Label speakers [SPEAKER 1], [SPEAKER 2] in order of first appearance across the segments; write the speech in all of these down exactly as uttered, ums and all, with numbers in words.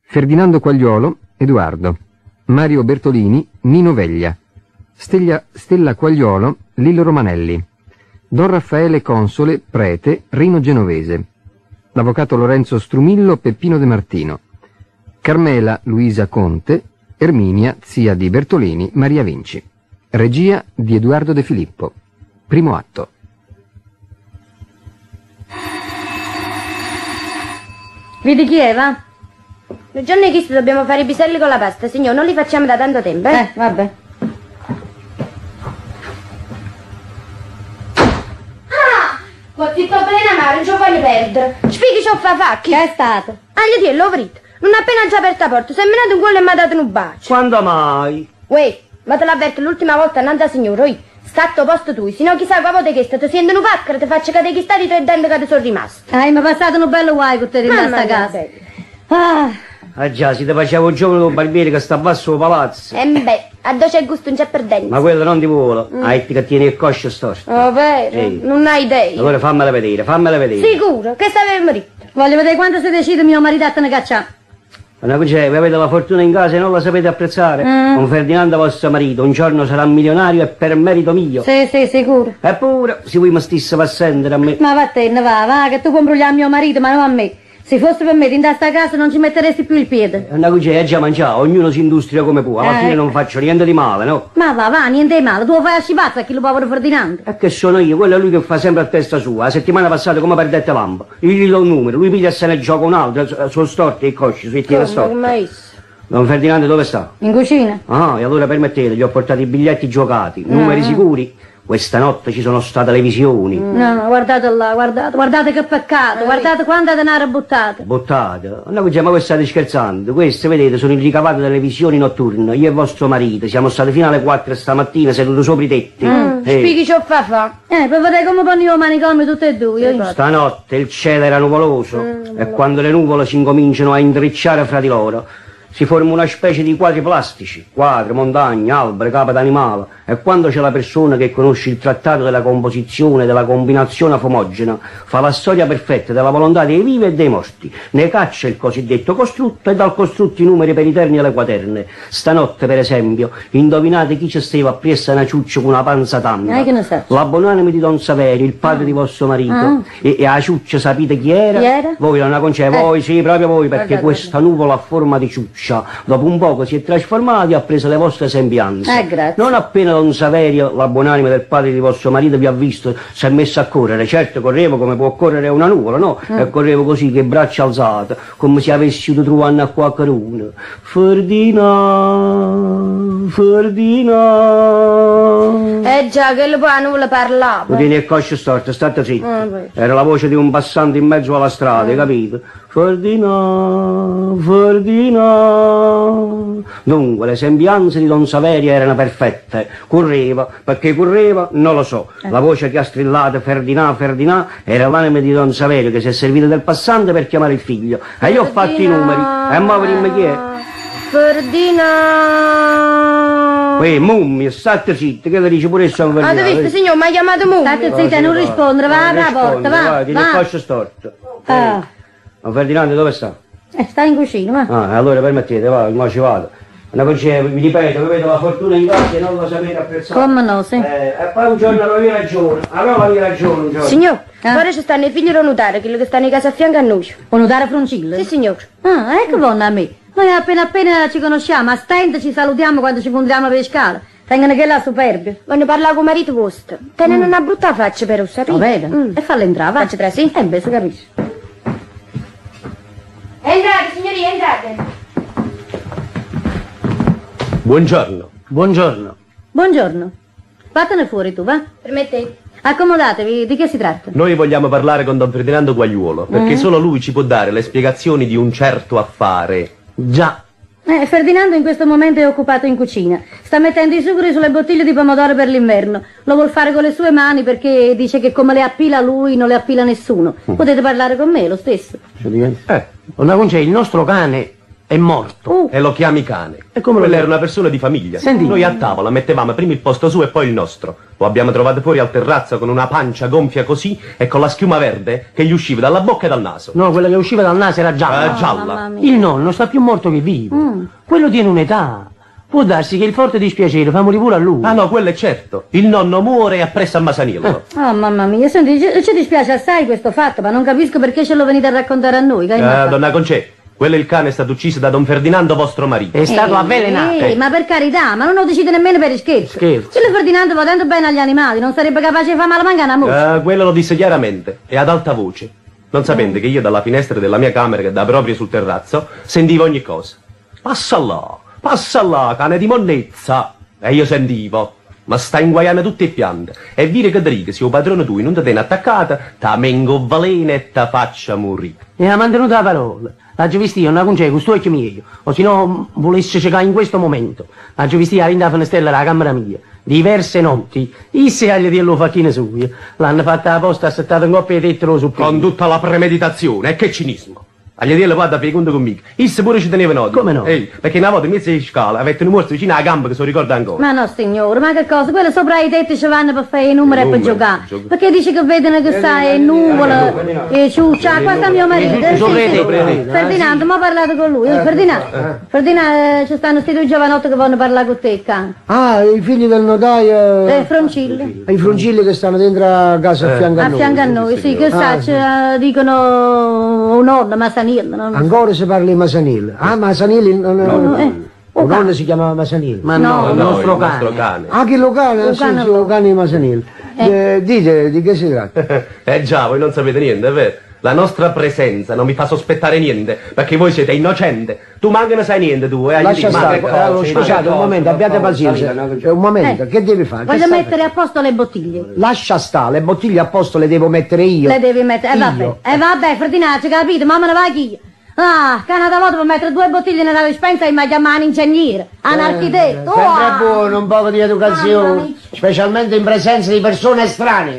[SPEAKER 1] Ferdinando Quagliolo, Edoardo. Mario Bertolini, Nino Veglia. Stella, Stella Quagliolo, Lillo Romanelli. Don Raffaele Console, prete, Rino Genovese. L'avvocato Lorenzo Strumillo, Peppino De Martino. Carmela Luisa Conte, Erminia, zia di Bertolini, Maria Vinci. Regia di Edoardo De Filippo. Primo atto.
[SPEAKER 2] Vedi chi è, va?
[SPEAKER 3] Il giorno che dobbiamo fare i piselli con la pasta, signor, non li facciamo da tanto tempo, eh?
[SPEAKER 2] Eh, vabbè.
[SPEAKER 3] Ah! Ho zitto bene, ma non ci voglio perdere. Spieghi ciò fa facchi.
[SPEAKER 2] Che è stato?
[SPEAKER 3] Agli ti l'ho vrito. Non appena già aperta la porta, si è menato un quello e mi ha dato un bacio.
[SPEAKER 4] Quando mai?
[SPEAKER 3] Uè, ma te l'avverto l'ultima volta annanzi a signore, oi. Statto posto tu, se no chissà qua che sta, ti sento un pacchero, ti faccio cadere chi sta di tre denti che ti sono rimasti.
[SPEAKER 2] Ah, mi è passato un bello guai con te in questa casa. Ah.
[SPEAKER 4] Ah già, si te facevo il giovane con barbiere che sta basso al palazzo.
[SPEAKER 3] Eh beh, a dove c'è gusto non c'è per denti.
[SPEAKER 4] Ma quello non ti vuole, mm. Hai che tieni il coscio storto.
[SPEAKER 3] Oh, vero? Sì. Non hai idea.
[SPEAKER 4] Allora fammela vedere, fammela vedere.
[SPEAKER 3] Sicuro? Che stavi marito?
[SPEAKER 2] Voglio vedere quando si decide mio marito a te ne cacciare.
[SPEAKER 4] Ma c'è, voi avete la fortuna in casa e non la sapete apprezzare? Mm. Con Ferdinando vostro marito, un giorno sarà milionario e per merito mio.
[SPEAKER 2] Sì, sì, sicuro.
[SPEAKER 4] Eppure, se voi mi stesse passando a me.
[SPEAKER 2] Ma vattene, va, va, che tu compri a mio marito, ma non a me. Se fosse per me, in questa casa non ci metteresti più il piede.
[SPEAKER 4] Una cucina è già mangiata, ognuno si industria come può. Alla eh. fine non faccio niente di male, no?
[SPEAKER 2] Ma va, va, niente di male. Tu fai a scipazza a chi lo povero Ferdinando.
[SPEAKER 4] E che sono io, quello è lui che fa sempre a testa sua. La settimana passata come perdette lampo. Io gli do un numero, lui piglia e se ne gioca un altro, sono storti i cosci, sui tiene storti. Don Ferdinando dove sta?
[SPEAKER 2] In cucina.
[SPEAKER 4] Ah, e allora permettete, gli ho portato i biglietti giocati, no. Numeri sicuri. Questa notte ci sono state le visioni.
[SPEAKER 2] No, no, guardate là, guardate, guardate che peccato, guardate quanto denaro buttato.
[SPEAKER 4] Buttato? No, ma voi state scherzando. Queste, vedete, sono i ricavati delle visioni notturne. Io e vostro marito siamo stati fino alle quattro stamattina seduti sopra i tetti.
[SPEAKER 3] Mm. Eh. Spieghi ciò fa fa.
[SPEAKER 2] Eh, per vedere come fanno i manicomio tutti e due. Io.
[SPEAKER 4] Stanotte il cielo era nuvoloso mm, e quando le nuvole si incominciano a intrecciare fra di loro si forma una specie di quadri plastici, quadri, montagne, alberi, capi d'animale, e quando c'è la persona che conosce il trattato della composizione, della combinazione fomogena, fa la storia perfetta della volontà dei vivi e dei morti, ne caccia il cosiddetto costrutto e dal costrutto i numeri per i terni e le quaterne. Stanotte, per esempio, indovinate chi ci stava appresso a una ciuccia con una panza tanta?
[SPEAKER 2] Eh,
[SPEAKER 4] L'abbonanimo di Don Saverio, il padre ah. di vostro marito, ah. e, e a ciuccia sapete chi era?
[SPEAKER 2] Chi era?
[SPEAKER 4] Voi non la concede, eh. voi sì, proprio voi, perché guardate, questa nuvola a forma di ciuccia dopo un poco si è trasformato e ha preso le vostre sembianze.
[SPEAKER 2] Eh, grazie.
[SPEAKER 4] Non appena Don Saverio, la buonanima del padre di vostro marito, vi ha visto, si è messo a correre. Certo, correvo come può correre una nuvola, no? Mm. E correvo così, che braccia alzate, come se avessi dovuto trovare a qualcuno. Ferdinand, Ferdinand.
[SPEAKER 3] Eh già, che lo poi nulla parlava.
[SPEAKER 4] Tu tieni il coscio storto, state zitto. Mm, Era la voce di un passante in mezzo alla strada, mm. capito? Ferdinand, Ferdinand. Dunque, le sembianze di Don Saverio erano perfette. Correva, perché correva, non lo so. Eh. La voce che ha strillato Ferdinand, Ferdinand, era l'anima di Don Saverio che si è servito del passante per chiamare il figlio. E io ho fatto i numeri. E mo vedimmi chi è.
[SPEAKER 3] Ferdinand.
[SPEAKER 4] Uè, mummia, state zitti, che le dice pure San Ferdinand.
[SPEAKER 3] Ah, visto, signor, mi ha chiamato mummia.
[SPEAKER 2] State zitta, non rispondere, va, apri la porta, va.
[SPEAKER 4] Vai, tieni il coscio storto.
[SPEAKER 2] Ah.
[SPEAKER 4] Ma Ferdinando dove sta?
[SPEAKER 2] Eh, sta in cucina, va.
[SPEAKER 4] Ah, allora permettete, va, mo ci vado. Una cosa, vi ripeto, vi vedo la fortuna in casa e non lo sapete apprezzare.
[SPEAKER 2] Come no, sì.
[SPEAKER 4] Eh, e poi un giorno avevi ragione, avevi ragione un giorno.
[SPEAKER 3] Signor, eh? Ora ci stanno i figli di notare, quelli che stanno in casa a fianco a noi.
[SPEAKER 2] O notare Froncillo?
[SPEAKER 3] Sì, signor.
[SPEAKER 2] Ah, ecco vanno a me. Noi appena appena ci conosciamo, a stento ci salutiamo quando ci incontriamo per scala. Tengono che là superbio.
[SPEAKER 3] Voglio parlare con marito vostro. Tengono mm. una brutta faccia però, sapete?
[SPEAKER 2] Lo vedo. Mm. E fallo entrare, va.
[SPEAKER 3] Faccia tre, sì?
[SPEAKER 2] Eh beh, si capisce.
[SPEAKER 3] Entrate, signorina, entrate.
[SPEAKER 4] Buongiorno. Buongiorno.
[SPEAKER 2] Buongiorno. Vattene fuori tu, va?
[SPEAKER 3] Permettete?
[SPEAKER 2] Accomodatevi, di che si tratta?
[SPEAKER 5] Noi vogliamo parlare con Don Ferdinando Quagliuolo, perché mm. solo lui ci può dare le spiegazioni di un certo affare.
[SPEAKER 4] Già.
[SPEAKER 2] Eh, Ferdinando in questo momento è occupato in cucina. Sta mettendo i sugheri sulle bottiglie di pomodoro per l'inverno. Lo vuol fare con le sue mani perché dice che come le appila lui non le appila nessuno. Mm. Potete parlare con me, lo stesso.
[SPEAKER 4] Eh, una concè, il nostro cane
[SPEAKER 6] è morto.
[SPEAKER 2] Uh.
[SPEAKER 5] E lo chiami cane.
[SPEAKER 6] E come lo
[SPEAKER 5] Quella era
[SPEAKER 6] chiami?
[SPEAKER 5] una persona di famiglia.
[SPEAKER 6] Senti.
[SPEAKER 5] Noi a tavola mettevamo prima il posto suo e poi il nostro. Lo abbiamo trovato fuori al terrazzo con una pancia gonfia così e con la schiuma verde che gli usciva dalla bocca e dal naso.
[SPEAKER 6] No, quella che usciva dal naso era gialla.
[SPEAKER 5] Eh, gialla.
[SPEAKER 2] mamma mia.
[SPEAKER 6] Il nonno sta più morto che vivo. Quello tiene un'età. Può darsi che il forte dispiacere fa morire pure a lui.
[SPEAKER 5] Ah no, quello è certo. Il nonno muore appresso a Masaniello.
[SPEAKER 2] Oh mamma mia, senti, ci, ci dispiace assai questo fatto, ma non capisco perché ce lo venite a raccontare a noi. Che hai
[SPEAKER 5] Eh,
[SPEAKER 2] fatto?
[SPEAKER 5] donna Concè, quello è il cane è stato ucciso da Don Ferdinando, vostro marito.
[SPEAKER 6] È stato avvelenato.
[SPEAKER 2] Ehi, ma per carità, ma non lo decide nemmeno per scherzo.
[SPEAKER 6] Scherzo.
[SPEAKER 2] Quello Ferdinando va tanto bene agli animali, non sarebbe capace di far male manca una mosca.
[SPEAKER 5] Eh, quello lo disse chiaramente e ad alta voce. Non sapendo che io dalla finestra della mia camera, che dà proprio sul terrazzo, sentivo ogni cosa. Passa là, passa là, cane di monnezza. E io sentivo. Ma sta inguaiando tutte le piante. E dire che dica, se il padrone tu non ti tiene attaccata, ta mengo veleno e ta faccia morire.
[SPEAKER 6] E ha mantenuto la parola. La giovestia non la concede con sto occhio mio. O se no volesse cercare in questo momento. La giovestia ha rindato finestrella alla camera mia. Diverse notti. Isse agli di lo facchine sue. L'hanno fatta apposta, assettata in coppia di tetto su
[SPEAKER 5] Con tutta la premeditazione, e che cinismo. Agli dire guarda fai conto conmigo. Isse pure ci teneva noti.
[SPEAKER 6] Come no?
[SPEAKER 5] Ehi, perché una volta in mezzo di scala avete un morso vicino alla gamba che se lo ricorda ancora.
[SPEAKER 2] Ma no signore, ma che cosa? Quello sopra i tetti ci vanno per fare i numeri e per
[SPEAKER 5] numeri,
[SPEAKER 2] giocare.
[SPEAKER 5] gioco.
[SPEAKER 2] Perché dice che vedono che sta è nuvola e ciuccia. Qua sta mio marito. eh,
[SPEAKER 6] Sopra i
[SPEAKER 2] sì,
[SPEAKER 6] tetti,
[SPEAKER 2] sì.
[SPEAKER 6] eh,
[SPEAKER 2] Ferdinando, ma ho parlato con lui. Ferdinando, Ferdinando, eh, ci stanno questi due giovanotti che vogliono parlare con te, cane.
[SPEAKER 7] Ah, i figli del notaio.
[SPEAKER 2] Eh, Froncilli.
[SPEAKER 7] I froncilli che stanno dentro a casa a fianco a
[SPEAKER 2] A
[SPEAKER 7] noi.
[SPEAKER 2] fianco a noi, sì, che sa, ci, eh, dicono un nonno, Masaniello. non-
[SPEAKER 7] Ancora si parla di Masanil. Ah, Masanil non
[SPEAKER 2] No, eh,
[SPEAKER 7] un nonno si chiamava Masanil.
[SPEAKER 6] Ma
[SPEAKER 2] No,
[SPEAKER 6] no, il
[SPEAKER 5] No,
[SPEAKER 6] nostro
[SPEAKER 5] il
[SPEAKER 6] cane.
[SPEAKER 5] nostro cane.
[SPEAKER 7] Ah, che lo cane?
[SPEAKER 2] Lo
[SPEAKER 7] Ah, sì,
[SPEAKER 2] cane
[SPEAKER 7] sì,
[SPEAKER 2] lo-
[SPEAKER 7] lo cane di Masanil. Eh, dite, di che si tratta?
[SPEAKER 5] Eh già, voi non sapete niente, è vero? La nostra presenza non mi fa sospettare niente, perché voi siete innocente. Tu manca ne sai niente tu, eh?
[SPEAKER 7] Lascia
[SPEAKER 5] Gli dici,
[SPEAKER 7] stare,
[SPEAKER 5] ma che
[SPEAKER 7] eh,
[SPEAKER 5] cosa,
[SPEAKER 7] scusate
[SPEAKER 5] ma che
[SPEAKER 7] un
[SPEAKER 5] cosa,
[SPEAKER 7] momento,
[SPEAKER 5] ma
[SPEAKER 7] abbiate
[SPEAKER 5] cosa,
[SPEAKER 7] pazienza.
[SPEAKER 5] Salina, no,
[SPEAKER 7] Eh, Un momento,
[SPEAKER 2] Eh.
[SPEAKER 7] che devi fare? Che
[SPEAKER 2] Voglio
[SPEAKER 7] stai
[SPEAKER 2] mettere a posto le bottiglie.
[SPEAKER 7] facendo? Lascia stare, le bottiglie a posto le devo mettere io.
[SPEAKER 2] Le devi mettere, eh vabbè,
[SPEAKER 7] Io.
[SPEAKER 2] eh vabbè, Ferdinando, capito, ma me ne va chi? Ah, canata volta per mettere due bottiglie nella dispensa e mi chiamano ingegnere, un architetto.
[SPEAKER 7] Sempre
[SPEAKER 2] oh.
[SPEAKER 7] buono, un po' di
[SPEAKER 2] Mamma
[SPEAKER 7] educazione,
[SPEAKER 2] mia.
[SPEAKER 7] specialmente in presenza di persone estranee.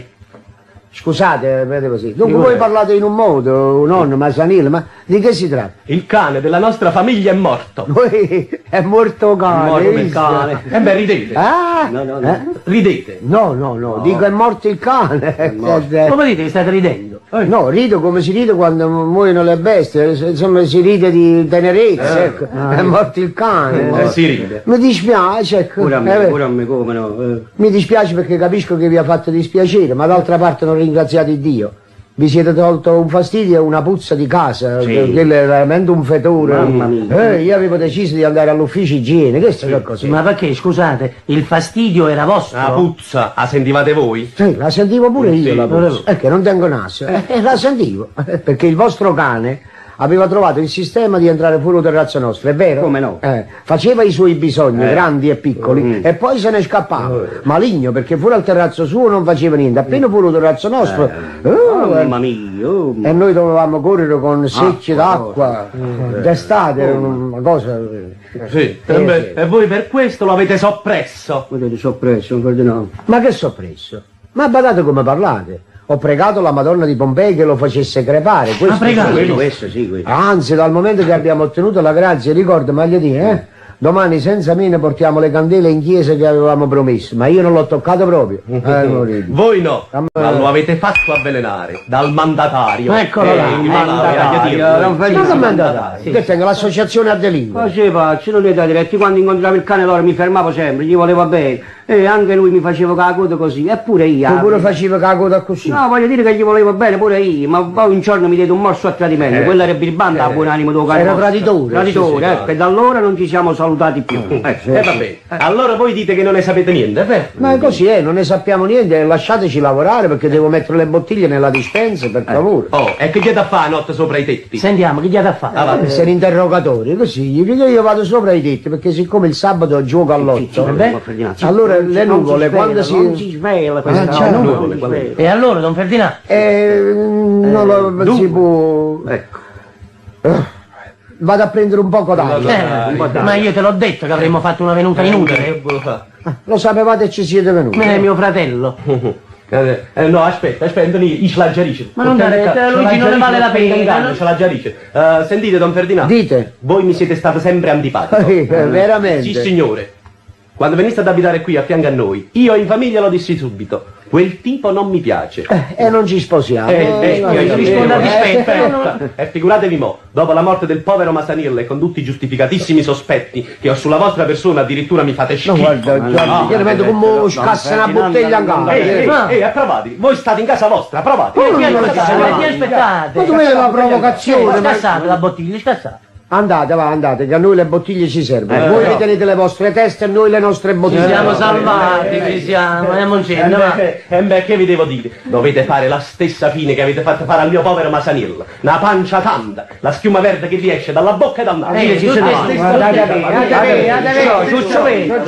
[SPEAKER 7] Scusate, vedete così. Dunque voi parlate in un modo, un nonno, Masanil, ma di che si tratta?
[SPEAKER 5] Il cane della nostra famiglia è morto.
[SPEAKER 7] Voi è morto cane.
[SPEAKER 5] Morto
[SPEAKER 7] hai
[SPEAKER 5] il
[SPEAKER 7] visto?
[SPEAKER 5] cane. E beh, ridete.
[SPEAKER 7] Ah?
[SPEAKER 5] No, no, no.
[SPEAKER 7] Eh?
[SPEAKER 5] Ridete.
[SPEAKER 7] No, no, no, dico è morto il cane. Eh,
[SPEAKER 6] Come dite che state ridendo?
[SPEAKER 7] eh, No, rido come si ride quando muoiono le bestie, se- insomma si ride di tenerezza, ecco. È morto il cane.
[SPEAKER 5] Eh, si ride.
[SPEAKER 7] Mi dispiace, ecco.
[SPEAKER 4] Pure a
[SPEAKER 7] Eh,
[SPEAKER 4] me,
[SPEAKER 7] beh,
[SPEAKER 4] pure a me, come no? eh.
[SPEAKER 7] Mi dispiace perché capisco che vi ha fatto dispiacere, ma d'altra parte non ringraziate Dio. Vi siete tolto un fastidio e una puzza di casa,
[SPEAKER 4] Sì.
[SPEAKER 7] che quello è veramente un fetore.
[SPEAKER 4] Mamma mia.
[SPEAKER 7] Eh, io avevo deciso di andare all'ufficio igiene, questo è così.
[SPEAKER 6] Ma perché, scusate, il fastidio era vostro?
[SPEAKER 5] La puzza, la sentivate voi?
[SPEAKER 7] Sì, la sentivo pure io,
[SPEAKER 5] Sì,
[SPEAKER 7] la puzza. È che non tengo naso. Eh, eh, la sentivo, eh, perché il vostro cane aveva trovato il sistema di entrare fuori il terrazzo nostro, è vero?
[SPEAKER 4] Come no?
[SPEAKER 7] Eh, faceva i suoi bisogni,
[SPEAKER 5] Eh.
[SPEAKER 7] grandi e piccoli,
[SPEAKER 4] Mm.
[SPEAKER 7] e poi se ne scappava. Maligno, perché fuori al terrazzo suo non faceva niente, appena fuori il terrazzo nostro...
[SPEAKER 4] Oh,
[SPEAKER 7] eh,
[SPEAKER 4] mamma mia, oh,
[SPEAKER 7] e noi dovevamo correre con secce
[SPEAKER 4] Acqua,
[SPEAKER 7] d'acqua, d'estate, era una cosa...
[SPEAKER 5] Sì.
[SPEAKER 7] Eh,
[SPEAKER 5] E, beh,
[SPEAKER 7] sì.
[SPEAKER 5] e voi per questo lo avete soppresso.
[SPEAKER 4] vedete, soppresso, non credo no.
[SPEAKER 7] Ma che soppresso? Ma badate come parlate. Ho pregato la Madonna di Pompei che lo facesse crepare. Questo
[SPEAKER 6] Ha pregato?
[SPEAKER 7] sì.
[SPEAKER 4] Quello, questo, sì, questo.
[SPEAKER 7] Anzi, dal momento che abbiamo ottenuto la grazia, ricorda, Magliadì, eh? Domani senza me ne portiamo le candele in chiesa che avevamo promesso, ma io non l'ho toccato proprio. Eh, morire.
[SPEAKER 5] Voi no,
[SPEAKER 7] A me-
[SPEAKER 5] ma lo avete fatto avvelenare dal mandatario.
[SPEAKER 6] Eccolo là,
[SPEAKER 5] il
[SPEAKER 6] il
[SPEAKER 5] mandatario.
[SPEAKER 4] mandatario, non fa
[SPEAKER 7] Ma
[SPEAKER 4] niente.
[SPEAKER 7] che mandatario? Che tengo l'associazione a delinquere.
[SPEAKER 4] Faceva, ce lo da diretti, quando incontravo il cane allora mi fermavo sempre, gli volevo bene, e anche lui mi faceva con la coda così, eppure io.
[SPEAKER 7] Tu pure facevi cago da così.
[SPEAKER 4] No, voglio dire che gli volevo bene pure io, ma poi un giorno mi diede un morso a tradimento, quello era birbanda a buon animo del cane.
[SPEAKER 7] Era
[SPEAKER 4] nostro.
[SPEAKER 7] traditore,
[SPEAKER 4] Traditore,
[SPEAKER 5] sì, sì,
[SPEAKER 4] ecco, e da allora non ci siamo salutati più. Eh,
[SPEAKER 5] E vabbè, allora voi dite che non ne sapete niente, è vero?
[SPEAKER 7] Ma è così, eh, non ne sappiamo niente, lasciateci lavorare perché devo mettere le bottiglie nella dispensa, per favore.
[SPEAKER 5] Oh, e che gli da fa notte sopra i tetti?
[SPEAKER 6] Sentiamo, che gli ha da fare?
[SPEAKER 5] Ah, va.
[SPEAKER 7] Eh, sono interrogatori, così, gli dico io vado sopra i tetti perché siccome il sabato gioco all'otto,
[SPEAKER 4] Beh,
[SPEAKER 7] allora le nuvole quando si...
[SPEAKER 4] Non si svela questa
[SPEAKER 7] Ah, c'è
[SPEAKER 4] no,
[SPEAKER 7] nuvole,
[SPEAKER 4] non si svela.
[SPEAKER 6] E allora, don Ferdinando?
[SPEAKER 7] Eh, non lo si può...
[SPEAKER 4] Ecco.
[SPEAKER 7] Vado a prendere un poco d'aria.
[SPEAKER 6] Eh, ma io te l'ho detto che avremmo fatto una venuta inutile.
[SPEAKER 5] Che vuole fare?
[SPEAKER 7] Lo sapevate e ci siete venuti.
[SPEAKER 6] Eh, mio fratello.
[SPEAKER 5] Eh, eh, no, aspetta, aspetta, io ce la giarisce.
[SPEAKER 6] Ma non dare, Luigi, non ne vale la pena.
[SPEAKER 5] Ce la giarisce. Uh, sentite, don Ferdinando.
[SPEAKER 7] Dite.
[SPEAKER 5] Voi mi siete stato sempre antipatico.
[SPEAKER 7] Eh, veramente?
[SPEAKER 5] Sì, signore. Quando veniste ad abitare qui a fianco a noi, io in famiglia lo dissi subito. Quel tipo non mi piace.
[SPEAKER 7] Eh, e non ci sposiamo.
[SPEAKER 5] Eh, eh,
[SPEAKER 7] no,
[SPEAKER 5] io
[SPEAKER 7] no,
[SPEAKER 5] rispondo a
[SPEAKER 7] no,
[SPEAKER 5] rispetto.
[SPEAKER 7] eh,
[SPEAKER 5] Aspetta. E figuratevi mo, dopo la morte del povero Masanilla e con tutti i giustificatissimi sospetti che ho sulla vostra persona, addirittura mi fate schifo.
[SPEAKER 7] No, guarda, guarda,
[SPEAKER 5] no,
[SPEAKER 7] io ne vedo come
[SPEAKER 5] no,
[SPEAKER 7] scassa
[SPEAKER 4] no,
[SPEAKER 7] una bottiglia in casa.
[SPEAKER 5] Ehi, ehi,
[SPEAKER 7] Eh,
[SPEAKER 5] ehi, approvati. Voi state in casa vostra, approvati.
[SPEAKER 7] Ma non
[SPEAKER 5] Eh,
[SPEAKER 7] lo
[SPEAKER 5] eh,
[SPEAKER 7] so,
[SPEAKER 5] eh,
[SPEAKER 6] Ma aspettate.
[SPEAKER 7] Ma tu vedi la provocazione? ma-
[SPEAKER 6] Scassate la bottiglia, scassate.
[SPEAKER 7] Andate, va, andate, che a noi le bottiglie ci servono.
[SPEAKER 5] Eh,
[SPEAKER 7] Voi
[SPEAKER 5] no.
[SPEAKER 7] vi tenete le vostre teste e noi le nostre
[SPEAKER 6] Ci
[SPEAKER 7] bottiglie.
[SPEAKER 6] siamo
[SPEAKER 5] no,
[SPEAKER 6] salvati,
[SPEAKER 5] eh,
[SPEAKER 6] ci siamo, andiamo in
[SPEAKER 5] E
[SPEAKER 6] cena, va.
[SPEAKER 5] beh, eh, beh, che vi devo dire? Dovete fare la stessa fine che avete fatto fare al mio povero Masanilla. Una pancia tanta, la schiuma verde che vi esce dalla bocca e dal naso.
[SPEAKER 6] Eh,
[SPEAKER 5] Ci
[SPEAKER 6] tutte
[SPEAKER 5] siamo.
[SPEAKER 6] ste-
[SPEAKER 7] Andate via, andate via, andate via.
[SPEAKER 6] Ciuccio Petto,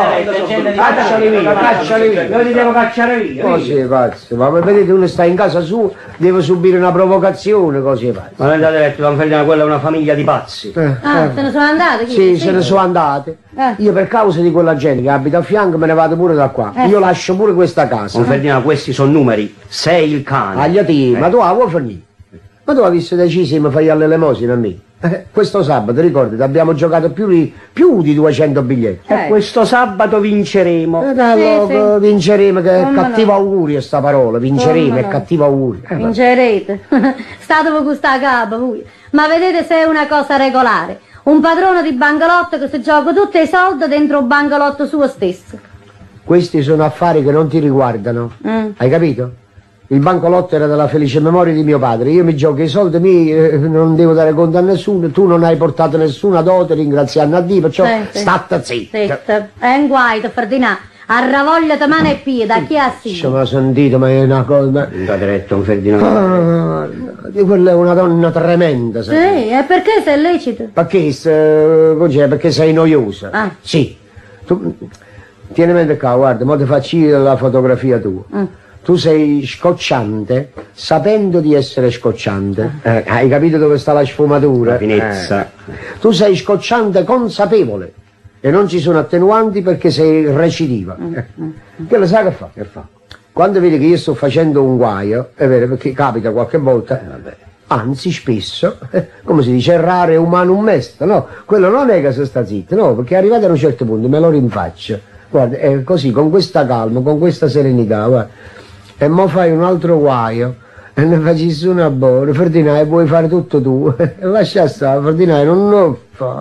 [SPEAKER 7] Cacciali via, cacciali via.
[SPEAKER 6] Io li devo cacciare via.
[SPEAKER 7] Così pazzo, ma vedete uno sta in casa sua, deve subire una provocazione, così pazzo.
[SPEAKER 4] Ma non andate detto, don Ferdinando, quella è una famiglia di pazzi.
[SPEAKER 7] Eh,
[SPEAKER 2] Ah,
[SPEAKER 7] eh.
[SPEAKER 2] se ne sono andate? chi?
[SPEAKER 7] Sì, se ne sono andate.
[SPEAKER 2] Eh.
[SPEAKER 7] Io per causa di quella gente che abita a fianco me ne vado pure da qua.
[SPEAKER 2] Eh.
[SPEAKER 7] Io lascio pure questa casa.
[SPEAKER 4] Don Ferdinando, questi sono numeri. Sei il cane.
[SPEAKER 7] Agliati, ma tu la vuoi finire? Ma tu avevi deciso di mi fai all'elemosina a me? Eh, questo sabato, ricordati, abbiamo giocato più di, più di duecento biglietti.
[SPEAKER 4] E questo sabato vinceremo.
[SPEAKER 7] Eh, dai,
[SPEAKER 2] Sì,
[SPEAKER 7] loco,
[SPEAKER 2] sì.
[SPEAKER 7] vinceremo, che è
[SPEAKER 2] Come
[SPEAKER 7] cattivo
[SPEAKER 2] no.
[SPEAKER 7] augurio sta parola, vinceremo,
[SPEAKER 2] Come
[SPEAKER 7] è
[SPEAKER 2] no.
[SPEAKER 7] cattivo augurio. Eh, ma-
[SPEAKER 2] Vincerete. State per questa capa, voi. Ma vedete se è una cosa regolare. Un padrone di bangalotto che si gioca tutti i soldi dentro un bangalotto suo stesso.
[SPEAKER 7] Questi sono affari che non ti riguardano.
[SPEAKER 2] Mm.
[SPEAKER 7] Hai capito? Il bancolotto era della felice memoria di mio padre. Io mi gioco i soldi miei, eh, non devo dare conto a nessuno. Tu non hai portato nessuna dote, ringraziando a Dio, perciò
[SPEAKER 2] Sì, sì.
[SPEAKER 7] state zitta.
[SPEAKER 2] Zitta. È un guaito, Ferdinando. Arravogliate mano e piede, da chi ha sì.
[SPEAKER 7] Ci mi ha sentito, ma è una cosa...
[SPEAKER 4] Andate detto, don Ferdinando.
[SPEAKER 7] Ah, quella è una donna tremenda, sai?
[SPEAKER 2] Sì, e perché se è lecito?
[SPEAKER 7] Perché, eh, cos'è? Perché sei noiosa?
[SPEAKER 2] Ah.
[SPEAKER 7] Sì. Tu, tieni in mente qua, guarda, mo ti faccio io la fotografia tua.
[SPEAKER 2] Mm.
[SPEAKER 7] Tu sei scocciante, sapendo di essere scocciante. Eh, hai capito dove sta la sfumatura?
[SPEAKER 4] La finezza.
[SPEAKER 7] Eh. Tu sei scocciante consapevole e non ci sono attenuanti perché sei recidiva. Eh. Che lo sai che fa? Che fa? Quando vedi che io sto facendo un guaio, è vero, perché capita qualche volta, anzi spesso, eh, come si dice, errare umanum est, no? Quello non è che si sta zitto, no, perché arrivato a un certo punto me lo rinfaccio. Guarda, è così, con questa calma, con questa serenità, guarda. E mo fai un altro guaio e ne facessi una buona. Ferdinando, puoi fare tutto tu. Lascia stare, Ferdinando, non lo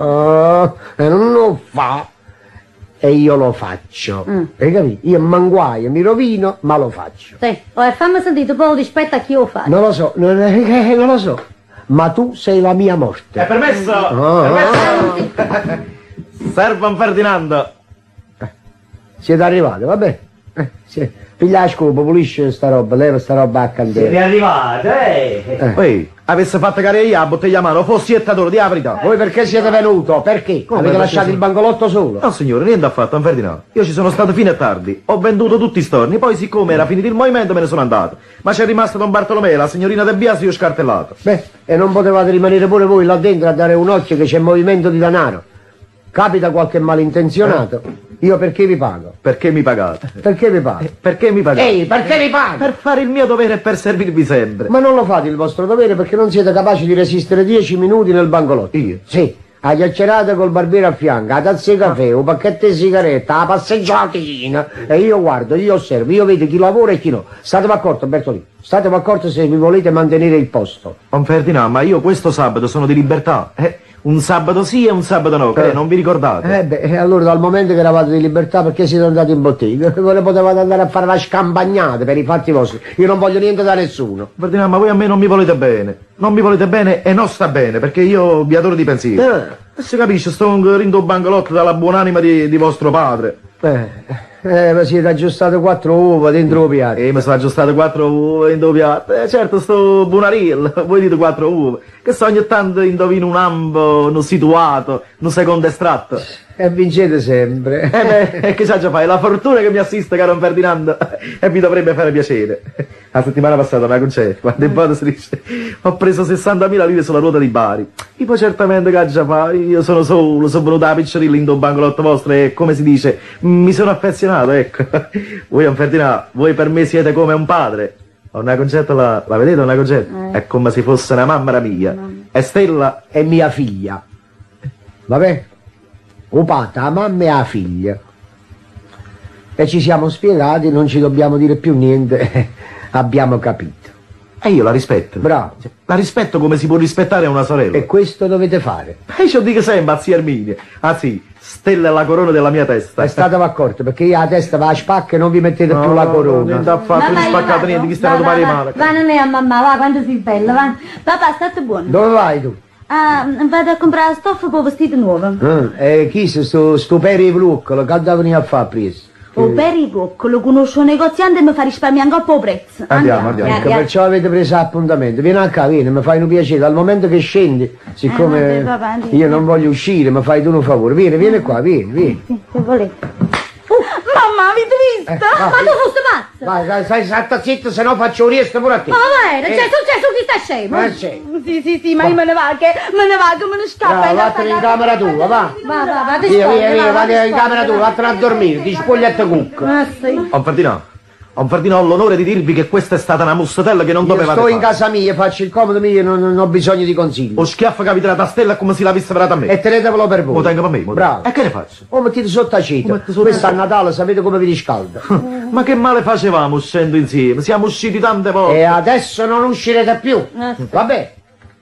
[SPEAKER 7] fa, e non lo fa. E io lo faccio.
[SPEAKER 2] Mm.
[SPEAKER 7] Hai capito? Io manguaio, mi rovino, ma lo faccio.
[SPEAKER 2] Sì, oh, e fammi sentire un po' rispetto a chi lo fa.
[SPEAKER 7] Non lo so, non, eh, non lo so. Ma tu sei la mia morte.
[SPEAKER 5] È permesso?
[SPEAKER 7] Ah,
[SPEAKER 5] Permesso? Servan Ferdinando.
[SPEAKER 7] Siete arrivati, vabbè. Eh, sì. Piglia la scopa, pulisce sta roba, leva sta roba a candela.
[SPEAKER 4] Siete arrivati, eh?
[SPEAKER 7] Eh.
[SPEAKER 5] Ehi, avesse fatto care io a bottiglia a mano, fossi ettatore, di la verità.
[SPEAKER 7] Voi perché siete venuto? Perché?
[SPEAKER 5] Come
[SPEAKER 7] Avete
[SPEAKER 5] perché
[SPEAKER 7] lasciato
[SPEAKER 5] sì?
[SPEAKER 7] il bancolotto solo?
[SPEAKER 5] No signore, niente affatto, don Ferdinando. Io ci sono stato fino a tardi, ho venduto tutti i storni, poi siccome era finito il movimento me ne sono andato. Ma c'è rimasto don Bartolomeo, la signorina De Biasi, io ho scartellato.
[SPEAKER 7] Beh, e non potevate rimanere pure voi là dentro a dare un occhio che c'è movimento di denaro. Capita qualche malintenzionato. Io perché vi pago?
[SPEAKER 5] Perché mi pagate?
[SPEAKER 7] Perché vi pago?
[SPEAKER 5] Perché mi pagate?
[SPEAKER 7] Ehi, perché vi pago?
[SPEAKER 5] Per fare il mio dovere e per servirvi sempre.
[SPEAKER 7] Ma non lo fate il vostro dovere perché non siete capaci di resistere dieci minuti nel bancolotto.
[SPEAKER 5] Io?
[SPEAKER 7] Sì. A chiacchierate col barbiere a fianco, a tazza di caffè, un pacchetto di sigaretta, la passeggiatina. E io guardo, io osservo, io vedo chi lavora e chi no. Statevi accorti, Bertolini. Statevi accorti se vi volete mantenere il posto.
[SPEAKER 5] Don Ferdinando, ma io questo sabato sono di libertà. Eh, un sabato sì e un sabato no, che
[SPEAKER 7] Eh.
[SPEAKER 5] non vi ricordate?
[SPEAKER 7] Eh beh, e allora dal momento che eravate di libertà perché siete andati in bottega? Voi ne potevate andare a fare la scampagnata per i fatti vostri. Io non voglio niente da nessuno.
[SPEAKER 5] Ferdinando, ma voi a me non mi volete bene. Non mi volete bene e non sta bene, perché io vi adoro di pensiero.
[SPEAKER 7] Eh.
[SPEAKER 5] E si capisce, sto un rindo bancolotto dalla buonanima di, di vostro padre.
[SPEAKER 7] Eh, eh, ma siete aggiustate quattro uova dentro il piatto.
[SPEAKER 5] E mi sono aggiustate quattro uova in due piatti. Eh, certo, sto bunaril, voi dite quattro uova. Che so, ogni tanto indovino un ambo, un situato, un secondo estratto.
[SPEAKER 7] E vincete sempre.
[SPEAKER 5] Eh beh, e che c'ha già fai? La fortuna che mi assiste, caro Ferdinando, e vi dovrebbe fare piacere.
[SPEAKER 8] La settimana passata una concerto, quando in foto si dice ho preso sessantamila lire sulla ruota di Bari. E poi certamente che già fa, io sono solo, sono venuto a piccerilla in un bancolotto vostro e come si dice, mi sono affezionato, ecco. Voi, Don Ferdinando, voi per me siete come un padre. Una concetta la, la vedete una concetta?
[SPEAKER 2] Eh.
[SPEAKER 8] È come se fosse una mamma mia. E Stella
[SPEAKER 7] È mia figlia. Vabbè? Opata, la mamma e la figlia. E ci siamo spiegati, non ci dobbiamo dire più niente, abbiamo capito.
[SPEAKER 8] e io la rispetto.
[SPEAKER 7] Bravo.
[SPEAKER 8] La rispetto come si può rispettare una sorella.
[SPEAKER 7] E questo dovete fare.
[SPEAKER 8] E io dico sempre a zia Erminia, anzi, Stella è la corona della mia testa.
[SPEAKER 7] E statevi accorti, perché io la testa va a spacca e non vi mettete più
[SPEAKER 8] No,
[SPEAKER 7] la
[SPEAKER 8] no,
[SPEAKER 7] corona.
[SPEAKER 8] niente affatto, non
[SPEAKER 2] io
[SPEAKER 8] spaccato
[SPEAKER 2] vado.
[SPEAKER 8] niente, chi stanno
[SPEAKER 2] Va,
[SPEAKER 8] domani
[SPEAKER 2] va,
[SPEAKER 8] male.
[SPEAKER 2] Va, non è a mamma, va, quando sei bella, va. Papà, state buono.
[SPEAKER 7] Dove vai tu?
[SPEAKER 2] Ah, vado a comprare la stoffa per vestito nuovo.
[SPEAKER 7] Ah, e chi se sto, sto peri bluccolo, che devo venire a fare presto?
[SPEAKER 2] O per il blocco, lo conosco un negoziante e mi fa risparmiare un po' prezzo.
[SPEAKER 8] Andiamo, andiamo.
[SPEAKER 7] Ecco, perciò avete preso appuntamento. Vieni qua, vieni, mi fai un piacere. Dal momento che scendi, siccome
[SPEAKER 2] Eh, vabbè, papà, andiamo.
[SPEAKER 7] io non voglio uscire, mi fai tu un favore. Vieni, vieni qua, vieni, vieni.
[SPEAKER 2] Sì, che volete? Mamma, avete visto?
[SPEAKER 7] Eh, va,
[SPEAKER 2] Ma tu
[SPEAKER 7] vieni.
[SPEAKER 2] foste pazzo?
[SPEAKER 7] Vai, vai, stai stai zitto, se no faccio un riesco pure a te.
[SPEAKER 2] Ma vero,
[SPEAKER 7] Eh.
[SPEAKER 2] c'è successo chi sta scemo?
[SPEAKER 7] Ma c'è.
[SPEAKER 2] Sì, sì, sì, ma io me ne vado, che me ne vado, me ne scappo.
[SPEAKER 7] Bravo, vattene in camera tua, va.
[SPEAKER 2] Va, va, va, ti
[SPEAKER 7] Via,
[SPEAKER 2] spogli,
[SPEAKER 7] via,
[SPEAKER 2] va,
[SPEAKER 7] via,
[SPEAKER 2] va,
[SPEAKER 7] vai
[SPEAKER 2] ti
[SPEAKER 7] in
[SPEAKER 2] spogli,
[SPEAKER 7] camera tua,
[SPEAKER 2] va.
[SPEAKER 7] vattene a dormire, ti spogliate cucco.
[SPEAKER 2] Ah, sì.
[SPEAKER 8] Don Ferdinando, Don Ferdinando, ho l'onore di dirvi che questa è stata una mostratella che non
[SPEAKER 7] Io
[SPEAKER 8] dovevate
[SPEAKER 7] sto in
[SPEAKER 8] fare.
[SPEAKER 7] casa mia, faccio il comodo mio, non, non ho bisogno di consigli.
[SPEAKER 8] Lo schiaffo capiterà da Stella come se l'avesse verata a me.
[SPEAKER 7] E tenetevelo per voi.
[SPEAKER 8] Lo tengo per me, mo-
[SPEAKER 7] Bravo.
[SPEAKER 8] E che ne faccio?
[SPEAKER 7] O mettete sotto a
[SPEAKER 8] Lo
[SPEAKER 7] cito.
[SPEAKER 8] metto sotto
[SPEAKER 7] Questo
[SPEAKER 8] a
[SPEAKER 7] a Natale sapete come vi riscalda.
[SPEAKER 8] Ma che male facevamo uscendo insieme? Siamo usciti tante volte.
[SPEAKER 7] E adesso non uscirete più.
[SPEAKER 2] Ah, sì.
[SPEAKER 7] Vabbè.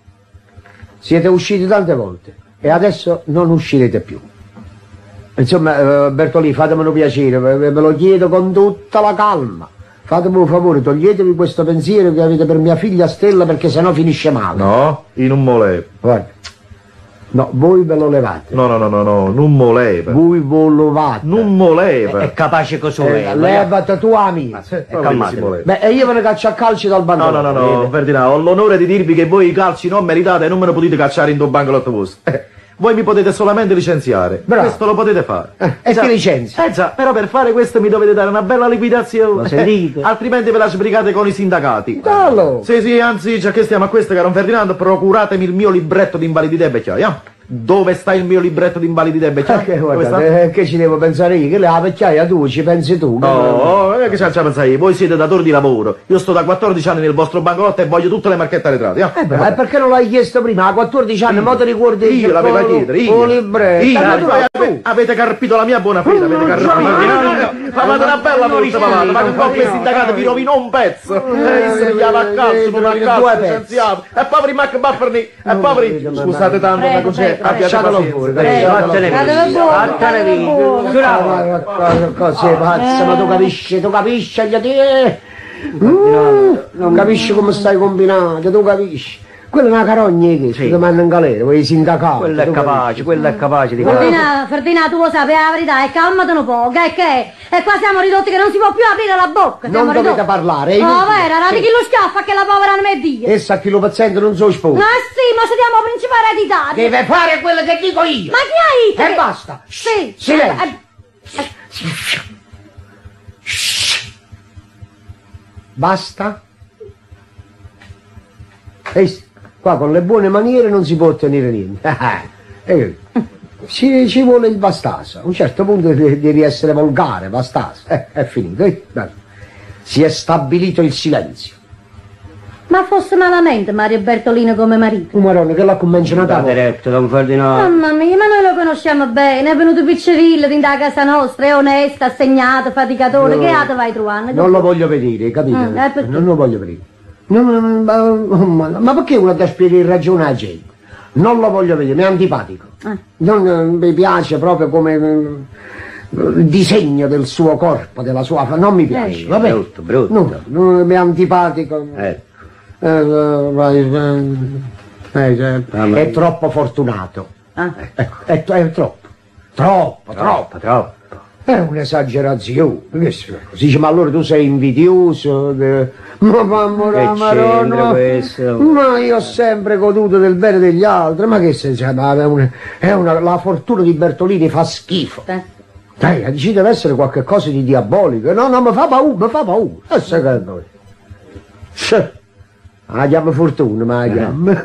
[SPEAKER 7] Siete usciti tante volte. E adesso non uscirete più. Insomma, eh, Bertolini, fatemi un piacere, ve, ve lo chiedo con tutta la calma. Fatemi un favore, toglietevi questo pensiero che avete per mia figlia Stella, perché sennò finisce male.
[SPEAKER 8] No, io non volevo.
[SPEAKER 7] Guarda. No, voi ve lo levate.
[SPEAKER 8] No, no, no, no, no, non volevo.
[SPEAKER 7] Voi ve lo levate.
[SPEAKER 8] Non volevo.
[SPEAKER 4] È capace così.
[SPEAKER 7] Eh, levate tu amico.
[SPEAKER 8] Eh,
[SPEAKER 4] e calmatevi.
[SPEAKER 8] si voleva.
[SPEAKER 7] Beh, e io ve ne caccio a calci dal
[SPEAKER 8] No,
[SPEAKER 7] banco.
[SPEAKER 8] no, no, no, Ferdinando, ho l'onore di dirvi che voi i calci non meritate e non me ne potete cacciare in un bancolotto vostro. Eh, voi mi potete solamente licenziare.
[SPEAKER 7] Bravo.
[SPEAKER 8] Questo lo potete fare.
[SPEAKER 7] Eh, e
[SPEAKER 8] Già.
[SPEAKER 7] ti licenzi?
[SPEAKER 8] Eh già, però per fare questo mi dovete dare una bella liquidazione.
[SPEAKER 4] Lo sentite?
[SPEAKER 8] Altrimenti ve la sbrigate con i sindacati.
[SPEAKER 7] Dallo.
[SPEAKER 8] Sì, sì, anzi, già che stiamo a questo, caro Ferdinando, procuratemi il mio libretto di invalidità e vecchiaia. Dove sta il mio libretto di invalidità e vecchiaia?
[SPEAKER 7] Che,
[SPEAKER 8] Dove sta?
[SPEAKER 7] guardate, eh, che ci devo pensare io? Che la vecchiaia tu ci pensi tu?
[SPEAKER 8] No, oh, che c'è da pensare io? Voi siete datori di lavoro. Io sto da quattordici anni nel vostro bancolotto e voglio tutte le marchette arretrate. Eh,
[SPEAKER 7] Eh, beh, e perché non l'hai chiesto prima? A quattordici anni, ma ti ricordi
[SPEAKER 8] Io
[SPEAKER 7] che
[SPEAKER 8] l'avevo a
[SPEAKER 7] con-
[SPEAKER 8] chiedere, io.
[SPEAKER 7] con libretto?
[SPEAKER 8] Io,
[SPEAKER 7] Ma
[SPEAKER 8] eh,
[SPEAKER 7] tu-
[SPEAKER 8] voi
[SPEAKER 7] tu-
[SPEAKER 8] ave- avete carpito la mia buona fede, avete carpito. Ma fate una bella volta, papà, ma con qualche sindacato vi rovino un pezzo. E se mi a calcio, non a calcio, licenziato. E poveri Mac Bufferni, e poveri. Scusate tanto, ma cos'è? Abbiate
[SPEAKER 7] Lasciatelo
[SPEAKER 8] pazienza.
[SPEAKER 7] fuori,
[SPEAKER 2] Eh,
[SPEAKER 4] Vattene
[SPEAKER 2] Fatelo
[SPEAKER 4] via,
[SPEAKER 2] buono,
[SPEAKER 4] vattene
[SPEAKER 2] fatelo
[SPEAKER 4] via.
[SPEAKER 2] buono.
[SPEAKER 7] Ma cosa, cosa pazza, ma tu capisci, tu capisci, gli te. Mm, non capisci come stai combinando, tu capisci. Quella è una carogna che
[SPEAKER 4] Sì.
[SPEAKER 7] ti manda in galera, quei sindacati.
[SPEAKER 4] Quello è
[SPEAKER 7] tu
[SPEAKER 4] capace, quello è capace di fare.
[SPEAKER 2] Ferdinando, Ferdinando, tu lo sai, la verità, e calmati un po', che che è? E qua siamo ridotti che non si può più aprire la bocca.
[SPEAKER 7] Non
[SPEAKER 2] siamo
[SPEAKER 7] dovete
[SPEAKER 2] ridotti.
[SPEAKER 7] parlare, è
[SPEAKER 2] No,
[SPEAKER 7] inutile.
[SPEAKER 2] vero, era di chi lo schiaffa che la povera non è Dio.
[SPEAKER 7] Essa a chi lo paziente non so sposo.
[SPEAKER 2] Ah sì, ma se diamo principe ereditario.
[SPEAKER 7] Deve fare quello che dico io.
[SPEAKER 2] Ma chi hai?
[SPEAKER 7] E basta.
[SPEAKER 2] Sì.
[SPEAKER 7] Silenzio.
[SPEAKER 2] Eh, eh,
[SPEAKER 7] Basta? E qua con le buone maniere non si può ottenere niente. Eh, ci, ci vuole il bastasa. A un certo punto devi, devi essere volgare, bastasa. Eh, è finito. eh, bello. Si è stabilito il silenzio.
[SPEAKER 2] Ma fosse malamente Mario Bertolino come marito.
[SPEAKER 7] Un marone che l'ha convenzionato.
[SPEAKER 4] Da diretto, Don Ferdinando.
[SPEAKER 2] Mamma mia, ma noi lo conosciamo bene, è venuto piccerille da casa nostra, è onesto, assegnato, faticatore,
[SPEAKER 7] No.
[SPEAKER 2] che altro vai trovando?
[SPEAKER 7] Non lo voglio vedere, capito?
[SPEAKER 2] Mm, eh, perché?
[SPEAKER 7] Non lo voglio vedere. No, no, no, ma, oh, ma, ma perché uno deve spiegare in ragione alla gente? Non lo voglio vedere, mi è antipatico.
[SPEAKER 2] Ah.
[SPEAKER 7] Non eh, mi piace proprio come eh, il disegno del suo corpo, della sua fa- non mi piace,
[SPEAKER 2] Eh,
[SPEAKER 7] va bene?
[SPEAKER 4] brutto, brutto.
[SPEAKER 7] No, no, mi è antipatico.
[SPEAKER 4] Eh,
[SPEAKER 7] Eh, eh, vai, eh, eh, eh,
[SPEAKER 4] Ah, ma-
[SPEAKER 7] è troppo fortunato.
[SPEAKER 2] Ah.
[SPEAKER 7] Ecco, è, è troppo. Troppo, troppo.
[SPEAKER 4] troppo, troppo.
[SPEAKER 7] È un'esagerazione. Che si si dice, ma allora tu sei invidioso? de- Ma mamma
[SPEAKER 4] Che c'entra questo?
[SPEAKER 7] Ma io ho sempre goduto del bene degli altri. Ma che se cioè, ma è una, è una- la fortuna di Bertolini fa schifo.
[SPEAKER 2] Eh.
[SPEAKER 7] Dai, ci deve essere qualche cosa di diabolico. No, no, mi fa paura, mi fa paura. E secondo me. La chiama fortuna, ma la chiama.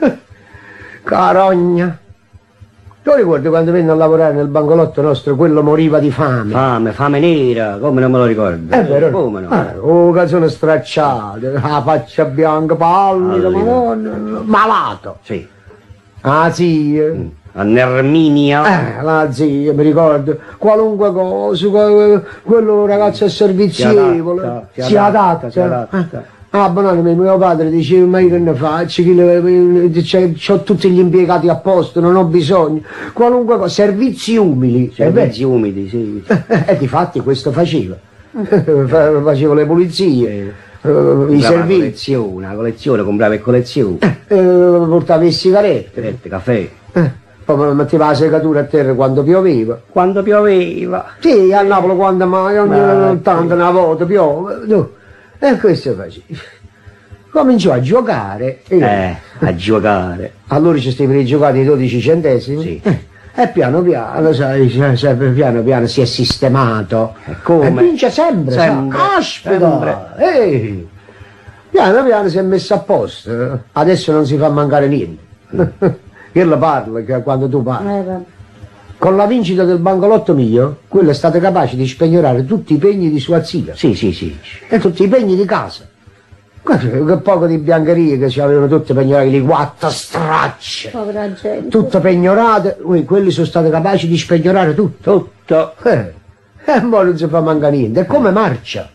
[SPEAKER 7] Carogna. Tu ricordi quando venne a lavorare nel bancolotto nostro, quello moriva di fame?
[SPEAKER 4] Fame, fame nera, come non me lo ricordo?
[SPEAKER 7] È vero.
[SPEAKER 4] Come no?
[SPEAKER 7] Eh, oh, calzone stracciato, la faccia bianca, pallida, madonna, malato.
[SPEAKER 4] Sì.
[SPEAKER 7] Ah, zia.
[SPEAKER 4] Mm. A Nerminia.
[SPEAKER 7] Eh, la zia, mi ricordo, qualunque cosa, que- quello ragazzo è servizievole,
[SPEAKER 4] Si adatta, si
[SPEAKER 7] si
[SPEAKER 4] adatta,
[SPEAKER 7] adatta.
[SPEAKER 4] si adatta.
[SPEAKER 7] Eh. Ah, banalmente, mio padre diceva, ma io che ne faccio, che le- c'è- c'ho tutti gli impiegati a posto, non ho bisogno, qualunque cosa, servizi umili.
[SPEAKER 4] Servizi umidi, sì.
[SPEAKER 7] E difatti questo faceva, Fa- faceva le pulizie, eh, i
[SPEAKER 4] Comprava
[SPEAKER 7] servizi,
[SPEAKER 4] collezione, la collezione, comprava le collezioni.
[SPEAKER 7] eh, portava le sigarette.
[SPEAKER 4] Sigarette, caffè.
[SPEAKER 7] Eh, poi metteva la segatura a terra quando pioveva.
[SPEAKER 4] Quando pioveva.
[SPEAKER 7] Sì, a Napoli quando mai, ogni
[SPEAKER 4] Ma-
[SPEAKER 7] tanto una volta piove. No. E questo faceva. Cominciò a giocare. E
[SPEAKER 4] Eh, a giocare.
[SPEAKER 7] allora ci stavano giocati i dodici centesimi.
[SPEAKER 4] Sì.
[SPEAKER 7] Eh, e piano piano, sai, sai, sai, piano piano si è sistemato.
[SPEAKER 4] E come?
[SPEAKER 7] E vince sempre,
[SPEAKER 4] Sempre,
[SPEAKER 7] sai. Caspita! Ehi! Piano piano si è messo a posto. Adesso non si fa mancare niente. Che lo parla, che quando tu parli.
[SPEAKER 2] Eh, vabbè.
[SPEAKER 7] Con la vincita del bancolotto mio, quello è stato capace di spegnorare tutti i pegni di sua zia
[SPEAKER 4] Sì, sì, sì.
[SPEAKER 7] e tutti i pegni di casa. Guarda, che poco di biancherie che ci avevano tutte pegnorate, le quattro stracce,
[SPEAKER 2] Povera gente.
[SPEAKER 7] tutte pegnorate, ui, quelli sono stati capaci di spegnorare tutto.
[SPEAKER 4] Tutto.
[SPEAKER 7] Eh, e poi non si fa mancare niente. E come marcia?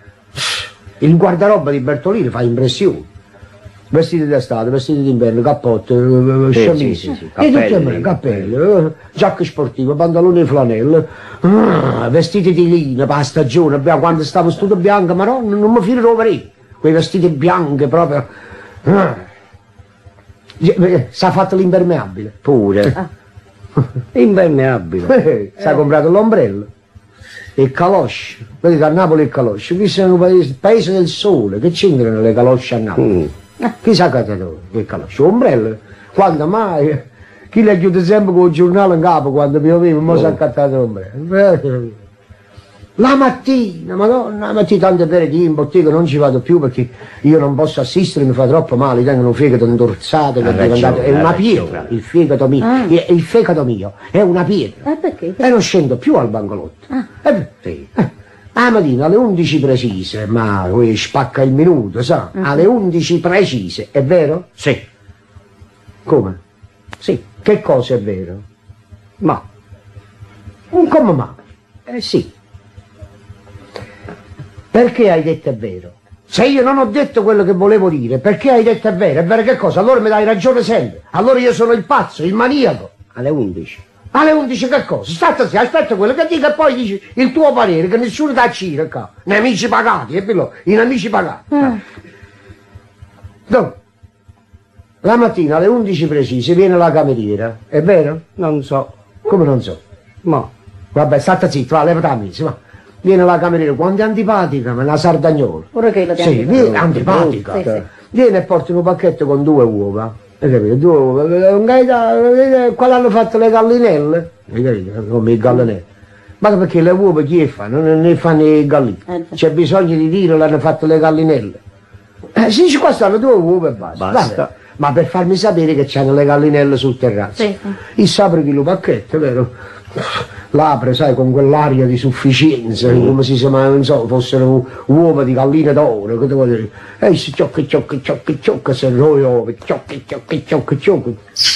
[SPEAKER 7] Il guardaroba di Bertolini fa impressione. Vestiti d'estate, vestiti d'inverno, cappotto, eh,
[SPEAKER 4] Sì,
[SPEAKER 7] chemise,
[SPEAKER 4] sì, sì, sì,
[SPEAKER 7] e
[SPEAKER 4] cappelli,
[SPEAKER 7] tutte me, cappelli, eh, giacche sportive, pantaloni di flanella, ah, vestiti di lino, per la stagione, beh, quando stavo studio bianco, maronna, non mi filo per quei vestiti bianchi proprio. Ah. Eh, Si è fatto l'impermeabile.
[SPEAKER 4] Pure. Impermeabile.
[SPEAKER 7] Eh, si è comprato l'ombrello, il caloscio, vedete a Napoli il caloscio, qui siamo un paese, paese del sole, che c'entrano le calosce a Napoli?
[SPEAKER 4] Mm.
[SPEAKER 7] Chi sa che il caloscio? L'ombrello, quando mai? Chi le chiude sempre con il giornale in capo quando pioveva, ma si è accattato l'ombrello. La mattina, madonna, la mattina tante pere di in bottega non ci vado più perché io non posso assistere, mi fa troppo male, tengono un fegato indorzato, che è
[SPEAKER 4] Ha ragione,
[SPEAKER 7] diventato, è
[SPEAKER 4] ha
[SPEAKER 7] una
[SPEAKER 4] ragione.
[SPEAKER 7] pietra, il fegato mio,
[SPEAKER 2] Ah.
[SPEAKER 7] il, il fegato mio è una pietra.
[SPEAKER 2] Eh, perché?
[SPEAKER 7] E non scendo più al bancolotto. Eh, sì. Eh, la mattina alle undici precise, ma qui spacca il minuto, sa? Alle undici precise, è vero?
[SPEAKER 4] Sì.
[SPEAKER 7] Come? Sì. Che cosa è vero?
[SPEAKER 4] Ma.
[SPEAKER 7] Un come ma? Eh sì. Perché hai detto è vero? Se io non ho detto quello che volevo dire, perché hai detto è vero? È vero che cosa? Allora mi dai ragione sempre. Allora io sono il pazzo, il maniaco.
[SPEAKER 4] Alle undici.
[SPEAKER 7] Alle undici che cosa? State zitto, aspetta quello che dica e poi dici il tuo parere, che nessuno dà cira qua. Nemici pagati, è bello, i nemici pagati. Dunque, la mattina alle undici precise viene la cameriera, è vero?
[SPEAKER 4] Non so.
[SPEAKER 7] Come non so?
[SPEAKER 4] Ma.
[SPEAKER 7] Vabbè, state zitto, va, levate la messa, va. Viene la cameriera, quanto è antipatica, ma è una sardagnola.
[SPEAKER 2] Ora che la
[SPEAKER 7] Sì, viene antipatica.
[SPEAKER 2] Sì, sì.
[SPEAKER 7] Viene e porta un pacchetto con due uova. Hai capito? Due uova. Un gaeta, quali hanno fatto le gallinelle? Hai capito? Come i gallinelli. Ma perché le uova chi fanno? Non ne fanno i gallini.
[SPEAKER 2] Eh, già.
[SPEAKER 7] C'è bisogno di dire l'hanno fatto le gallinelle. Eh, sì, ci qua stanno due uova e basta.
[SPEAKER 4] Basta.
[SPEAKER 7] Vabbè. Ma per farmi sapere che c'hanno le gallinelle sul terrazzo.
[SPEAKER 2] Sì.
[SPEAKER 7] Il sapere che lo pacchetto, vero? L'apre, sai, con quell'aria di sufficienza, come si chiama, non so, fossero uova di galline d'oro, che devo dire? E si ciocca, ciocca, ciocca, ciocca, se noi uova, ciocca, ciocca, ciocca, ciocca.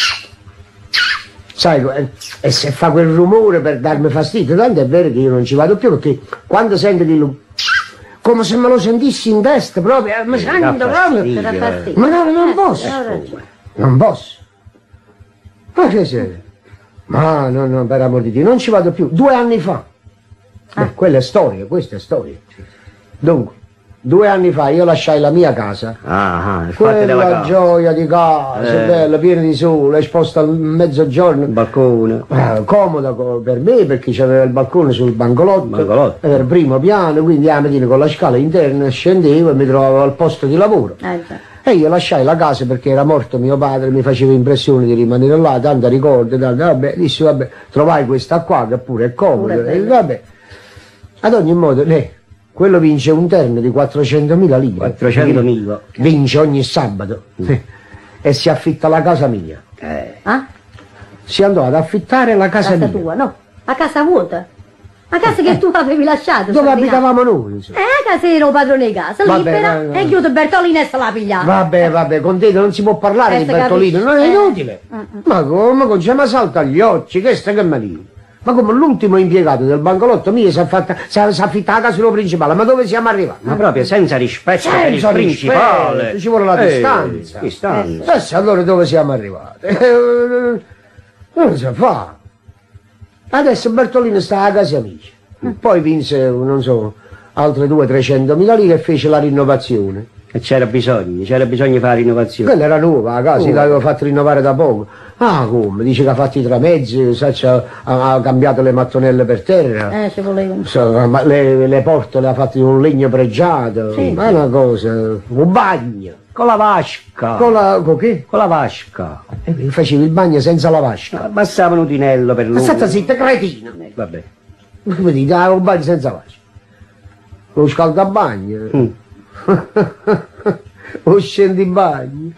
[SPEAKER 7] Sai, e, e se fa quel rumore per darmi fastidio, tanto è vero che io non ci vado più, perché quando sento di lui, come se me lo sentissi in testa proprio, eh, mi sento
[SPEAKER 4] dà
[SPEAKER 7] proprio.
[SPEAKER 2] Ti dà
[SPEAKER 4] fastidio,
[SPEAKER 2] fastidio.
[SPEAKER 7] Ma no, non
[SPEAKER 2] Eh,
[SPEAKER 7] posso.
[SPEAKER 2] hai ragione.
[SPEAKER 7] Non posso. Ma che sei? Ma no, no, per amor di Dio, non ci vado più. Due anni fa. Eh, quella è storia, questa è storia. Dunque, due anni fa io lasciai la mia casa.
[SPEAKER 4] Ah, ah, il fatto della
[SPEAKER 7] Quella
[SPEAKER 4] casa.
[SPEAKER 7] gioia di casa,
[SPEAKER 4] Eh.
[SPEAKER 7] bella, piena di sole, esposta al mezzogiorno.
[SPEAKER 4] Il balcone.
[SPEAKER 7] Eh, comoda co- per me perché c'aveva il balcone sul bancolotto,
[SPEAKER 4] Bancolotto.
[SPEAKER 7] era il primo piano, quindi la mattina con la scala interna scendevo e mi trovavo al posto di lavoro.
[SPEAKER 2] Eh, già.
[SPEAKER 7] E io lasciai la casa perché era morto mio padre, mi faceva impressione di rimanere là, tanto ricordo, tanto, vabbè, dissi vabbè, trovai questa qua che pure è comoda,
[SPEAKER 2] Pure è
[SPEAKER 7] e
[SPEAKER 2] bella.
[SPEAKER 7] vabbè. Ad ogni modo, lei, quello vince un terno di quattrocentomila lire.
[SPEAKER 4] quattrocentomila?
[SPEAKER 7] Vince ogni sabato. Mm. E si affitta la casa mia.
[SPEAKER 4] Eh.
[SPEAKER 2] Ah?
[SPEAKER 7] Si andò ad affittare la casa,
[SPEAKER 2] Casa
[SPEAKER 7] mia.
[SPEAKER 2] tua, no? La casa vuota. La casa che tu avevi lasciato.
[SPEAKER 7] Dove
[SPEAKER 2] Ferdinando.
[SPEAKER 7] abitavamo noi? Sì.
[SPEAKER 2] Eh, la casa era un padrone di casa,
[SPEAKER 7] Vabbè,
[SPEAKER 2] libera,
[SPEAKER 7] vai, vai.
[SPEAKER 2] e chiude Bertolino e se la pigliava.
[SPEAKER 7] Vabbè, vabbè, con te non si può parlare
[SPEAKER 2] Eh,
[SPEAKER 7] di
[SPEAKER 2] se
[SPEAKER 7] Bertolino,
[SPEAKER 2] capisci.
[SPEAKER 7] non è
[SPEAKER 2] Eh.
[SPEAKER 7] inutile.
[SPEAKER 2] Mm, mm.
[SPEAKER 7] Ma come, come c'è, ma salta agli occhi, questo che malino. Ma come l'ultimo impiegato del bancolotto mio si è fatta, si è, si è affittata la casa principale, ma dove siamo arrivati?
[SPEAKER 4] Ma proprio senza rispetto per il
[SPEAKER 7] Senza
[SPEAKER 4] principale.
[SPEAKER 7] rispetto, ci vuole la
[SPEAKER 4] Eh,
[SPEAKER 7] distanza.
[SPEAKER 4] distanza.
[SPEAKER 7] Adesso allora dove siamo arrivati? Eh, Non si fa. Adesso Bertolino sta a casa amici. Poi vinse, non so, altre due trecentomila lire e fece la rinnovazione.
[SPEAKER 4] E c'era bisogno, c'era bisogno di fare rinnovazione.
[SPEAKER 7] Quella era nuova, la casa,
[SPEAKER 4] Oh.
[SPEAKER 7] l'avevo fatto rinnovare da poco. Ah, come? Dice che ha fatto i tramezzi, sa, c'ha- ha, ha cambiato le mattonelle per terra.
[SPEAKER 2] Eh, ci volevano.
[SPEAKER 7] So, ma le, le porte le ha fatte di un legno pregiato.
[SPEAKER 2] Sì,
[SPEAKER 7] Ma è una cosa, un bagno.
[SPEAKER 4] Con la vasca.
[SPEAKER 7] Con la, con che?
[SPEAKER 4] Con la vasca.
[SPEAKER 7] Eh, facevi il bagno senza la vasca.
[SPEAKER 4] Bastava un utinello per lui.
[SPEAKER 7] Ma state zitta, cretino.
[SPEAKER 4] Vabbè.
[SPEAKER 7] Come dite, ah, un bagno senza vasca. Lo scaldabagno.
[SPEAKER 4] Mm.
[SPEAKER 7] O scendi in bagno.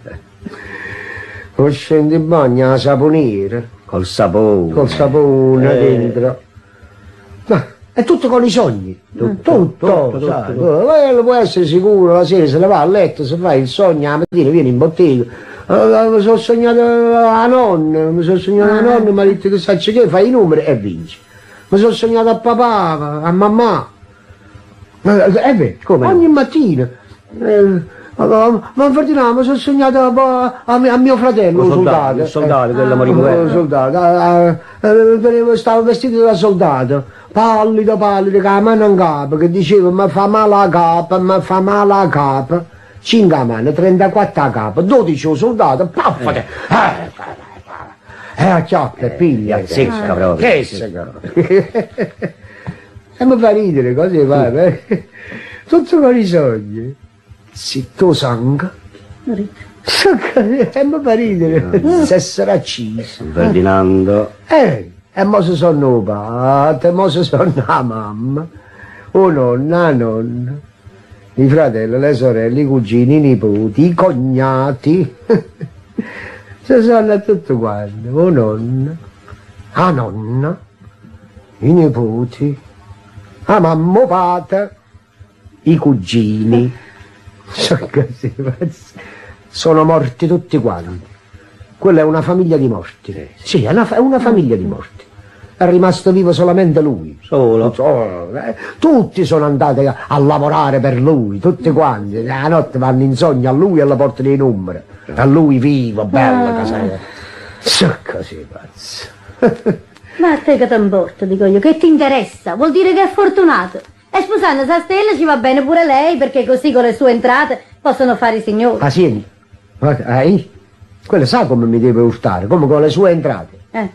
[SPEAKER 7] O scendi in bagno a saponiera.
[SPEAKER 4] Col sapone.
[SPEAKER 7] Col sapone
[SPEAKER 4] Eh.
[SPEAKER 7] dentro. Ma è tutto con i sogni. Tutto, tutto,
[SPEAKER 4] tutto,
[SPEAKER 7] sai.
[SPEAKER 4] tutto.
[SPEAKER 7] Eh, lo può essere sicuro, la sera se ne va a letto, se fa il sogno, la mattina viene in bottega. Eh, mi sono sognato a nonna, mi sono sognato a nonna, mi ha detto che sa che fai i numeri e vinci. Mi sono sognato a papà, a mamma. Eh, È vero,
[SPEAKER 4] Come no?
[SPEAKER 7] ogni mattina. Eh, ma ma Ferdinando, mi sono sognato a, a, a mio fratello,
[SPEAKER 4] Un
[SPEAKER 7] un
[SPEAKER 4] soldato,
[SPEAKER 7] soldato.
[SPEAKER 4] un soldato,
[SPEAKER 7] eh.
[SPEAKER 4] quello morì in
[SPEAKER 7] Un
[SPEAKER 4] guerra.
[SPEAKER 7] soldato, ah, ah, eh, stavo vestito da soldato, pallido, pallido, con la mano in capo, che diceva mi fa male la capa, mi fa male la capa. cinque a mano, trentaquattro a capo, dodici un soldato, paffate. Eh, a chiappe, eh, piglia.
[SPEAKER 4] Secca proprio.
[SPEAKER 7] Che secca. E mi fa ridere, così fa, eh. Tutto con i sogni. Zitto sangue. E mi fa ridere, se sarà acceso.
[SPEAKER 4] Ferdinando.
[SPEAKER 7] Eh, e mo se sono il padre, mo se sono la mamma, o nonna, la nonna, i fratelli, le sorelle, i cugini, i nipoti, i cognati. Se sono tutto quanto, o nonna, la nonna, i nipoti, la mamma, o padre, i cugini. Sono così, sono morti tutti quanti. Quella è una famiglia di morti. Sì, è una, è una famiglia di morti. È rimasto vivo solamente lui.
[SPEAKER 4] Solo?
[SPEAKER 7] Solo, eh. Tutti sono andati a, a lavorare per lui, tutti quanti. La notte vanno in sogno a lui e alla porta dei numeri. A lui vivo, bello,
[SPEAKER 2] Ah.
[SPEAKER 7] casai. Sono così, pazzo.
[SPEAKER 2] Ma a te che ti importa, dico io, che ti interessa? Vuol dire che è fortunato. E sposandosi a Stella ci va bene pure lei, perché così con le sue entrate possono fare i signori.
[SPEAKER 7] Ah, sì? Eh? Quello sa come mi deve urtare, come con le sue entrate.
[SPEAKER 2] Eh.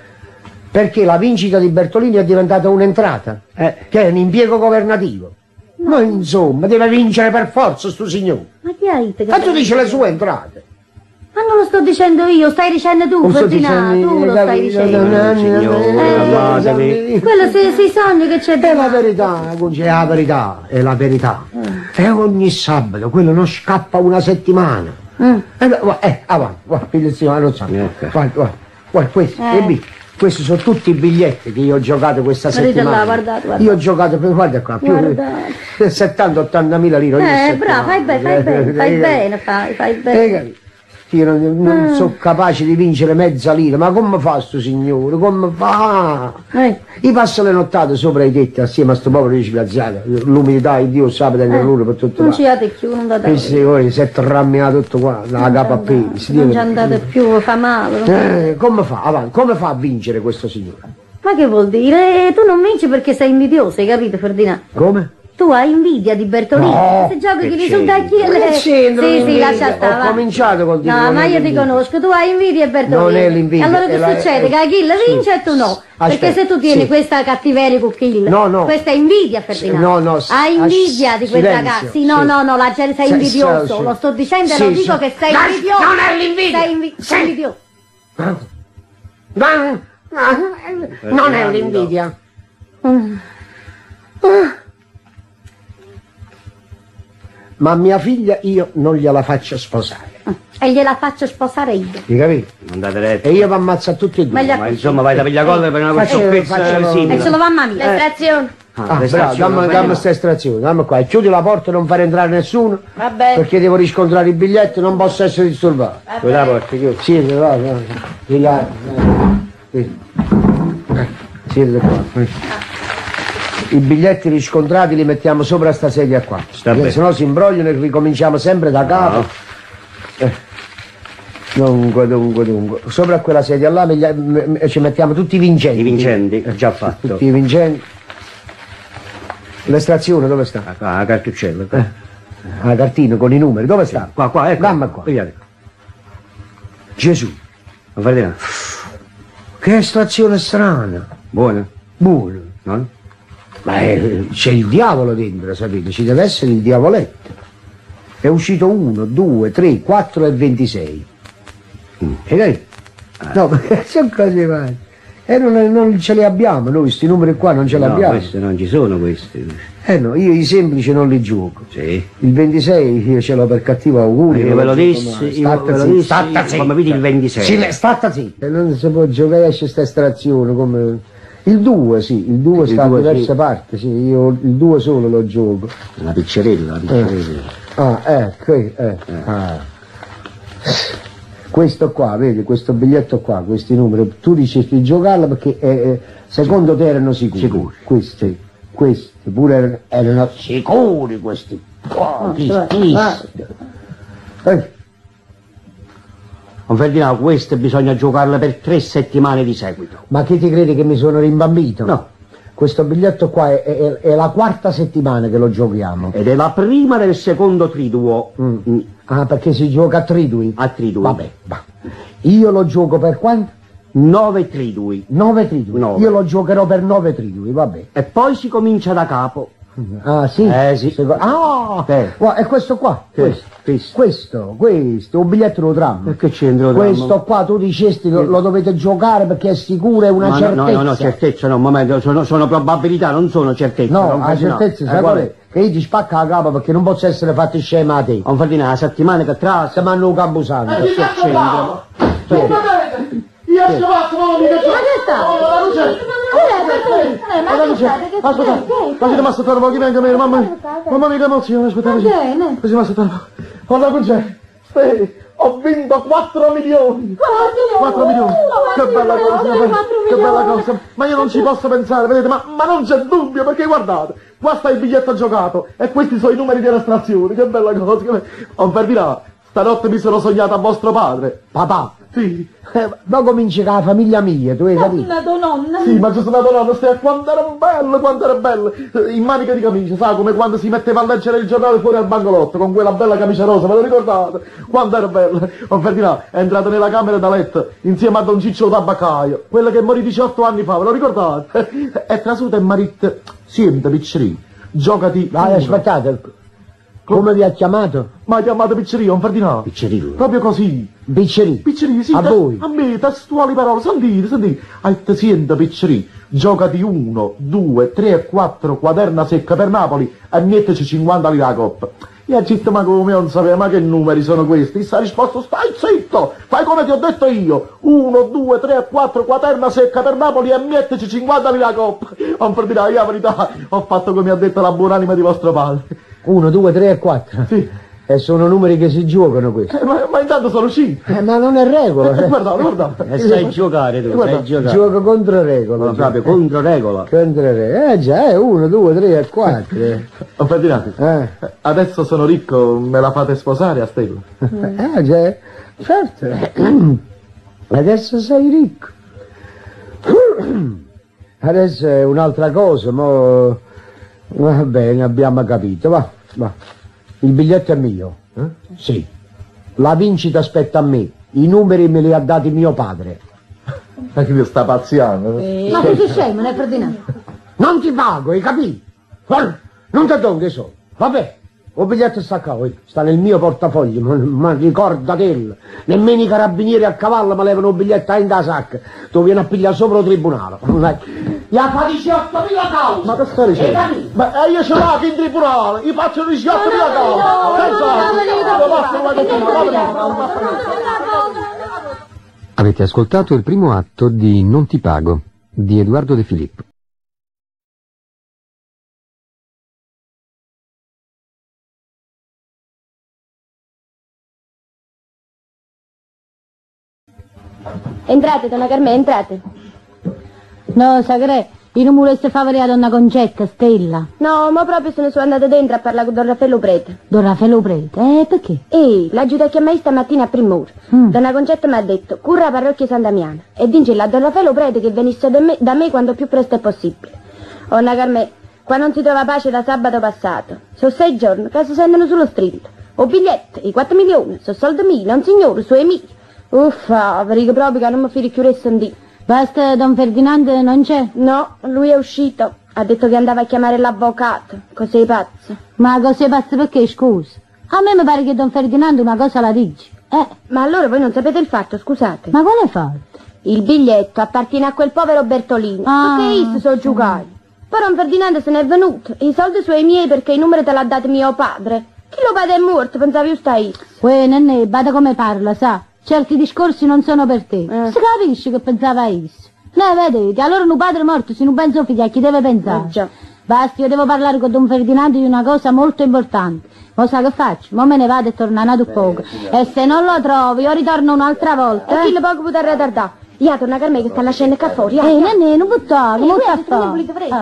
[SPEAKER 7] Perché la vincita di Bertolini è diventata un'entrata,
[SPEAKER 4] Eh.
[SPEAKER 7] che è un impiego governativo. Ma insomma, deve vincere per forza sto signore.
[SPEAKER 2] Ma chi hai detto che...
[SPEAKER 7] Ma tu dici le sue entrate.
[SPEAKER 2] Ma non lo sto dicendo io, stai dicendo tu,
[SPEAKER 7] Non sto
[SPEAKER 2] Ferdinando,
[SPEAKER 7] dicendo-
[SPEAKER 2] tu lo stai dicendo.
[SPEAKER 4] Signore, amatevi.
[SPEAKER 2] Quello sei, sei sogno che c'è
[SPEAKER 7] È la
[SPEAKER 2] dentro.
[SPEAKER 7] verità, Conce, è la verità, è la verità. E ogni sabato quello non scappa una settimana.
[SPEAKER 2] Mm.
[SPEAKER 7] Eh, beh, guarda, eh, avanti, guarda, figlio, non so.
[SPEAKER 4] Ecco.
[SPEAKER 7] Guarda, guarda, guarda, questi,
[SPEAKER 2] Eh.
[SPEAKER 7] e bi- questi sono tutti i biglietti che io ho giocato questa
[SPEAKER 2] Guardate
[SPEAKER 7] settimana.
[SPEAKER 2] là, guardate, guardate.
[SPEAKER 7] Io ho giocato per, guarda qua, più
[SPEAKER 2] Guardate.
[SPEAKER 7] di settanta ottanta mila lire ogni
[SPEAKER 2] Eh,
[SPEAKER 7] settimana.
[SPEAKER 2] bravo, fai bene, fai bene, fai
[SPEAKER 7] Eh,
[SPEAKER 2] bene, fai, fai
[SPEAKER 7] eh,
[SPEAKER 2] bene.
[SPEAKER 7] capito? Io non, non sono capace di vincere mezza lira, ma come fa sto signore? Come fa?
[SPEAKER 2] Eh.
[SPEAKER 7] Io passo le nottate sopra i tetti assieme a sto povero disgraziato. L'umidità, il Dio sa per loro per tutto
[SPEAKER 2] Non
[SPEAKER 7] qua.
[SPEAKER 2] ci andate più, non andate
[SPEAKER 7] E
[SPEAKER 2] più.
[SPEAKER 7] se ora si è tramminato tutto qua, la capa a piedi. si
[SPEAKER 2] Non
[SPEAKER 7] deve-
[SPEAKER 2] ci andate più, fa male. non-
[SPEAKER 7] Eh, come fa? Avanti, come fa a vincere questo signore?
[SPEAKER 2] Ma che vuol dire? Eh, Tu non vinci perché sei invidioso, hai capito, Ferdinando?
[SPEAKER 7] Come?
[SPEAKER 2] Tu hai invidia di Bertolini.
[SPEAKER 7] No,
[SPEAKER 2] Se giochi
[SPEAKER 4] che
[SPEAKER 2] che risulta chi è
[SPEAKER 7] Ma che
[SPEAKER 2] lei.
[SPEAKER 7] c'entra
[SPEAKER 2] Sì, sì,
[SPEAKER 7] l'invidia?
[SPEAKER 2] lascia stare.
[SPEAKER 7] Ho
[SPEAKER 2] va.
[SPEAKER 7] cominciato col dire
[SPEAKER 2] No,
[SPEAKER 7] non
[SPEAKER 2] ma
[SPEAKER 7] è
[SPEAKER 2] io ti
[SPEAKER 7] l'invidia.
[SPEAKER 2] conosco, tu hai invidia e Bertolini.
[SPEAKER 7] Non è l'invidia,
[SPEAKER 2] Allora
[SPEAKER 7] è
[SPEAKER 2] che
[SPEAKER 7] la-
[SPEAKER 2] succede?
[SPEAKER 7] è-
[SPEAKER 2] Che Achille
[SPEAKER 7] sì.
[SPEAKER 2] vince e tu no. Perché
[SPEAKER 7] Aspetta,
[SPEAKER 2] se tu tieni
[SPEAKER 7] sì.
[SPEAKER 2] questa cattiveria con Achille,
[SPEAKER 7] No, no.
[SPEAKER 2] questa è invidia, Ferdinando.
[SPEAKER 7] No, no, s-
[SPEAKER 2] Hai invidia di questa
[SPEAKER 7] silenzio,
[SPEAKER 2] casa. Sì, no,
[SPEAKER 7] sì.
[SPEAKER 2] no, no, la gente sei
[SPEAKER 7] Sì,
[SPEAKER 2] invidioso.
[SPEAKER 7] sì, sì.
[SPEAKER 2] Lo sto dicendo e
[SPEAKER 7] Sì,
[SPEAKER 2] lo dico
[SPEAKER 7] sì.
[SPEAKER 2] che sei
[SPEAKER 7] No,
[SPEAKER 2] invidioso.
[SPEAKER 7] non è l'invidia.
[SPEAKER 2] Sei invi-
[SPEAKER 7] Sì.
[SPEAKER 2] invidioso.
[SPEAKER 7] Ma- non è l'invidia.
[SPEAKER 2] Mm.
[SPEAKER 7] ma mia figlia io non gliela faccio sposare.
[SPEAKER 2] E gliela faccio sposare io.
[SPEAKER 7] Hai capito?
[SPEAKER 4] Andate retto.
[SPEAKER 7] E io vi ammazzo a tutti e due.
[SPEAKER 2] Ma gli-
[SPEAKER 4] Ma insomma vai da pigliacolle per una
[SPEAKER 7] Faccio-
[SPEAKER 4] sciocchezza
[SPEAKER 7] faccio-
[SPEAKER 4] simile.
[SPEAKER 2] E ce lo va mamma mia.
[SPEAKER 3] L'estrazione.
[SPEAKER 4] Ah,
[SPEAKER 7] Ah, bravo,
[SPEAKER 4] l'estrazione,
[SPEAKER 7] dammi,
[SPEAKER 4] va
[SPEAKER 7] dammi
[SPEAKER 4] bene.
[SPEAKER 7] sta estrazione, dammi qua. E chiudi la porta e non fare entrare nessuno.
[SPEAKER 3] Vabbè.
[SPEAKER 7] Perché devo riscontrare i biglietti, non posso essere disturbato.
[SPEAKER 4] Chiudi la porta, chiudi.
[SPEAKER 7] Siete, va, va. Pigliate. Eh, Siete qua. eh. I biglietti riscontrati li mettiamo sopra sta sedia qua.
[SPEAKER 4] Sta bene.
[SPEAKER 7] Se no si imbrogliano e ricominciamo sempre da capo.
[SPEAKER 4] No.
[SPEAKER 7] Eh. Dunque, dunque, dunque. Sopra quella sedia là meglia- m- m- ci mettiamo tutti i vincenti.
[SPEAKER 4] I vincenti, è già fatto.
[SPEAKER 7] Tutti i vincenti. L'estrazione dove sta?
[SPEAKER 4] Ah, la cartuccella. qua.
[SPEAKER 7] La cartina con i numeri, dove sta?
[SPEAKER 4] Qua, qua, ecco.
[SPEAKER 7] Dammi qua.
[SPEAKER 4] Pigliate.
[SPEAKER 7] Gesù,
[SPEAKER 4] Non fate niente.
[SPEAKER 7] che estrazione strana.
[SPEAKER 4] Buona?
[SPEAKER 7] Buono.
[SPEAKER 4] No?
[SPEAKER 7] Ma è- c'è il diavolo dentro, sapete? Ci deve essere il diavoletto. È uscito uno, due, tre, quattro e ventisei. E lei? No, ma sono cose varie. E non, non ce le abbiamo noi, questi numeri qua non ce
[SPEAKER 4] No,
[SPEAKER 7] l'abbiamo.
[SPEAKER 4] questi non ci sono questi.
[SPEAKER 7] Eh no, io i semplici non li gioco.
[SPEAKER 4] Sì.
[SPEAKER 7] Il ventisei io ce l'ho per cattivo augurio.
[SPEAKER 4] Io
[SPEAKER 7] non
[SPEAKER 4] ve lo
[SPEAKER 7] gioco
[SPEAKER 4] dissi,
[SPEAKER 7] mai.
[SPEAKER 4] io
[SPEAKER 7] Statta
[SPEAKER 4] ve lo
[SPEAKER 7] zitta,
[SPEAKER 4] dissi,
[SPEAKER 7] statta zitta.
[SPEAKER 4] come vedi il ventisei.
[SPEAKER 7] Sì, statta zitta. E non si può giocare, esce sta estrazione come... Il due, sì, il due
[SPEAKER 4] Il
[SPEAKER 7] sta
[SPEAKER 4] due,
[SPEAKER 7] da diverse
[SPEAKER 4] sì.
[SPEAKER 7] parti, sì, io il due solo lo gioco.
[SPEAKER 4] La piccerella, la piccerella.
[SPEAKER 7] Ah, ecco, eh, eh. Ah. Questo qua, vedi, questo biglietto qua, questi numeri, tu dici di giocarlo perché eh, eh, secondo te erano sicuri.
[SPEAKER 4] Sicuri.
[SPEAKER 7] Questi, questi pure erano, erano sicuri questi. Oh, chi- chi- eh.
[SPEAKER 4] Don Ferdinando, queste bisogna giocarle per tre settimane di seguito.
[SPEAKER 7] Ma chi ti credi che mi sono rimbambito?
[SPEAKER 4] No.
[SPEAKER 7] Questo biglietto qua è, è- è la quarta settimana che lo giochiamo.
[SPEAKER 4] Ed è la prima del secondo triduo. Mm.
[SPEAKER 7] Ah, perché si gioca a tridui?
[SPEAKER 4] A tridui.
[SPEAKER 7] Vabbè, va. Io lo gioco per quanto?
[SPEAKER 4] Nove tridui.
[SPEAKER 7] Nove tridui.
[SPEAKER 4] Nove.
[SPEAKER 7] Io lo giocherò per nove tridui, vabbè.
[SPEAKER 4] E poi si comincia da capo.
[SPEAKER 7] Ah, sì?
[SPEAKER 4] Eh, sì.
[SPEAKER 7] Seco- Ah!
[SPEAKER 4] Eh.
[SPEAKER 7] Guarda, è questo qua.
[SPEAKER 4] Sì,
[SPEAKER 7] Questo.
[SPEAKER 4] sì.
[SPEAKER 7] Questo, questo, un biglietto lo trammo.
[SPEAKER 4] E che c'entra?
[SPEAKER 7] Questo qua tu dicesti lo, lo dovete giocare perché è sicuro, è una
[SPEAKER 4] Ma no,
[SPEAKER 7] certezza.
[SPEAKER 4] no, no, no, certezza no, un momento, sono, sono probabilità, non sono certezze.
[SPEAKER 7] No,
[SPEAKER 4] Don
[SPEAKER 7] la
[SPEAKER 4] Ferdinando.
[SPEAKER 7] certezza,
[SPEAKER 4] Eh,
[SPEAKER 7] sai
[SPEAKER 4] qual
[SPEAKER 7] qual è? Che io ti spacca la capa perché non posso essere fatto scema a te.
[SPEAKER 4] Don Ferdinando, la settimana che tra...
[SPEAKER 7] Se manno un cambusanto.
[SPEAKER 8] Eh, chi
[SPEAKER 7] che
[SPEAKER 8] cazzo
[SPEAKER 7] c'entra?
[SPEAKER 8] fa? Come vedete? Io esco fatto, ma non mi piace.
[SPEAKER 2] Ma che sta?
[SPEAKER 8] Oh, la luce.
[SPEAKER 2] Eh, ma
[SPEAKER 8] La
[SPEAKER 2] che
[SPEAKER 8] luce.
[SPEAKER 2] state? Che
[SPEAKER 8] Aspetta,
[SPEAKER 2] state?
[SPEAKER 8] ma siete aspettare un po', chi venga meno, mamma mia. Mamma mia, che emozione, aspettate.
[SPEAKER 2] Ma bene.
[SPEAKER 8] Così mi aspettare un po'. Guarda con c'è. Sì, ho vinto quattro milioni. quattro milioni. Che bella cosa, che bella cosa. Ma io non ci posso pensare, vedete, ma, ma non c'è dubbio, perché guardate, qua sta il biglietto giocato e questi sono i numeri di estrazione, che bella cosa. Che... Oh, per dire, stanotte mi sono sognato a vostro padre.
[SPEAKER 7] Papà,
[SPEAKER 8] Sì.
[SPEAKER 7] eh, poi cominci con la famiglia mia, tu hai capito?
[SPEAKER 2] La tua nonna.
[SPEAKER 8] Sì, ma Gesù Nonno, stai quanto era bello, quanto era bello, Eh, in manica di camicia, sa, come quando si metteva a leggere il giornale fuori al bancolotto, con quella bella camicia rosa, ve lo ricordate? Quanto era bello? Oh Ferdinando, è entrato nella camera da letto, insieme a Don Ciccio Tabaccaio, quella che morì diciotto anni fa, ve lo ricordate? È trasuta e marito, siente, piccini, giocati.
[SPEAKER 7] Dai, aspettate, come vi ha chiamato?
[SPEAKER 8] Ma ha chiamato Piccerino, Don Ferdinando?
[SPEAKER 4] Piccerino.
[SPEAKER 8] Proprio così.
[SPEAKER 7] Piccerì.
[SPEAKER 8] Piccerino, sì.
[SPEAKER 7] A
[SPEAKER 8] te-
[SPEAKER 7] voi?
[SPEAKER 8] A me, testuali parole, sentite, sentite. Hai te siente Piccerino, giocati uno, due, tre e quattro, quaderna secca per Napoli e metteci cinquanta lire a coppa. Io ho detto, ma come non sapevo, ma che numeri sono questi? Sta risposto, stai zitto, fai come ti ho detto io. Uno, due, tre e quattro, quaderna secca per Napoli e metteci cinquanta lire a coppa. Non per dire la verità, ho fatto come ha detto la buonanima di vostro padre.
[SPEAKER 7] Uno, due, tre e quattro.
[SPEAKER 8] Sì.
[SPEAKER 7] E sono numeri che si giocano questi.
[SPEAKER 8] Eh, ma, ma intanto sono cinque.
[SPEAKER 7] Eh, ma non è regola.
[SPEAKER 8] Eh,
[SPEAKER 7] eh.
[SPEAKER 8] guardate, guardate.
[SPEAKER 4] E sai giocare tu,
[SPEAKER 8] Guarda,
[SPEAKER 4] sai giocare.
[SPEAKER 7] Gioco contro regola.
[SPEAKER 4] Ma proprio contro regola.
[SPEAKER 7] Contro regola. Eh già, è uno, due, tre e quattro. eh.
[SPEAKER 8] Ho Ferdinando,
[SPEAKER 7] Eh.
[SPEAKER 8] adesso sono ricco, me la fate sposare a Stella?
[SPEAKER 7] Eh, già, certo. Adesso sei ricco. Adesso è un'altra cosa, ma va bene, abbiamo capito, va, va. Il biglietto è mio.
[SPEAKER 8] Eh?
[SPEAKER 7] Sì. La vincita aspetta a me. I numeri me li ha dati mio padre.
[SPEAKER 8] Ma che sta pazziando?
[SPEAKER 2] Ma che sei scemo, ne Ferdinando?
[SPEAKER 7] Non ti pago, hai capito? Guarda, non ti do che so. Vabbè, il biglietto sta qua, vedi? Sta nel mio portafoglio, ma, ma ricordatelo. Nemmeno i carabinieri a cavallo mi levano il biglietto in da sacca. Tu vieni a pigliare sopra il tribunale. Ya fa diciottomila cause.
[SPEAKER 8] Ma che stai dicendo?
[SPEAKER 7] Ma eh, io ce l'ho in tribunale, io faccio diciottomila cause.
[SPEAKER 1] Avete ascoltato il primo atto di Non ti pago, di Edoardo De Filippo.
[SPEAKER 3] Entrate, donna Carmela, entrate.
[SPEAKER 2] No, Sagre, io non volesse favore a donna Concetta, Stella.
[SPEAKER 3] No, ma proprio se ne sono andata dentro a parlare con Don Raffaello Prete.
[SPEAKER 2] Don Raffaello Prete? Eh, perché?
[SPEAKER 3] Ehi, l'aggiuta a chiamare stamattina a prim'ora.
[SPEAKER 2] Mm.
[SPEAKER 3] Donna Concetta mi ha detto, curra la parrocchia San Damiano e dice a Don Raffaello Prete che venisse da me, da me quando più presto è possibile. Oh, donna Carmela, qua non si trova pace da sabato passato. Sono sei giorni che si sentono sullo strillo. O biglietto, i quattro milioni, sono soldi mille, un signore, su Emilio. Uffa, perché proprio che non mi fili più sentire.
[SPEAKER 2] Basta, Don Ferdinando non c'è?
[SPEAKER 3] No, lui è uscito. Ha detto che andava a chiamare l'avvocato. Cos'è pazzo?
[SPEAKER 2] Ma cos'è pazzo perché, scusa? A me mi pare che Don Ferdinando una cosa la dice. Eh,
[SPEAKER 3] Ma allora voi non sapete il fatto, scusate.
[SPEAKER 2] ma quale fatto?
[SPEAKER 3] Il biglietto appartiene a quel povero Bertolini.
[SPEAKER 2] Ah,
[SPEAKER 3] Perché io so giocare. Poi Don Ferdinando se n'è venuto. I soldi sono i miei perché i numeri te l'ha dato mio padre. Chi lo padre è morto, pensavi io stai.
[SPEAKER 2] Uè, nenne, bada come parla, sa? Certi discorsi non sono per te.
[SPEAKER 3] Eh.
[SPEAKER 2] Si capisce che pensava isso. No, vedete, allora un padre morto, se non pensa figlio, a chi deve pensare?
[SPEAKER 3] Eh, già.
[SPEAKER 2] Basta, io devo parlare con Don Ferdinando di una cosa molto importante. Ma sa che faccio? Mo me ne vado e torno a poco. E se non lo trovo, io ritorno un'altra volta.
[SPEAKER 3] E chi
[SPEAKER 2] Eh,
[SPEAKER 3] lo poco poter retardare? Ia, torna Carmela che sta lasciando qua fuori.
[SPEAKER 2] eh nenne, non buttare, come sta a fare?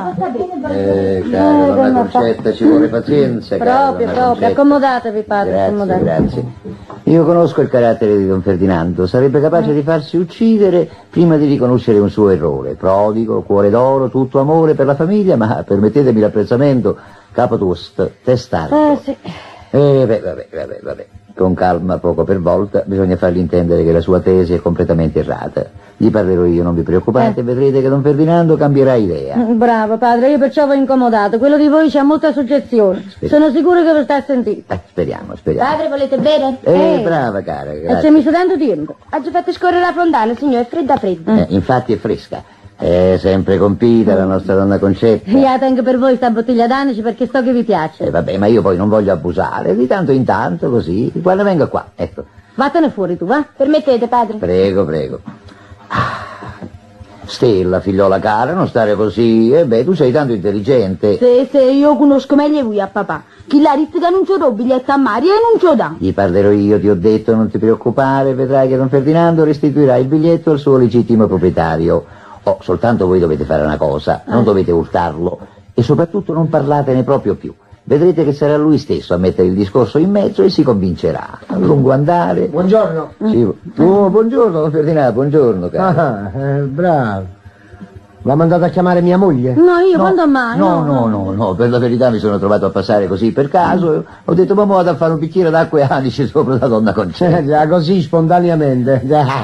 [SPEAKER 7] Eh, cara, donna Concetta, ci vuole pazienza, cara,
[SPEAKER 2] Proprio,
[SPEAKER 7] donna
[SPEAKER 2] proprio,
[SPEAKER 7] Concetta.
[SPEAKER 2] accomodatevi, padre,
[SPEAKER 7] Grazie,
[SPEAKER 2] accomodatevi.
[SPEAKER 7] grazie. Io conosco il carattere di Don Ferdinando, sarebbe capace di farsi uccidere prima di riconoscere un suo errore. Prodigo, cuore d'oro, tutto amore per la famiglia, ma permettetemi l'apprezzamento, capo toast, testardo.
[SPEAKER 2] Eh, sì.
[SPEAKER 7] Eh, beh, vabbè, vabbè, vabbè. Con calma, poco per volta, bisogna fargli intendere che la sua tesi è completamente errata. Gli parlerò io, non vi preoccupate,
[SPEAKER 2] Eh.
[SPEAKER 7] vedrete che Don Ferdinando cambierà idea.
[SPEAKER 2] Bravo, padre, io perciò vi ho incomodato. Quello di voi c'ha molta suggezione.
[SPEAKER 7] Speriamo.
[SPEAKER 2] Sono sicuro che lo sta a sentire.
[SPEAKER 7] Eh, speriamo, speriamo.
[SPEAKER 3] Padre, volete bere?
[SPEAKER 7] Eh,
[SPEAKER 2] eh.
[SPEAKER 7] brava cara,
[SPEAKER 2] E
[SPEAKER 7] grazie.
[SPEAKER 2] c'è messo tanto tempo.
[SPEAKER 3] Ha già fatto scorrere la fontana, signore, è fredda fredda.
[SPEAKER 7] Eh, infatti è fresca. È sempre compita la nostra donna Concetta.
[SPEAKER 2] Io la tengo per voi sta bottiglia d'anici perché so che vi piace.
[SPEAKER 7] Eh, vabbè, ma io poi non voglio abusare, di tanto in tanto così. Guarda, venga qua, ecco.
[SPEAKER 2] Vattene fuori tu, va?
[SPEAKER 3] Permettete, padre?
[SPEAKER 7] Prego, prego. Ah, Stella, figliola cara, non stare così. Eh beh, tu sei tanto intelligente.
[SPEAKER 2] Se, se io conosco meglio voi a papà. Chi la rizza che non ci do biglietto a Mario e non ci lo dà.
[SPEAKER 7] Gli parlerò io, ti ho detto, non ti preoccupare, vedrai che Don Ferdinando restituirà il biglietto al suo legittimo proprietario. Oh, soltanto voi dovete fare una cosa, non dovete urtarlo e soprattutto non parlatene proprio più. Vedrete che sarà lui stesso a mettere il discorso in mezzo e si convincerà. A lungo andare.
[SPEAKER 9] Buongiorno.
[SPEAKER 7] Sì. Oh, buongiorno, Don Ferdinando, buongiorno, caro.
[SPEAKER 9] Ah, eh, bravo. L'ha mandato a chiamare mia moglie?
[SPEAKER 2] No, io quando mai?
[SPEAKER 7] No, no, no, no, per la verità mi sono trovato a passare così per caso e ho detto, ma mo vado a fare un bicchiere d'acqua e anice sopra la donna Concetta.
[SPEAKER 9] Eh, già, così, spontaneamente.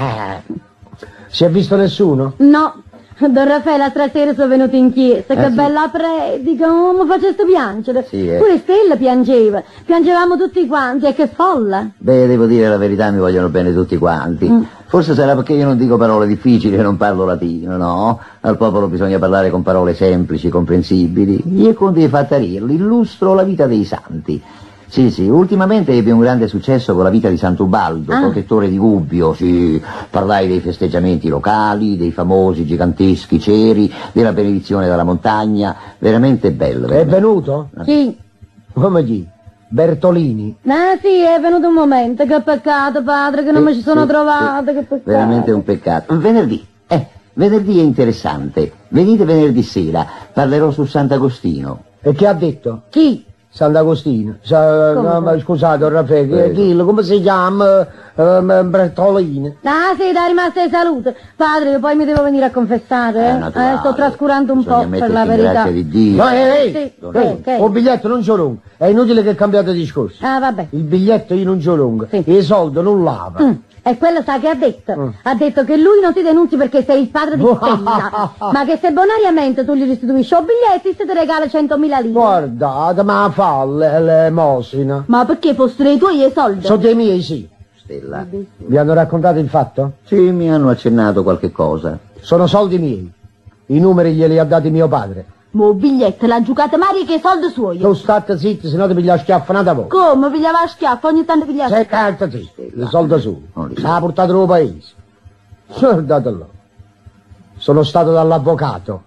[SPEAKER 9] Si è visto nessuno?
[SPEAKER 2] No. Don Raffaele l'altra sera sono venuto in chiesa, che
[SPEAKER 7] Eh, sì.
[SPEAKER 2] bella predica, oh, mi faceste piangere.
[SPEAKER 7] Sì, eh.
[SPEAKER 2] Pure Stella piangeva, piangevamo tutti quanti, e che folla.
[SPEAKER 7] Beh, devo dire la verità, mi vogliono bene tutti quanti.
[SPEAKER 2] Mm.
[SPEAKER 7] Forse sarà perché io non dico parole difficili e non parlo latino, no? Al popolo bisogna parlare con parole semplici, comprensibili. Gli e conti di Fattarillo, illustro la vita dei santi. Sì, sì, ultimamente ebbe un grande successo con la vita di Sant'Ubaldo,
[SPEAKER 2] Ah.
[SPEAKER 7] protettore di Gubbio, sì. Parlai dei festeggiamenti locali, dei famosi giganteschi ceri, della benedizione della montagna, veramente bello.
[SPEAKER 9] È
[SPEAKER 7] veramente.
[SPEAKER 9] venuto?
[SPEAKER 2] Sì.
[SPEAKER 9] Come chi? Bertolini.
[SPEAKER 2] Ah sì, è venuto un momento, che peccato padre, che non
[SPEAKER 7] Sì,
[SPEAKER 2] mi ci sono
[SPEAKER 7] sì,
[SPEAKER 2] trovata,
[SPEAKER 7] sì.
[SPEAKER 2] che peccato.
[SPEAKER 7] Veramente un peccato. Venerdì, eh, venerdì è interessante. Venite venerdì sera, parlerò su Sant'Agostino.
[SPEAKER 9] E che ha detto?
[SPEAKER 2] Chi?
[SPEAKER 9] Sant'Agostino. Sa,
[SPEAKER 2] Come?
[SPEAKER 9] no, ma scusate, Don Raffaele,
[SPEAKER 7] Prego.
[SPEAKER 9] chi, come si chiama? Eh, Bertolini.
[SPEAKER 2] Ah sì, da rimasta di salute. Padre, io poi mi devo venire a confessare,
[SPEAKER 7] Eh,
[SPEAKER 2] eh?
[SPEAKER 7] naturale.
[SPEAKER 2] Eh, sto trascurando un
[SPEAKER 7] Bisogna
[SPEAKER 2] po' per
[SPEAKER 7] mettersi
[SPEAKER 2] la
[SPEAKER 7] in
[SPEAKER 2] verità.
[SPEAKER 7] grazia di Dio.
[SPEAKER 9] No, ehi, ehi,
[SPEAKER 2] Sì,
[SPEAKER 9] ehi,
[SPEAKER 2] che- che?
[SPEAKER 9] il biglietto non c'ho lungo. È inutile che cambiate discorso.
[SPEAKER 2] Ah, vabbè.
[SPEAKER 9] Il biglietto io non c'ho lungo.
[SPEAKER 2] Sì.
[SPEAKER 9] E i soldi non lava.
[SPEAKER 2] Mm. E quello sa che ha detto?
[SPEAKER 9] Mm.
[SPEAKER 2] Ha detto che lui non ti denunzi perché sei il padre di Stella, ma che se bonariamente tu gli restituisci i biglietti se ti regala centomila lire.
[SPEAKER 9] Guardate, ma fa l'emosina.
[SPEAKER 3] Ma perché fossero i tuoi i soldi?
[SPEAKER 9] Sono dei miei, sì.
[SPEAKER 10] Stella.
[SPEAKER 9] Vi hanno raccontato il fatto?
[SPEAKER 10] Sì, mi hanno accennato qualche cosa.
[SPEAKER 9] Sono soldi miei. I numeri glieli ha dati mio padre.
[SPEAKER 3] Mo biglietto l'ha giocata Mario che i soldi suoi.
[SPEAKER 9] Tu state zitti, se no ti piglia schiaffanata voi.
[SPEAKER 3] Come pigliava a schiaffo? Ogni tanto pigliava.
[SPEAKER 9] Sei carta zitti, i soldi su.
[SPEAKER 10] Non li
[SPEAKER 9] L'ha portato al paese. Guardatelo. Sono stato dall'avvocato.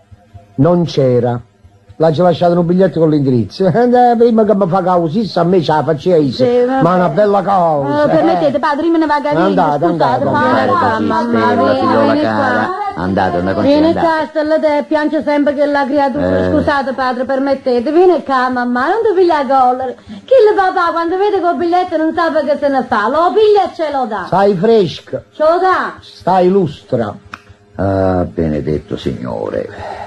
[SPEAKER 9] Non c'era. L'ha già lasciato un biglietto con l'indirizzo. Eh, prima che mi fa causa, a me ce la faceva io.
[SPEAKER 3] Sì,
[SPEAKER 9] ma
[SPEAKER 3] vabbè.
[SPEAKER 9] una bella cosa.
[SPEAKER 3] Eh, permettete, padre, me ne va a capire.
[SPEAKER 9] Andate,
[SPEAKER 3] Scusate,
[SPEAKER 9] andate,
[SPEAKER 3] padre,
[SPEAKER 10] Andate,
[SPEAKER 3] mamma
[SPEAKER 10] Stella,
[SPEAKER 3] mia.
[SPEAKER 10] figliola
[SPEAKER 2] vieni
[SPEAKER 10] cara.
[SPEAKER 2] qua.
[SPEAKER 10] Andate, una cosa
[SPEAKER 2] Vieni
[SPEAKER 10] andate.
[SPEAKER 2] qua, Stella, te piange sempre che la creatura.
[SPEAKER 10] Eh.
[SPEAKER 2] Scusate, padre, permettete. Vieni qua, mamma, non ti piglia collera. Chi il papà, quando vede quel biglietto non sa che se ne fa. Lo piglia e ce lo dà.
[SPEAKER 9] Stai fresca,
[SPEAKER 2] Ce lo dà.
[SPEAKER 9] stai lustra.
[SPEAKER 10] Ah, benedetto signore.